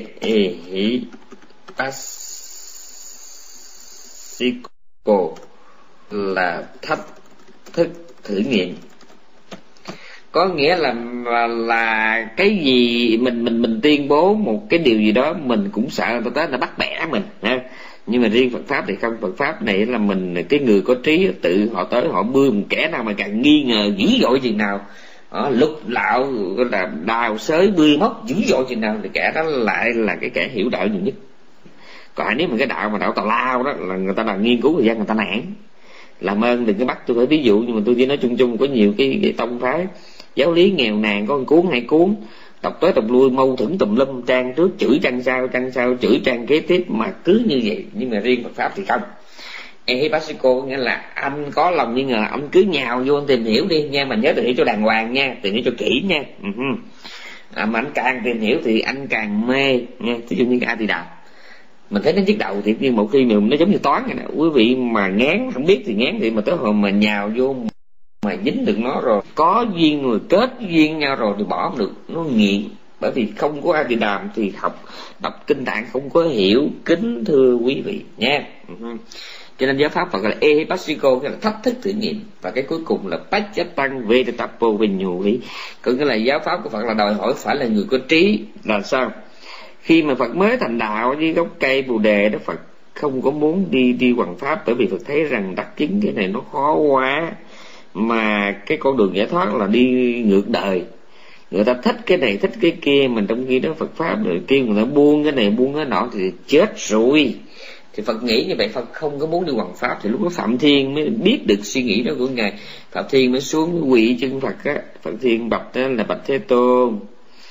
Ehipassiko là thách thức thử nghiệm, có nghĩa là là, là cái gì mình mình mình tuyên bố một cái điều gì đó mình cũng sợ người ta tới là bắt bẻ mình ha. Nhưng mà riêng Phật pháp thì không. Phật pháp này là mình, cái người có trí tự họ tới họ bươn, kẻ nào mà càng nghi ngờ dữ dội chừng nào, đó, lúc lạo là đào xới bươi móc dữ dội chừng nào, thì kẻ đó lại là cái kẻ hiểu đạo nhiều nhất. Còn nếu mà cái đạo mà đạo tào lao đó là người ta đang nghiên cứu thời gian người ta nản. Làm ơn đừng có bắt tôi phải ví dụ, nhưng mà tôi chỉ nói chung chung có nhiều cái, cái tông phái giáo lý nghèo nàn, có một cuốn hai cuốn đọc tới đọc lui mâu thuẫn tùm lum, trang trước chửi trang sau, trang sau chửi trang kế tiếp, mà cứ như vậy. Nhưng mà riêng Phật pháp thì không. Ehipassiko nghĩa là anh có lòng nghi ngờ, anh cứ nhào vô anh tìm hiểu đi nha, mà nhớ tìm hiểu cho đàng hoàng nha, tìm hiểu cho kỹ nha. Uh-huh. À, mà anh càng tìm hiểu thì anh càng mê nha. Ví dụ như cái A Di Đà, mình thấy nó nhức đầu thì nhưng một khi mà nó giống như toán vậy nè, quý vị mà ngán không biết thì ngán, thì mà tới hồi mà nhào vô mà dính được nó rồi, có duyên rồi kết duyên nhau rồi thì bỏ không được, nó nghiện. Bởi vì không có A Di Đà thì học đọc kinh tạng không có hiểu. Kính thưa quý vị nha. Uh-huh. Cho nên giáo pháp Phật gọi là Ehipassiko, cái là thách thức thử nghiệm. Và cái cuối cùng là Pachapang Veditapo Vinyuhi, có nghĩa là giáo pháp của Phật là đòi hỏi phải là người có trí. Là sao? Khi mà Phật mới thành đạo với gốc cây Bồ đề đó, Phật không có muốn đi đi hoằng pháp, bởi vì Phật thấy rằng đắc chứng cái này nó khó quá, mà cái con đường giải thoát là đi ngược đời. Người ta thích cái này thích cái kia, mình trong khi đó Phật pháp rồi kêu người ta buông cái này buông cái nọ thì chết rồi. Thì Phật nghĩ như vậy, Phật không có muốn đi hoằng pháp. Thì lúc đó Phạm Thiên mới biết được suy nghĩ đó của ngài. Phạm Thiên mới xuống quỳ chân Phật á. Phạm Thiên bạch đó là bạch Thế Tôn,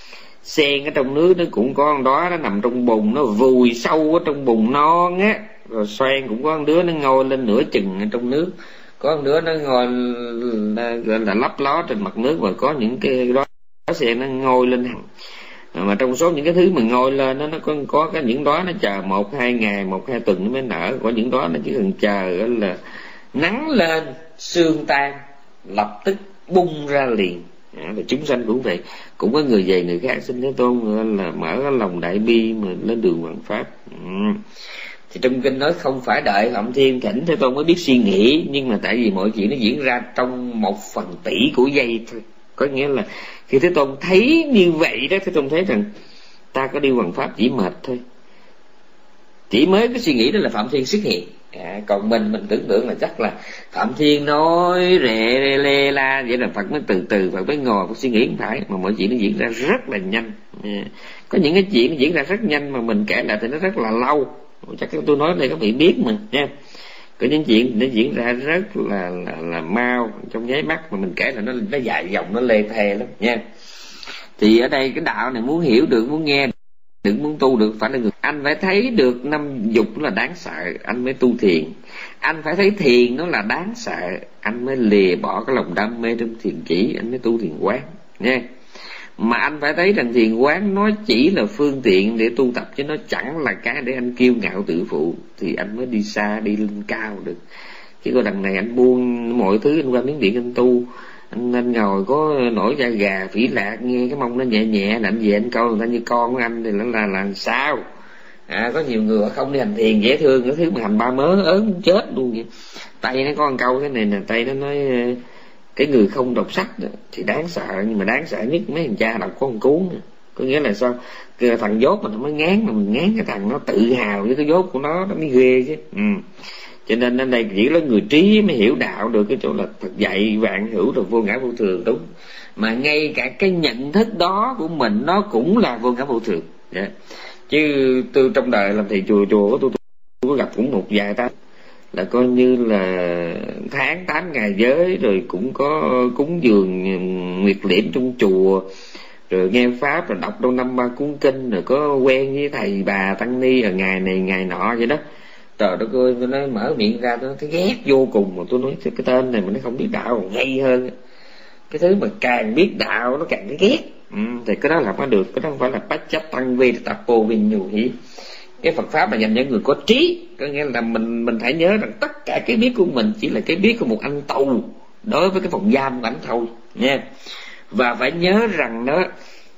sen ở trong nước nó cũng có con đó, nó nằm trong bùn, nó vùi sâu ở trong bùn non á. Rồi xoan cũng có con đứa nó ngồi lên nửa chừng ở trong nước, có con đứa nó ngồi gọi là lấp ló trên mặt nước, và có những cái đó sen nó ngồi lên hẳn. Mà trong số những cái thứ mà ngồi lên đó, nó có có cái những đó nó chờ một hai ngày, một hai tuần nó mới nở, có những đó nó chỉ cần chờ là nắng lên sương tan lập tức bung ra liền. À, và chúng sanh cũng vậy, cũng có người về người khác xin Thế Tôn là mở cái lòng đại bi mà lên đường hoằng pháp. Ừ. Thì trong kinh nói không phải đợi Phạm Thiên thỉnh Thế Tôn mới biết suy nghĩ, nhưng mà tại vì mọi chuyện nó diễn ra trong một phần tỷ của giây thôi. Có nghĩa là khi Thế Tôn thấy như vậy đó, Thế Tôn thấy rằng ta có đi hoằng pháp chỉ mệt thôi, chỉ mới cái suy nghĩ đó là Phạm Thiên xuất hiện. À, còn mình mình tưởng tượng là chắc là Phạm Thiên nói rệ lê, lê la vậy là Phật mới từ từ Phật mới ngồi suy nghĩ. Không phải, mà mọi chuyện nó diễn ra rất là nhanh. À, có những cái chuyện nó diễn ra rất nhanh mà mình kể lại thì nó rất là lâu. Chắc tôi nói đây các vị biết mà nha. Có những chuyện nó diễn ra rất là là, là mau trong nháy mắt, mà mình kể là nó nó dài dòng, nó lê thê lắm nha. Thì ở đây cái đạo này muốn hiểu được, muốn nghe đừng muốn tu được phải là người anh phải thấy được năm dục nó là đáng sợ anh mới tu thiền, anh phải thấy thiền nó là đáng sợ anh mới lìa bỏ cái lòng đam mê trong thiền chỉ, anh mới tu thiền quán nha. Mà anh phải thấy rằng thiền quán nó chỉ là phương tiện để tu tập, chứ nó chẳng là cái để anh kiêu ngạo tự phụ, thì anh mới đi xa đi lên cao được. Chứ còn đằng này anh buông mọi thứ, anh qua miếng điện anh tu, anh, anh ngồi có nổi da gà phỉ lạc, nghe cái mông nó nhẹ nhẹ là anh về anh coi người ta như con của anh thì nó là là sao. À, có nhiều người không đi hành thiền dễ thương, cái thứ mà hành ba mớ ớn chết luôn vậy. Tây nó có một câu cái này nè, Tây nó nói cái người không đọc sách thì đáng sợ, nhưng mà đáng sợ nhất mấy thằng cha đọc có một cuốn. Có nghĩa là sao, cái thằng dốt mà nó mới ngán, mà mình ngán cái thằng nó tự hào với cái dốt của nó, nó mới ghê chứ. Ừ. Cho nên ở đây chỉ là người trí mới hiểu đạo được cái chỗ là Phật dạy vạn hữu rồi vô ngã vô thường, đúng. Mà ngay cả cái nhận thức đó của mình nó cũng là vô ngã vô thường. Yeah. Chứ tôi trong đời làm thầy chùa chùa của tôi, tôi có gặp cũng một vài ta là coi như là tháng tám ngày giới, rồi cũng có cúng dường nguyệt liễm trong chùa, rồi nghe pháp, rồi đọc đâu năm ba cuốn kinh, rồi có quen với thầy bà tăng ni ở ngày này ngày nọ vậy đó. Trời đất ơi, tôi nói mở miệng ra tôi thấy ghét vô cùng, mà tôi nói cái tên này mà nó không biết đạo còn gây hơn. Cái thứ mà càng biết đạo nó càng thấy ghét. Ừ, thì cái đó làm có được, cái đó không phải là bách chấp tăng vi tập vô vi nhiều hỉ. Cái Phật pháp là dành cho người có trí, có nghĩa là mình mình phải nhớ rằng tất cả cái biết của mình chỉ là cái biết của một anh tù đối với cái phòng giam của anh thôi nha. Và phải nhớ rằng đó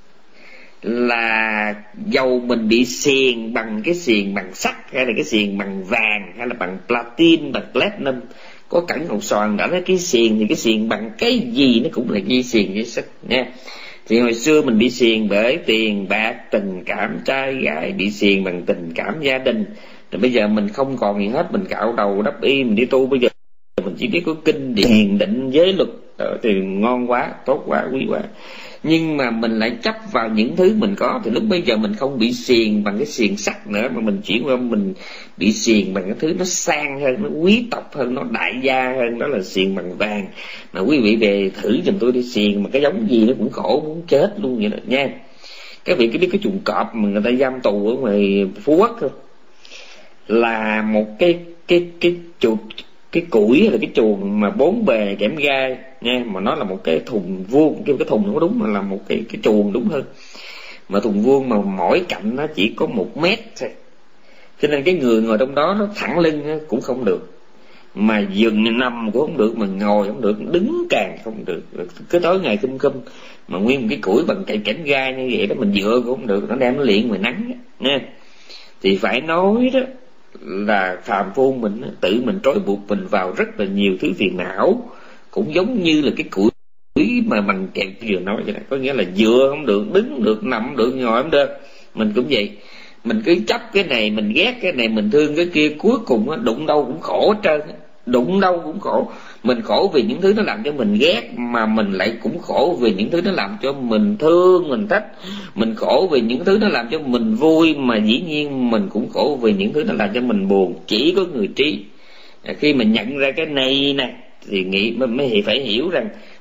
là dầu mình bị xiềng bằng cái xiềng bằng sắt, hay là cái xiềng bằng vàng, hay là bằng platin, bằng platinum, có cẩn ngọc xoàn đã nói cái xiềng thì cái xiềng bằng cái gì nó cũng là dây xiềng dây sắt nha. Thì hồi xưa mình bị xiềng bởi tiền bạc, tình cảm trai gái, bị xiềng bằng tình cảm gia đình. Rồi bây giờ mình không còn gì hết, mình cạo đầu đắp y, mình đi tu, bây giờ mình chỉ biết có kinh điển định giới luật. Đó, thì ngon quá, tốt quá, quý quá. Nhưng mà mình lại chấp vào những thứ mình có, thì lúc bây giờ mình không bị xiềng bằng cái xiềng sắt nữa, mà mình chuyển qua mình bị xiềng bằng cái thứ nó sang hơn, nó quý tộc hơn, nó đại gia hơn, đó là xiềng bằng vàng. Mà quý vị về thử giùm tôi đi, xiềng mà cái giống gì nó cũng khổ muốn chết luôn vậy đó nha. Các vị có biết cái chuồng cọp mà người ta giam tù ở ngoài Phú Quốc không? Là một cái cái cái chuột cái củi là cái chuồng mà bốn bề kẽm gai nha, mà nó là một cái thùng vuông, cái cái thùng không có đúng mà là một cái cái chuồng đúng hơn, mà thùng vuông mà mỗi cạnh nó chỉ có một mét thôi, cho nên cái người ngồi trong đó nó thẳng lưng cũng không được, mà dừng nằm cũng không được, mà ngồi không được, đứng càng không được, cứ tối ngày cum cum mà nguyên một cái củi bằng cây kẽm gai như vậy đó mình dựa cũng không được, nó đem nó liệng ngoài nắng nha. Thì phải nói đó là phàm phu mình tự mình trói buộc mình vào rất là nhiều thứ phiền não, cũng giống như là cái củi mà bằng kẹo vừa nói vậy đó. Có nghĩa là dựa không được, đứng không được, nằm không được, ngồi không được. Mình cũng vậy, mình cứ chấp cái này, mình ghét cái này, mình thương cái kia, cuối cùng á, đụng đâu cũng khổ hết trơn, đụng đâu cũng khổ. Mình khổ vì những thứ nó làm cho mình ghét, mà mình lại cũng khổ vì những thứ nó làm cho mình thương, mình thích. Mình khổ vì những thứ nó làm cho mình vui, mà dĩ nhiên mình cũng khổ vì những thứ nó làm cho mình buồn. Chỉ có người trí khi mình nhận ra cái này nè thì nghĩ mới phải hiểu rằng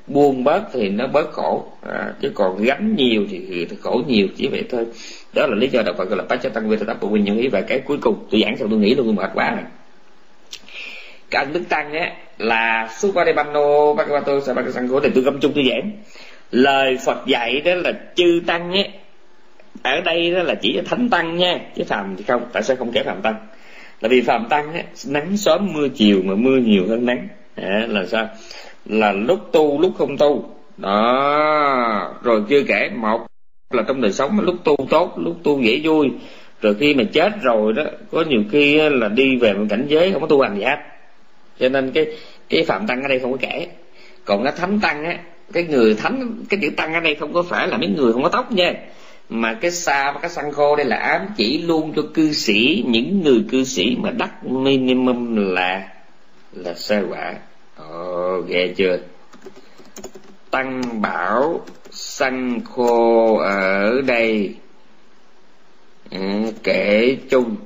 buông bớt thì nó bớt khổ, à, chứ còn gánh nhiều thì, thì khổ nhiều, chỉ vậy thôi. Đó là lý do đạo Phật gọi là Pachatan Vetatapu Nhung ý. Và cái cuối cùng tôi giảng xong tôi nghĩ luôn, tôi mệt quá rồi. Cái ân đức tăng á là Supadepanno Bhagavato Sabakasangho, thì tôi gom chung tôi giảng. Lời Phật dạy đó là chư tăng á, ở đây đó là chỉ là thánh tăng nha, chứ phàm thì không. Tại sao không kể phàm tăng? Là vì phàm tăng á, nắng sớm mưa chiều, mà mưa nhiều hơn nắng. À, là sao? Là lúc tu lúc không tu đó. Rồi chưa kể, một là trong đời sống lúc tu tốt, lúc tu dễ vui, rồi khi mà chết rồi đó, có nhiều khi là đi về một cảnh giới không có tu hành gì hết. Cho nên cái cái phạm tăng ở đây không có kể. Còn cái thánh tăng á, cái người thánh, cái chữ tăng ở đây không có phải là mấy người không có tóc nha, mà cái sa và cái săn khô đây là ám chỉ luôn cho cư sĩ, những người cư sĩ mà đắc minimum là là sa quả. Ồ, ghê chưa? Tăng bảo săn khô ở đây à, kể chung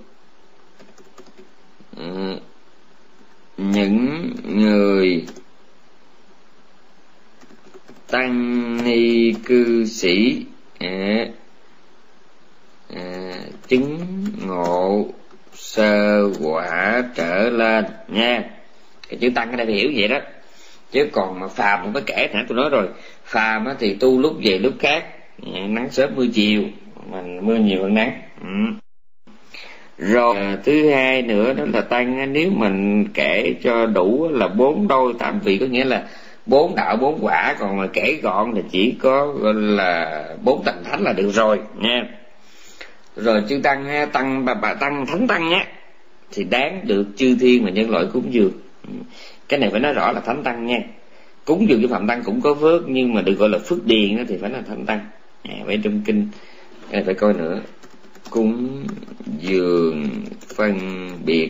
à, những người tăng ni cư sĩ à, à, chứng ngộ sơ quả trở lên nha. Cái chữ tăng ở đây thì hiểu vậy đó, chứ còn mà phàm không có kể. Nãy tôi nói rồi, phàm thì tu lúc về lúc khác, nắng sớm mưa chiều, mà mưa nhiều hơn nắng. ừ. Rồi thứ hai nữa đó là tăng, nếu mình kể cho đủ là bốn đôi tam vị, có nghĩa là bốn đạo bốn quả, còn mà kể gọn thì chỉ có gọi là bốn tầng thánh là được rồi nha. Rồi chư tăng tăng bà, bà tăng thánh tăng á thì đáng được chư thiên và nhân loại cúng dường. Cái này phải nói rõ là thánh tăng nha. Cúng dường cho phạm tăng cũng có phước, nhưng mà được gọi là phước điền đó thì phải là thánh tăng. À, phải trong kinh cái này phải coi nữa. Cúng dường phân biệt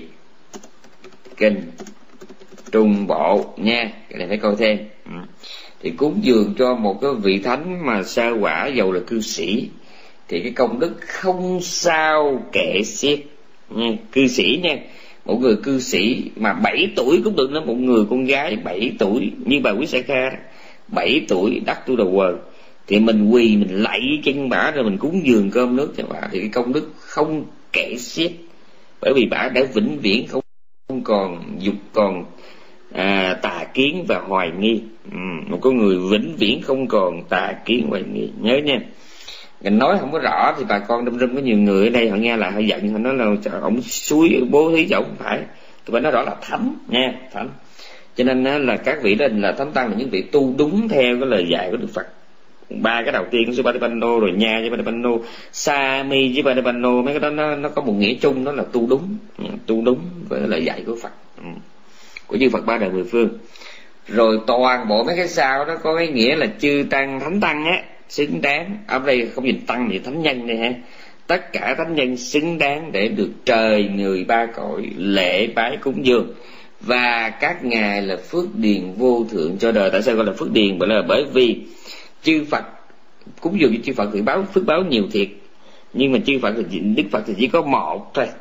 kinh trung bộ nha, cái này phải coi thêm. ừ. Thì cúng dường cho một cái vị thánh mà sa quả, dầu là cư sĩ, thì cái công đức không sao kể xiết nha. Cư sĩ nha, một người cư sĩ mà bảy tuổi cũng được nữa, một người con gái bảy tuổi như bà Quý Sa Kha, bảy tuổi đắc tu đầu quần, thì mình quỳ mình lạy chân bả rồi mình cúng dường cơm nước cho bả, thì cái công đức không kể xiết, bởi vì bả đã vĩnh viễn không, không còn dục, còn à, tà kiến và hoài nghi. ừ, một con người vĩnh viễn không còn tà kiến hoài nghi, nhớ nha. Mình nói không có rõ thì bà con đâm râm có nhiều người ở đây họ nghe là họ giận, họ nói là ổng suối bố thí cho ổng. Phải, tôi phải nói rõ là thánh nha, thánh. Cho nên là các vị đó là thánh tăng là những vị tu đúng theo cái lời dạy của Đức Phật. Ba cái đầu tiên của Supadepanno, rồi Nha với Supadepanno, Sami với Supadepanno, mấy cái đó nó, nó có một nghĩa chung, đó là tu đúng, tu đúng với lời dạy của Phật, của chư Phật ba đời mười phương. Rồi toàn bộ mấy cái sau đó có cái nghĩa là chư tăng thánh tăng á xứng đáng. Ở đây không nhìn tăng thì thánh nhân đây ha, tất cả thánh nhân xứng đáng để được trời người ba cõi lễ bái cúng dường, và các ngài là phước điền vô thượng cho đời. Tại sao gọi là phước điền? Bởi là bởi vì chư Phật cúng dường cho chư Phật thì báo phước báo nhiều thiệt, nhưng mà chư Phật thì Đức Phật thì chỉ có một thôi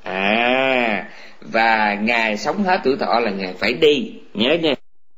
à, và ngài sống hết tuổi thọ là ngài phải đi, nhớ nha.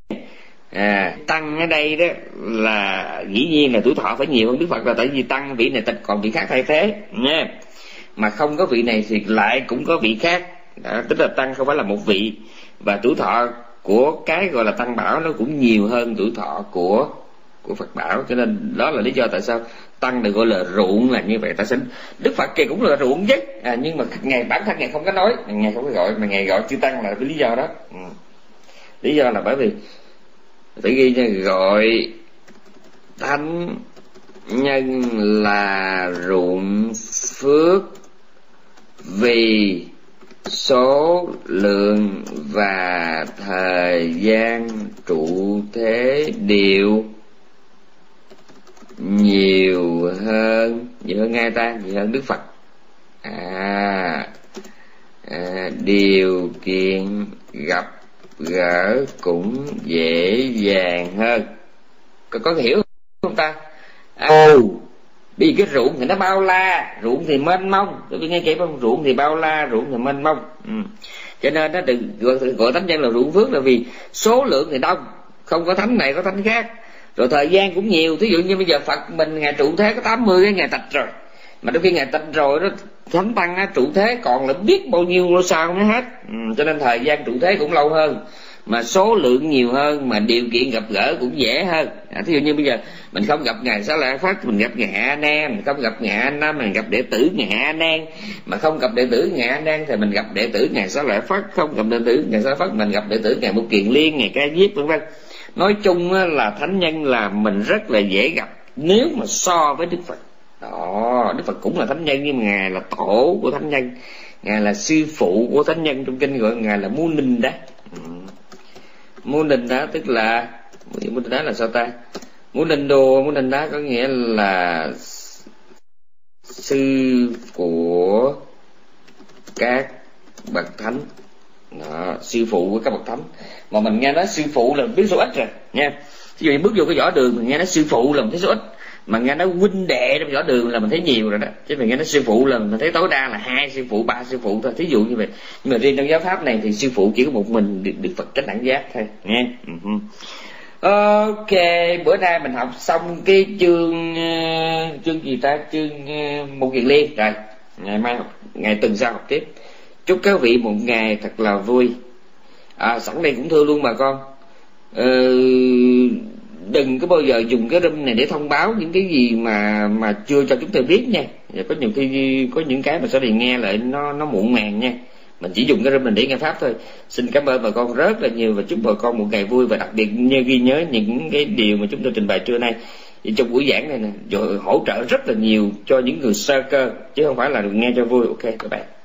À, tăng ở đây đó là dĩ nhiên là tuổi thọ phải nhiều hơn Đức Phật, là tại vì tăng vị này tịch còn vị khác thay thế nha, mà không có vị này thì lại cũng có vị khác. Đó, tức là tăng không phải là một vị, và tuổi thọ của cái gọi là tăng bảo nó cũng nhiều hơn tuổi thọ của của Phật bảo. Cho nên đó là lý do tại sao tăng được gọi là ruộng là như vậy. Tại sao Đức Phật kia cũng là ruộng chứ, à, nhưng mà ngài bản thân ngài không có nói, ngài không có gọi, mà ngài gọi chư tăng là cái lý do đó. ừ. Lý do là bởi vì phải ghi nha, gọi thánh nhân là ruộng phước vì số lượng và thời gian trụ thế đều nhiều hơn, nhiều hơn ngay ta, nhiều hơn Đức Phật. À, à điều kiện gặp gỡ cũng dễ dàng hơn. Có, có hiểu không ta? À, bởi vì cái ruộng thì nó bao la, ruộng thì mênh mông, tôi biết nghe kể không? Ruộng thì bao la, ruộng thì mênh mông. ừ. Cho nên nó đừng gọi, gọi thánh nhân là ruộng phước, là vì số lượng thì đông, không có thánh này có thánh khác, Rồi thời gian cũng nhiều, thí dụ như bây giờ Phật mình ngày trụ thế có tám mươi cái ngày tịch rồi, mà đôi khi ngày tịch rồi đó thánh tăng á, trụ thế còn là biết bao nhiêu sao mới hết. Ừ, cho nên thời gian trụ thế cũng lâu hơn, mà số lượng nhiều hơn, mà điều kiện gặp gỡ cũng dễ hơn. À, thí dụ như bây giờ mình không gặp ngài Xá Lợi Phất, mình gặp ngài A Nan, mình không gặp ngài A Nan, mình gặp đệ tử ngài A Nan, mà không gặp đệ tử ngài A Nan thì mình gặp đệ tử ngài Xá Lợi Phất, không gặp đệ tử ngài Xá Lợi Phất mình gặp đệ tử ngài Một Kiền Liên, ngài Ca Diếp vân vân. Nói chung là thánh nhân là mình rất là dễ gặp nếu mà so với Đức Phật. Đó, Đức Phật cũng là thánh nhân, nhưng mà ngài là tổ của thánh nhân, ngài là sư phụ của thánh nhân, trong kinh gọi ngài là Mu Ninh Đá. Ừ. Mu Ninh Đá tức là Mu Ninh Đá là sao ta? Mu Ninh Đô, Mu Ninh Đá có nghĩa là sư của các bậc thánh. Đó, sư phụ của các bậc thánh. Mà mình nghe nói sư phụ là biết số ít rồi nha. Ví dụ như bước vô cái võ đường mình nghe nói sư phụ là mình thấy số ít, mà nghe nói huynh đệ trong võ đường là mình thấy nhiều rồi đó. Chứ mình nghe nói sư phụ là mình thấy tối đa là hai sư phụ, ba sư phụ thôi, thí dụ như vậy. Nhưng mà riêng trong giáo pháp này thì sư phụ chỉ có một mình được, được Phật Chánh Đẳng Giác thôi nghe. Uh-huh. Ok, bữa nay mình học xong cái chương uh, chương gì ta, chương uh, Một Kiền Liên rồi. Ngày mai học, ngày tuần sau học tiếp. Chúc các vị một ngày thật là vui. À, sẵn đây cũng thưa luôn bà con, ờ, đừng có bao giờ dùng cái room này để thông báo những cái gì mà mà chưa cho chúng tôi biết nha. Có nhiều khi có những cái mà sau này nghe lại nó nó muộn màng nha. Mình chỉ dùng cái room mình để nghe pháp thôi. Xin cảm ơn bà con rất là nhiều và chúc bà con một ngày vui, và đặc biệt như ghi nhớ những cái điều mà chúng tôi trình bày trưa nay. Thì trong buổi giảng này nè, rồi hỗ trợ rất là nhiều cho những người sơ cơ, chứ không phải là nghe cho vui. Ok các bạn.